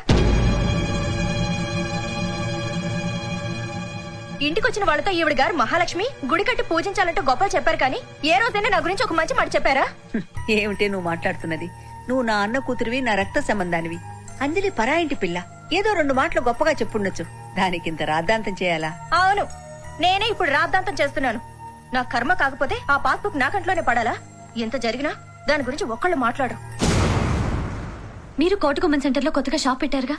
ఇంటికొచ్చిన వాళ్ళతో ఈవిడ గారు మహాలక్ష్మి, గుడి కట్టి పూజించాలంటూ గొప్పలు చెప్పారు. కానీ ఏ రోజైనా నా గురించి ఒక మంచి మాట చెప్పారా? ఏమిటే నువ్వు మాట్లాడుతున్నది? నువ్వు నా అన్న కూతురివి, నా రక్త సంబంధానివి. అంజలి పరాయింటి పిల్ల. ఏదో రెండు మాటలు గొప్పగా చెప్పుండొచ్చు, దానికి ఇంత రాద్ధాంతం చేయాలా? అవును, నేనే ఇప్పుడు రాద్ధాంతం చేస్తున్నాను. నా కర్మ కాకపోతే ఆ పాస్బుక్ నా కంట్లోనే పడాలా? ఎంత జరిగినా దాని గురించి ఒక్కళ్ళు మాట్లాడు. మీరు కోటగుమ్మన్ సెంటర్ లో కొత్తగా షాప్ పెట్టారుగా,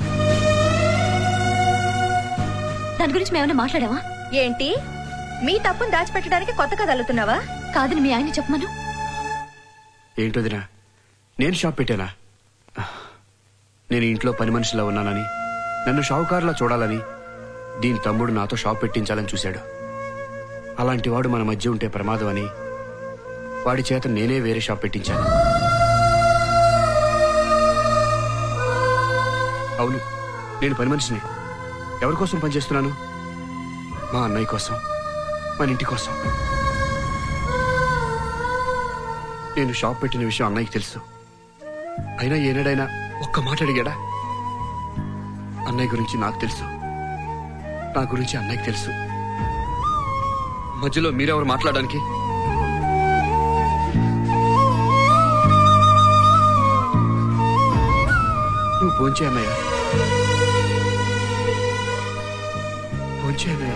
దాని గురించి మేమన్నా మాట్లాడావా? ఏంటి, మీ తప్పును దాచిపెట్టడానికి కొత్తగా తల్లుతున్నావా? కాదని మీ ఆయన చెప్పమను. ఏంటోదినా, నేను షాప్ పెట్టానా? నేను ఇంట్లో పని మనిషిలా ఉన్నానని, నన్ను షావుకారులా చూడాలని దీని తమ్ముడు నాతో షాప్ పెట్టించాలని చూశాడు. అలాంటి వాడు మన మధ్య ఉంటే ప్రమాదం అని వాడి చేత నేనే వేరే షాప్ పెట్టించాను. అవును, నేను పని మనిషిని. ఎవరి కోసం పనిచేస్తున్నాను? మా అన్నయ్య కోసం, మన ఇంటి కోసం. నేను షాప్ పెట్టిన విషయం అన్నయ్యకి తెలుసు. అయినా ఏనాడైనా ఒక్క మాట అడిగాడా? అన్నయ్య గురించి నాకు తెలుసు, నా గురించి అన్నయ్యకి తెలుసు. మధ్యలో మీరెవరు మాట్లాడడానికి? నువ్వు భోంచే అన్నయ్య, భోంచే అన్నయ్య.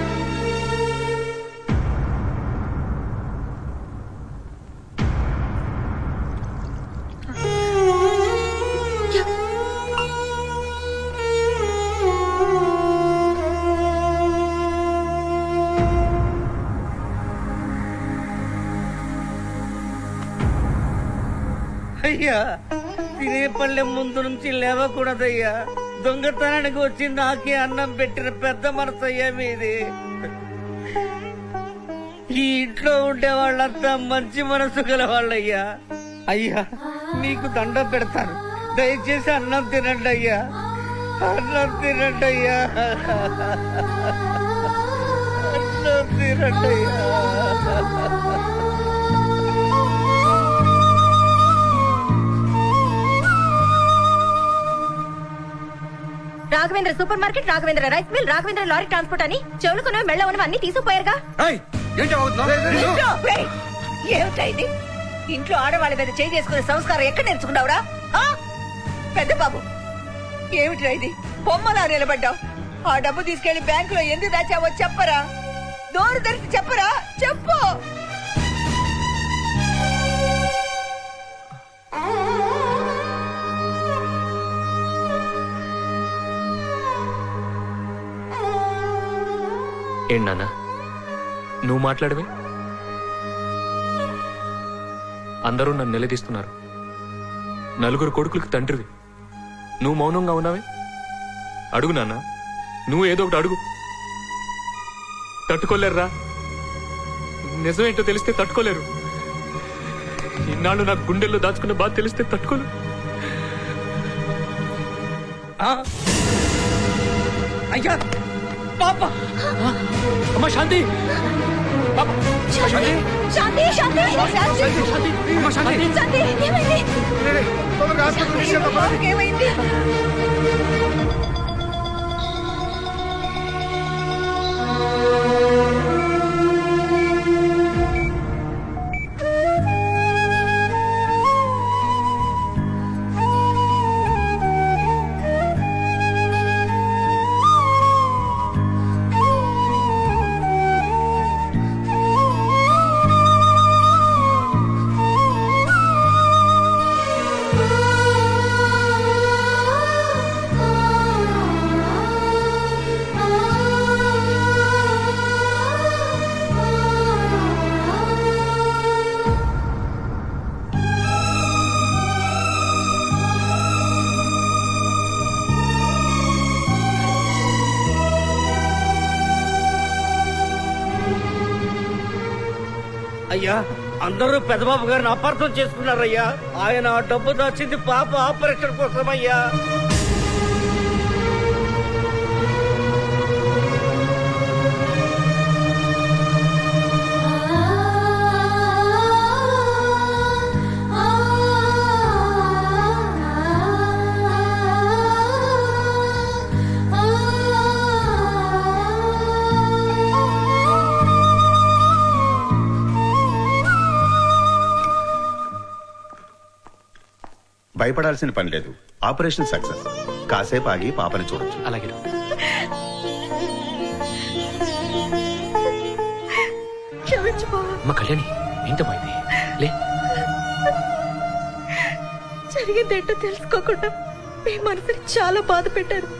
అయ్యా తినే పళ్ళెం ముందు నుంచి లేవకూడదయ్యా. దొంగతనానికి వచ్చి నాకే అన్నం పెట్టిన పెద్ద మనసు అయ్యా మీది. ఈ ఇంట్లో ఉండే వాళ్ళంతా మంచి మనసు గల వాళ్ళయ్యా. అయ్యా మీకు దండం పెడతాను, దయచేసి అన్నం తినండి అయ్యా, అన్నం తినండి అయ్యా, అన్నం తినండి అయ్యా. Raghavendra super market, Raghavendra rice mill, Raghavendra lorry transport అని చెవులు కొనవి మెళ్ళ ఉన్నవి అన్ని తీసుకుపోయారుగా. ఏమిటైంది? ఇంట్లో ఆడవాళ్ళ మీద చేయి చేసుకునే సంస్కారం ఎక్కడ నేర్చుకున్నావురా? పెద్ద బాబు ఏమిట్రా ఇది? బొమ్మలా నిలబడ్డావు. ఆ డబ్బు తీసుకెళ్లి బ్యాంకులో ఎందుకు దాచావో చెప్పరా? దోరు తెరిచి చెప్పరా? చెప్పు. ఏంటి నాన్న నువ్వు మాట్లాడవే? అందరూ నన్ను నిలదీస్తున్నారు. నలుగురు కొడుకులకు తండ్రివి, నువ్వు మౌనంగా ఉన్నావే? అడుగు నాన్న, నువ్వు ఏదో ఒకటి అడుగు. తట్టుకోలేరురా, నిజమేంటో తెలిస్తే తట్టుకోలేరు. ఇన్నాళ్ళు నాకు గుండెల్లో దాచుకున్న బాధ తెలిస్తే తట్టుకోలేరు. అయ్యా పాప, అమ్మ శాంతి, శాంతి శాంతి శాంతి శాంతి శాంతి ఏమైంది? ఏమైంది? అయ్యా అందరూ పెద్దబాబు గారిని అపార్థం చేసుకున్నారయ్యా. ఆయన ఆ డబ్బు దాచింది పాప ఆపరేషన్ కోసమయ్యా. భయపడాల్సిన పని లేదు. Operation success. కాసేపు ఆగి పాపని చూడొచ్చు. అలాగే. అమ్మ కళ్యాణి, ఏంటమ్మా ఇది? లే, జరిగిందేంటో తెలుసుకోకుండా మీ మనసుని చాలా బాధ పెట్టారు.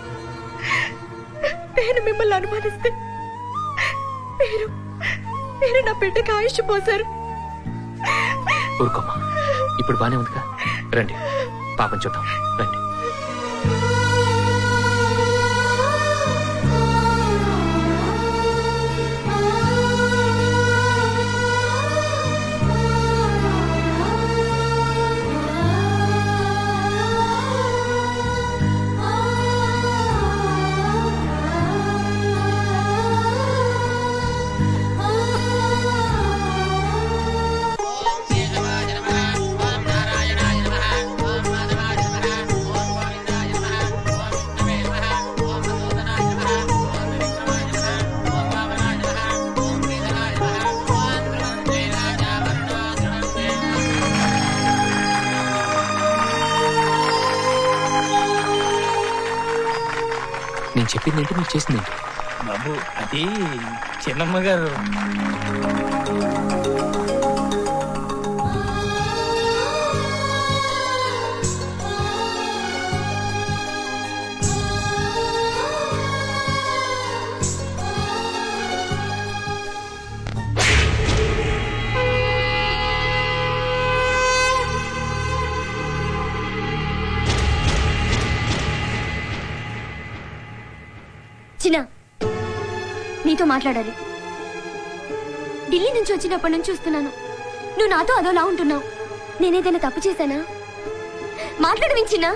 నేను మిమ్మల్ని అనుమానిస్తే మీరు మీరు నా బిడ్డకి ఆయుష్ పోశారు. ఊరుకోమ్మా, ఇప్పుడు బానే ఉందిగా. రండి పాపం చూద్దాం, రండి. Bye. నేను చెప్పింది ఏంటి, మీరు చేసింది ఏంటి? బాబు అది చిన్నమ్మ గారు. చిన్న, నీతో మాట్లాడాలి. ఢిల్లీ నుంచి వచ్చినప్పటి నుంచి చూస్తున్నాను, నువ్వు నాతో అదోలా ఉంటున్నావు. నేనేదైనా తప్పు చేశానా? మాట్లాడవించినా?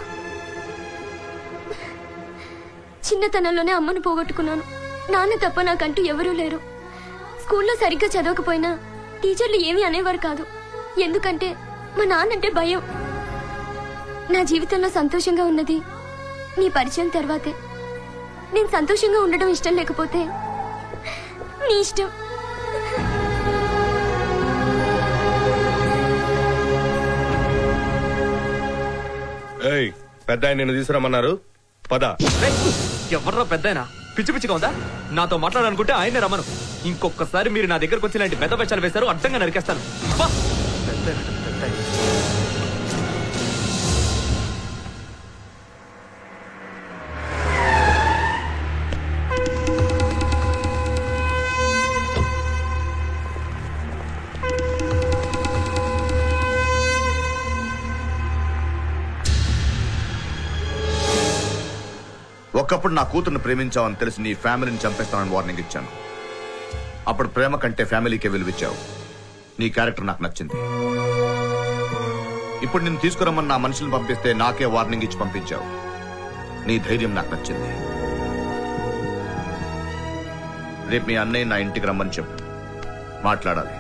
చిన్నతనంలోనే అమ్మను పోగొట్టుకున్నాను. నాన్న తప్ప నాకంటూ ఎవరూ లేరు. స్కూల్లో సరిగ్గా చదవకపోయినా టీచర్లు ఏమీ అనేవారు కాదు. ఎందుకంటే మా నాన్నంటే భయం. నా జీవితంలో సంతోషంగా ఉన్నది నీ పరిచయం తర్వాతే. నేను సంతోషంగా ఉండడం ఇష్టం లేకపోతే నీ ఇష్టం. ఏయ్, పెద్ద ఆయన నిన్ను తీసుకురమ్మన్నారు, పద. ఎవర్రా పెద్దయినా? పిచ్చి పిచ్చిగా ఉందా? నాతో మాట్లాడాలనుకుంటే ఆయనే రమ్మను. ఇంకొకసారి మీరు నా దగ్గరకు వచ్చి ఇలాంటి పెద్ద వేషాలు వేశారు, అడ్డంగా నరికేస్తాను. ఒకప్పుడు నా కూతుర్ని ప్రేమించావని తెలిసి నీ ఫ్యామిలీని చంపేస్తానని వార్నింగ్ ఇచ్చాను. అప్పుడు ప్రేమ కంటే ఫ్యామిలీకే విలువిచ్చావు. నీ క్యారెక్టర్ నాకు నచ్చింది. ఇప్పుడు నిన్ను తీసుకురమ్మని నా మనుషులను పంపిస్తే నాకే వార్నింగ్ ఇచ్చి పంపించావు. నీ ధైర్యం నాకు నచ్చింది. రేపు మీ అన్నయ్య నా ఇంటికి రమ్మని చెప్పు, మాట్లాడాలి.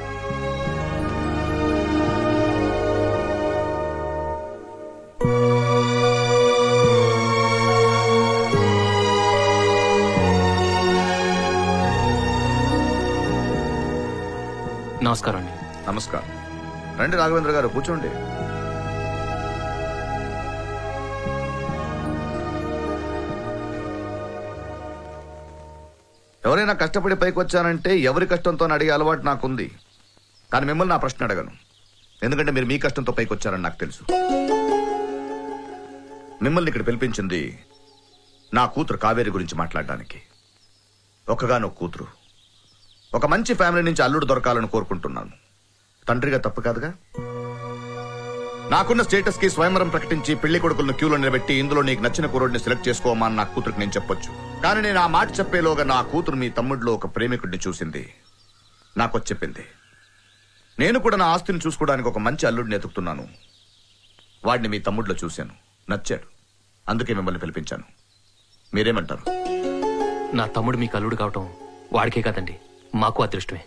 నమస్కారం అండి. నమస్కారం. రండి రాఘవేంద్ర గారు, కూర్చోండి. ఎవరైనా కష్టపడి పైకి వచ్చానంటే ఎవరి కష్టంతో అడిగే అలవాటు నాకుంది. కానీ మిమ్మల్ని నా ప్రశ్న అడగను, ఎందుకంటే మీరు మీ కష్టంతో పైకి వచ్చారని నాకు తెలుసు. మిమ్మల్ని ఇక్కడ పిలిపించింది నా కూతురు కావేరి గురించి మాట్లాడడానికి. ఒకగానొక కూతురు, ఒక మంచి ఫ్యామిలీ నుంచి అల్లుడు దొరకాలని కోరుకుంటున్నాను. తండ్రిగా తప్పు కాదుగా? నాకున్న స్టేటస్ కి స్వయంవరం ప్రకటించి పెళ్లి కొడుకులను క్యూలో నిలబెట్టి ఇందులో నీకు నచ్చిన కుర్రోడిని సెలెక్ట్ చేసుకోమని నా కూతురికి నేను చెప్పొచ్చు. కానీ నేను ఆ మాట చెప్పేలోగా నా కూతురు మీ తమ్ముడిలో ఒక ప్రేమికుడిని చూసింది, నాకు చెప్పింది. నేను కూడా నా ఆస్తిని చూసుకోవడానికి ఒక మంచి అల్లుడిని ఎతుకుతున్నాను. వాడిని మీ తమ్ముడిలో చూశాను, నచ్చాడు. అందుకే మిమ్మల్ని పిలిపించాను. మీరేమంటారు? నా తమ్ముడు మీకు అల్లుడు కావటం వాడికే కాదండి, మాకు అదృష్టమే.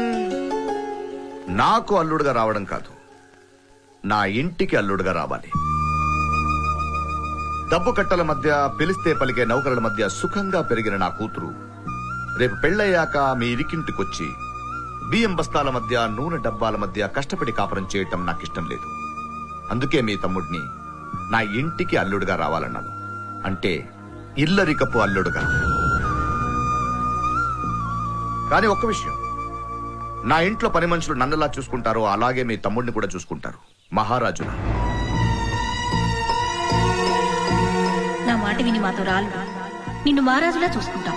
నాకు అల్లుడుగా రావడం కాదు, నా ఇంటికి అల్లుడుగా రావాలి. డబ్బు కట్టల మధ్య, పిలిస్తే పలికే నౌకరుల మధ్య సుఖంగా పెరిగిన నా కూతురు రేపు పెళ్ళయ్యాక మీ ఇరికింటికొచ్చి బియ్యం బస్తాల మధ్య, నూనె డబ్బాల మధ్య కష్టపడి కాపురం చేయటం నాకు ఇష్టం లేదు. అందుకే మీ తమ్ముడిని నా ఇంటికి అల్లుడుగా రావాలన్నాను. అంటే ఇల్లరికపు అల్లుడుగా. కానీ ఒక్క విషయం, నా ఇంట్లో పని మనుషులు నన్నెలా చూసుకుంటారో అలాగే మీ తమ్ముడిని కూడా చూసుకుంటారు, మహారాజులా. నా మాట విని మాతో రాలు, నిన్ను మహారాజులా చూసుకుంటాం.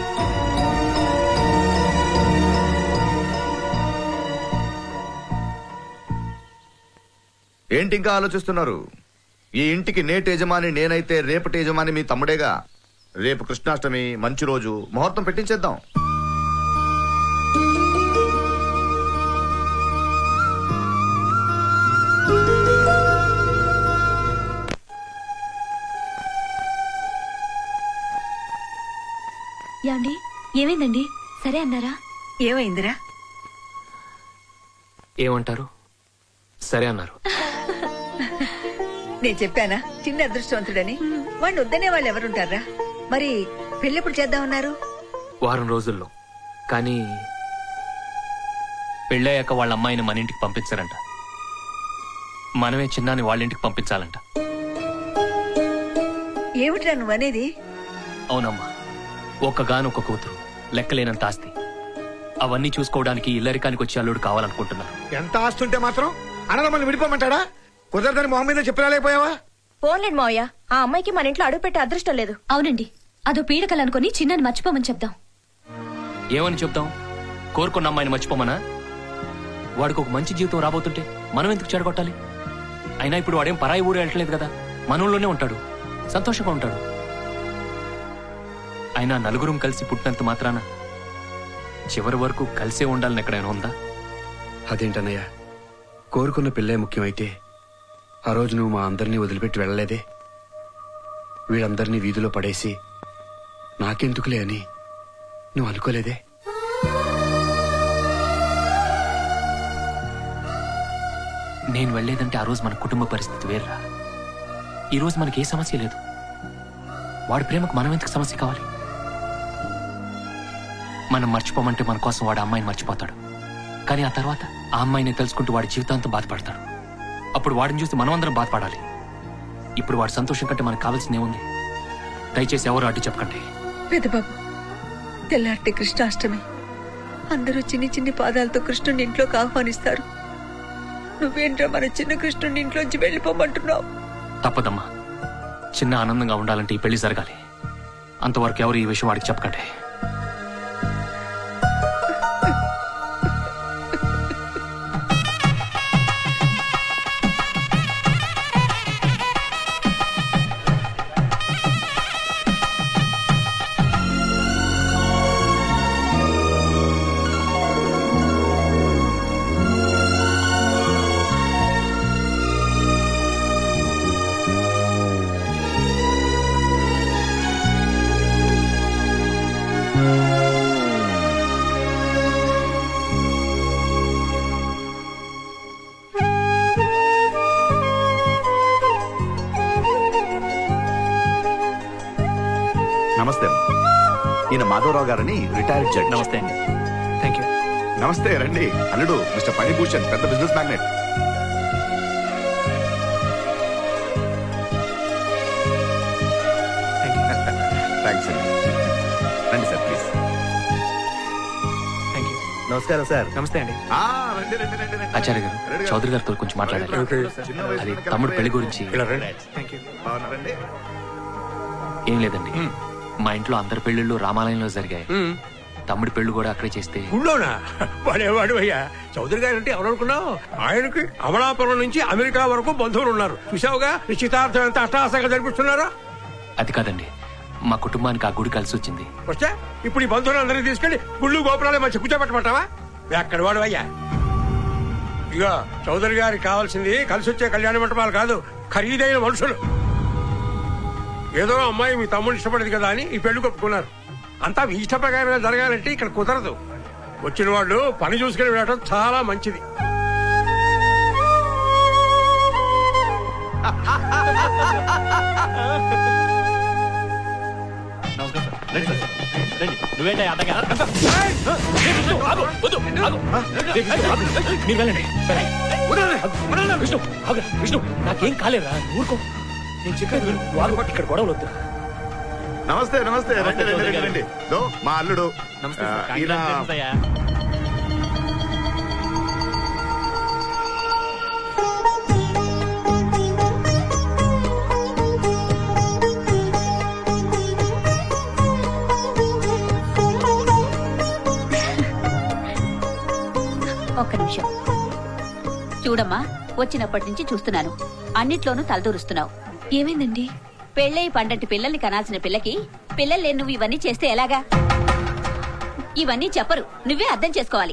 ఏంటి ఇంకా ఆలోచిస్తున్నారు? ఈ ఇంటికి నేటి యజమాని నేనైతే రేపటి యజమాని మీ తమ్ముడేగా. రేపు కృష్ణాష్టమి, మంచి రోజు, ముహూర్తం పెట్టించేద్దాం. యాండి, ఏమైందండి? సరే అన్నారా? ఏమైందిరా? ఏమంటారు? సరే అన్నారు. నేను చెప్పానా చిన్న అదృష్టవంతుడని? వాడిని వద్దనే వాళ్ళు ఎవరుంటారా? మరి పెళ్ళెప్పుడు చేద్దామన్నారు? వారం రోజుల్లో. కానీ పెళ్ళయ్యాక వాళ్ళ అమ్మాయిని మన ఇంటికి పంపించారంట. మనమే చిన్నాన్ని వాళ్ళ ఇంటికి పంపించాలంట. ఏమిట్రా నువ్వనేది? అవునమ్మా, ఒక్కగానొక్క కూతురు, లెక్కలేనంత ఆస్తి. అవన్నీ చూసుకోవడానికి ఇల్లరికానికి వచ్చి అల్లుడు కావాలనుకుంటున్నారు. ఎంత ఆస్తుంటే మాత్రం అన్నదమ్మల్ని విడిపోమంటాడా? కుదరదని మొహం మీద చెప్పలేకపోయావా? పోన్లేండి మావయ్య, ఆ అమ్మాయికి మన ఇంట్లో అడుగు పెట్టే అదృష్టం లేదు. అవునండి, అదో పీడకలనుకుని చిన్నని మర్చిపోమని చెప్దాం. ఏమని చెప్తాం? కోరుకున్న అమ్మాయిని మర్చిపోమనా? వాడికి ఒక మంచి జీవితం రాబోతుంటే మనం ఎందుకు చెడగొట్టాలి? అయినా ఇప్పుడు వాడేం పరాయి ఊరు వెళ్ళట్లేదు కదా, మనలోనే ఉంటాడు, సంతోషంగా ఉంటాడు. అయినా నలుగురం కలిసి పుట్టినంత మాత్రాన చివరి వరకు కలిసే ఉండాలని ఎక్కడైనా ఉందా? అదేంటన్నయ్య, కోరుకున్న పిల్లే ముఖ్యమైతే ఆ రోజు నువ్వు మా అందరినీ వదిలిపెట్టి వెళ్ళలేదే. వీళ్ళందరినీ వీధిలో పడేసి నాకెందుకులే అని నువ్వు అనుకోలేదే. నేను వెళ్లేదంటే ఆ రోజు మన కుటుంబ పరిస్థితి వేర్రా. ఈ రోజు మనకి ఏ సమస్య లేదు. వాడి ప్రేమకు మనం ఎందుకు సమస్య కావాలి? మనం మర్చిపోమంటే మన కోసం వాడు అమ్మాయిని మర్చిపోతాడు, కానీ ఆ తర్వాత ఆ అమ్మాయిని తెలుసుకుంటూ వాడి జీవితాంతం బాధపడతాడు. అప్పుడు వాడిని చూసి మనం అందరం బాధపడాలి. ఇప్పుడు వాడి సంతోషం కంటే మనకు కావాల్సింది ఏముంది? దయచేసి ఎవరు అడ్డు చెప్పకండి. పెద్దబాబు, తెల్లారితే కృష్ణాష్టమి. అందరూ చిన్ని చిన్ని పాదాలతో కృష్ణుని ఇంట్లోకి ఆహ్వానిస్తారు. నువ్వేంట్రా మన చిన్న కృష్ణుని ఇంట్లోంచి వెళ్ళిపోమంటున్నావు? తప్పదమ్మా, చిన్న ఆనందంగా ఉండాలంటే ఈ పెళ్లి జరగాలి. అంతవరకు ఎవరు ఈ విషయం వాడికి చెప్పకండి. నమస్తే. ఈయన మాధవరావు గారని రిటైర్డ్ జడ్జి. నమస్తే అండి. Thank you. నమస్తే, రండి. అల్లుడు మిస్టర్ ఫణిభూషణ్, పెద్ద బిజినెస్ మ్యాగ్నెట్. థ్యాంక్స్ అండి. రండి సార్, ప్లీజ్. Thank you. నమస్కారం సార్. నమస్తే అండి. ఆచార్య గారు, చౌదరి గారితో కొంచెం మాట్లాడాలి. అది తమ్ముడు పెళ్లి గురించి. Thank you. ఏం లేదండి, మా ఇంట్లో అందరి పెళ్లిళ్ళు రామాలయంలో జరిగాయి. తమ్ముడి పెళ్లి కూడా అక్కడే చేస్తే. ఊళ్ళోనా? వాడేవాడు అయ్యా. చౌదరి గారు అంటే ఎవరు అనుకున్నావు? ఆయనకి అమలాపురం నుంచి అమెరికా వరకు బంధువులు ఉన్నారు. చూసావుగా నిశ్చితార్థం ఎంత అట్టహాసంగా జరిపిస్తున్నారా? అది కాదండి, మా కుటుంబానికి ఆ గుడి కలిసి వచ్చింది. వస్తే ఇప్పుడు ఈ బంధువులందరినీ తీసుకెళ్లి గుళ్ళు గోపురాలే మంచి కూర్చోబెట్టమంటావా? ఎక్కడ వాడు అయ్యా? ఇక చౌదరి గారికి కావాల్సింది కలిసి వచ్చే కళ్యాణ మంటపాలు కాదు, ఖరీదైన మనుషులు. ఏదో అమ్మాయి మీ తమ్ముడు ఇష్టపడేది కదా అని ఈ పెళ్లి కొప్పుకున్నారు. అంతా మీ ఇష్ట ప్రకారంగా జరగాలంటే ఇక్కడ కుదరదు. వచ్చిన వాళ్ళు పని చూసుకుని వెళ్ళడం చాలా మంచిది. నువ్వేంటే విష్ణు విష్ణు నాకేం కాలేదా? ఊరుకో, నేను చెప్పేది వారు ఇక్కడ గొడవలు వద్దు. నమస్తే. నమస్తే. రండి రండి రండి. దో మా అల్లుడు. ఈయన ఒక్క నిమిషం చూడమ్మా. వచ్చినప్పటి నుంచి చూస్తున్నాను, అన్నిట్లోనూ తలదూరుస్తున్నావు. ఏమైందండి? పెళ్ళయి పండంటి పిల్లల్ని కనాల్సిన పిల్లకి పిల్లలు లేని నువ్వు ఇవన్నీ చేస్తే ఎలాగా? ఇవన్నీ చెప్పరు, నువ్వే అర్థం చేసుకోవాలి.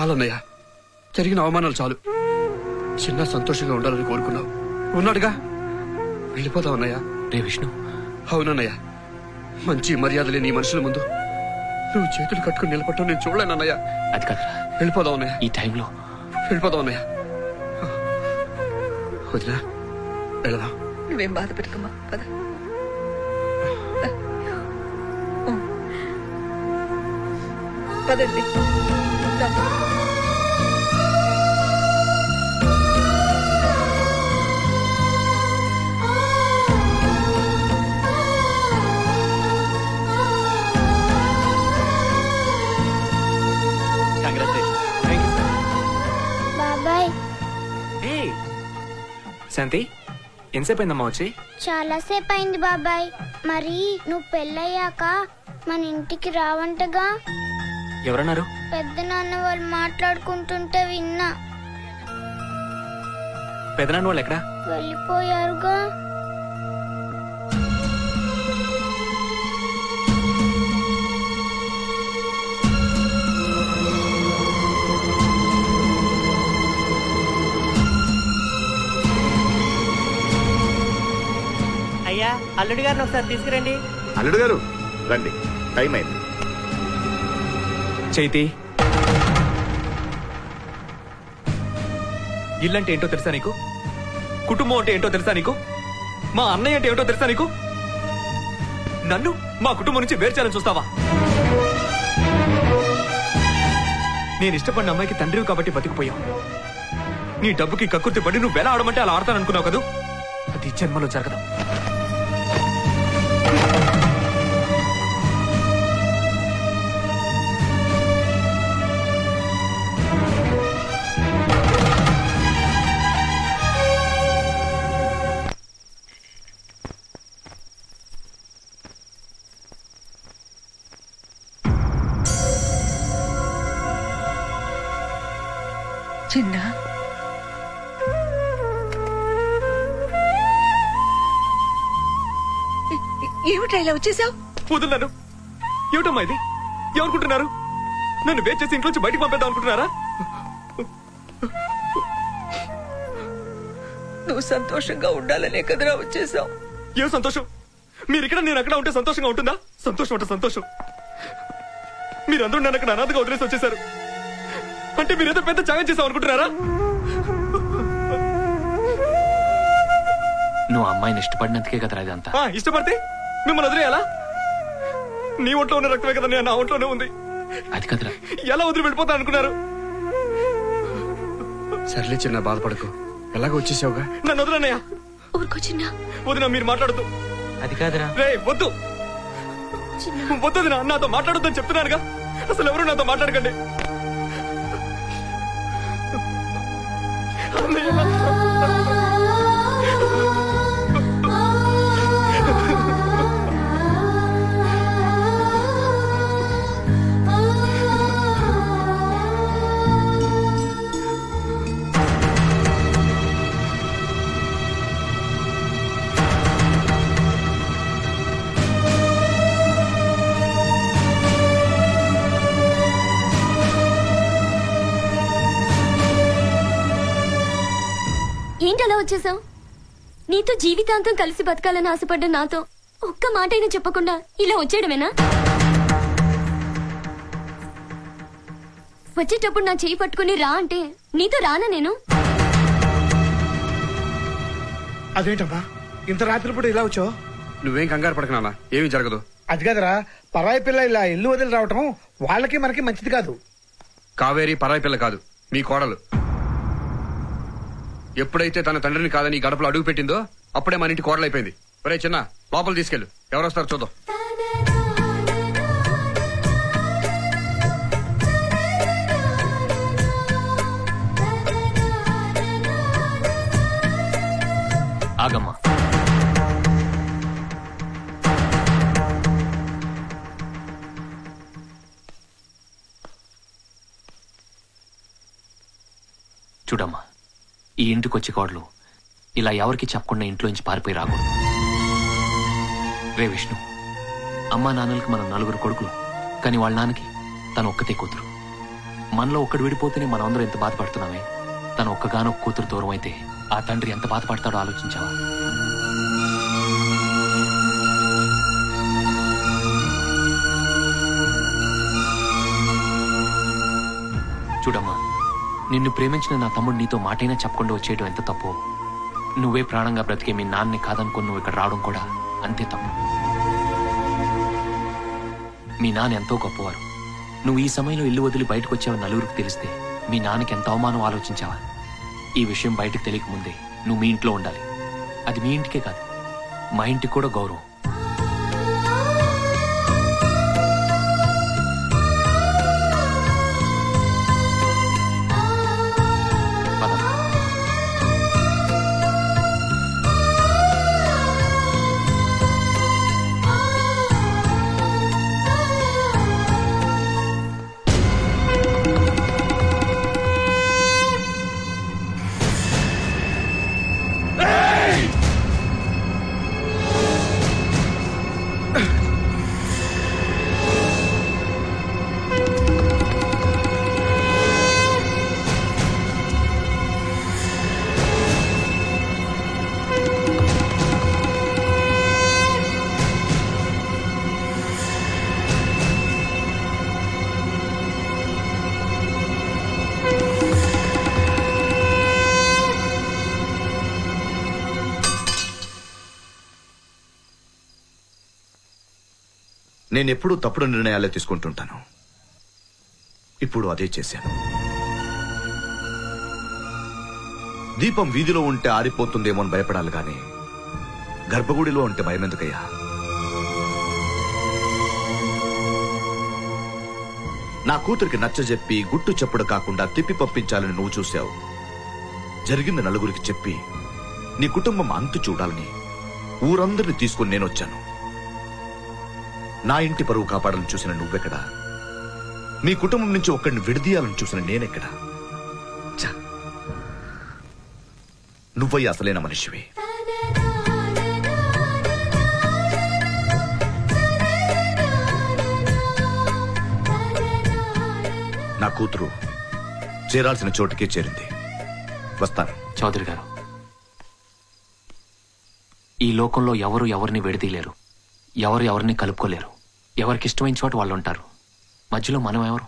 చాలన్నయ్య, జరిగిన అవమానాలు చాలు. చిన్న సంతోషంగా ఉండాలని కోరుకున్నావు, ఉన్నాడుగా, వెళ్ళిపోతావు అన్నయ్య. రే విష్ణు. అవునన్నయ్య, మంచి మర్యాద లేని ఈ మనుషుల ముందు నువ్వు చేతులు కట్టుకుని నిలబట్టం నేను చూడలేనన్నయ్య. అది కదరా, వెళ్ళిపోదావు అన్నయ్య. ఈ టైంలో వెళ్ళిపోదావు అన్నయ్య. వదినా, వెళదాం. నువ్వేం బాధపెట్టుకోమా, పద. పదండి. బాబాయ్. శాంతి, ఎంతసేపు అయిందమ్మా వచ్చి? చాలాసేపు అయింది బాబాయ్. మరి నువ్వు పెళ్ళయ్యాక మన ఇంటికి రావంటగా? ఎవరన్నారు? పెద్ద నాన్న వాళ్ళు మాట్లాడుకుంటుంటే విన్నా. పెదనాన్న వాళ్ళు ఎక్కడా? వెళ్ళిపోయారుగా. అయ్యా, అల్లుడి గారిని ఒకసారి తీసుకురండి. అల్లుడు గారు రండి, టైం అయింది. చైతి, ఇల్లంటే ఏంటో తెలుసా నీకు? కుటుంబం అంటే ఏంటో తెలుసా నీకు? మా అన్నయ్య అంటే ఏంటో తెలుసా నీకు? నన్ను మా కుటుంబం నుంచి వేరు చేయాలని చూస్తావా? నేను ఇష్టపడిన అమ్మాయికి తండ్రివి కాబట్టి బతికిపోయావు. నీ డబ్బుకి కక్కుర్తి పడి నువ్వు ఎలా ఆడమంటే అలా ఆడతాననుకున్నావు కదూ? అది జన్మలో జరగదు. చిన్న, ఏమిటా ఇలా వచ్చేసావు? వదులున్నాను. ఏమిటమ్మా ఇది? ఏమనుకుంటున్నారు? నన్ను వేట్ చేసి ఇంట్లోంచి బయటికి పంపేద్దాం అనుకుంటున్నారా? నువ్వు సంతోషంగా ఉండాలనే కదరా వచ్చేసావు. ఏం సంతోషం? మీరు ఇక్కడ, నేను అక్కడ ఉంటే సంతోషంగా ఉంటుందా? సంతోషం అంటే సంతోషం. మీరందరూ నన్ను అక్కడ అనాథగా వదిలేసి వచ్చేసారు అంటే మీరేదో పెద్ద త్యాగం చేసాం అనుకుంటున్నారా? నువ్వు అమ్మాయిని ఇష్టపడినందుకే కదరా ఇదంతా. ఆ, ఇష్టపడితే మిమ్మల్ని వదిలేయాలా? నీ ఒంట్లో ఉన్న రక్తమే కదా నేను నా ఒంట్లోనే ఉంది. అది కదరా. ఎలా వదిలి వెళ్ళిపోతా అనుకున్నారు? సర్లే చిన్న, బాధపడకు. ఎలాగో వచ్చేసావుగా. నన్ను వదిలన్నయ్య. వదినా, మీరు మాట్లాడద్దు. అది కాదురా. రే వద్దు, వద్దు, నాతో మాట్లాడొద్దని చెప్తున్నానుగా. అసలు ఎవరు నాతో మాట్లాడకండి. ఏంటి అలా వచ్చేసావు? నీతో జీవితాంతం కలిసి బతకాలని ఆశపడ్డ నాతో ఒక్క మాట అయినా చెప్పకుండా ఇలా వచ్చేయడమేనా? వచ్చేటప్పుడు నా చేయి పట్టుకుని రా అంటే నీతో రానా నేను? అదేంటమ్మా ఇంత రాత్రిపూట ఇలా వచ్చావు? నువ్వేం కంగారు పడకనా, ఏమీ జరగదు. అది కదరా, పరాయి పిల్ల ఇలా ఇల్లు వదిలి రావటం వాళ్ళకి మనకి మంచిది కాదు. కావేరి పరాయి పిల్ల కాదు, మీ కోడలు. ఎప్పుడైతే తన తండ్రిని కాదని గడపలో అడుగు పెట్టిందో అప్పుడే మన ఇంటి కోడలైపోయింది. ఒరే చిన్న, లోపల తీసుకెళ్ళు, ఎవరొస్తారు చూద్దాం. ఆగమ్మా. చూడమ్మా, ఈ ఇంటికి వచ్చే కోడలు ఇలా ఎవరికి చెప్పకుండా ఇంట్లోంచి పారిపోయి రాకూడదు. రే విష్ణు, అమ్మా నాన్నలకి మనం నలుగురు కొడుకులు, కానీ వాళ్ళ నాన్నకి తను ఒక్కతే కూతురు. మనలో ఒక్కడు విడిపోతేనే మనం అందరం ఎంత బాధపడుతున్నామే. తను ఒక్కగానో కూతురు దూరం అయితే ఆ తండ్రి ఎంత బాధపడతాడో ఆలోచించావా? చూడమ్మా, నిన్ను ప్రేమించిన నా తమ్ముడు నీతో మాటైనా చెప్పకుండా వచ్చేయడం ఎంత తప్పు. నువ్వే ప్రాణంగా బ్రతికే మీ నాన్నని కాదనుకుని నువ్వు ఇక్కడ రావడం కూడా అంతే తప్పు. మీ నాన్న ఎంతో గొప్పవారు. నువ్వు ఈ సమయంలో ఇల్లు వదిలి బయటకు వచ్చావని నలుగురికి తెలిస్తే మీ నాన్నకి ఎంత అవమానం ఆలోచించావా? ఈ విషయం బయటకు తెలియకముందే నువ్వు మీ ఇంట్లో ఉండాలి. అది మీ ఇంటికే కాదు, మా ఇంటికి కూడా గౌరవం. నేనెప్పుడూ తప్పుడు నిర్ణయాలే తీసుకుంటుంటాను. ఇప్పుడు అదే చేశాను. దీపం వీధిలో ఉంటే ఆరిపోతుందేమో అని భయపడాలి గాని గర్భగుడిలో ఉంటే భయమెందుకయ్యా? నా కూతురికి నచ్చజెప్పి గుట్టు చెప్పుడు కాకుండా తిప్పి పంపించాలని నువ్వు చూశావు. జరిగింది నలుగురికి చెప్పి నీ కుటుంబం అంతు చూడాలని ఊరందరినీ తీసుకుని నేనొచ్చాను. నా ఇంటి పరువు కాపాడాలని చూసిన నువ్వెక్కడా? మీ కుటుంబం నుంచి ఒక్కడిని విడదీయాలని చూసిన నేనెక్కడా? నువ్వయ్య అసలైన మనిషివి. నా కూతురు చేరాల్సిన చోటుకే చేరింది. వస్తాను. చౌదరి గారు, ఈ లోకంలో ఎవరు ఎవరిని విడదీయలేరు, ఎవరు ఎవరిని కలుపుకోలేరు. ఎవరికి ఇష్టమైన చోట వాళ్ళు ఉంటారు. మధ్యలో మనం ఎవరు?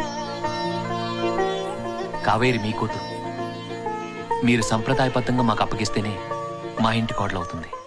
కావేరి మీ కూతురు. మీరు సంప్రదాయబద్ధంగా మాకు అప్పగిస్తేనే మా ఇంటి కోడలవుతుంది.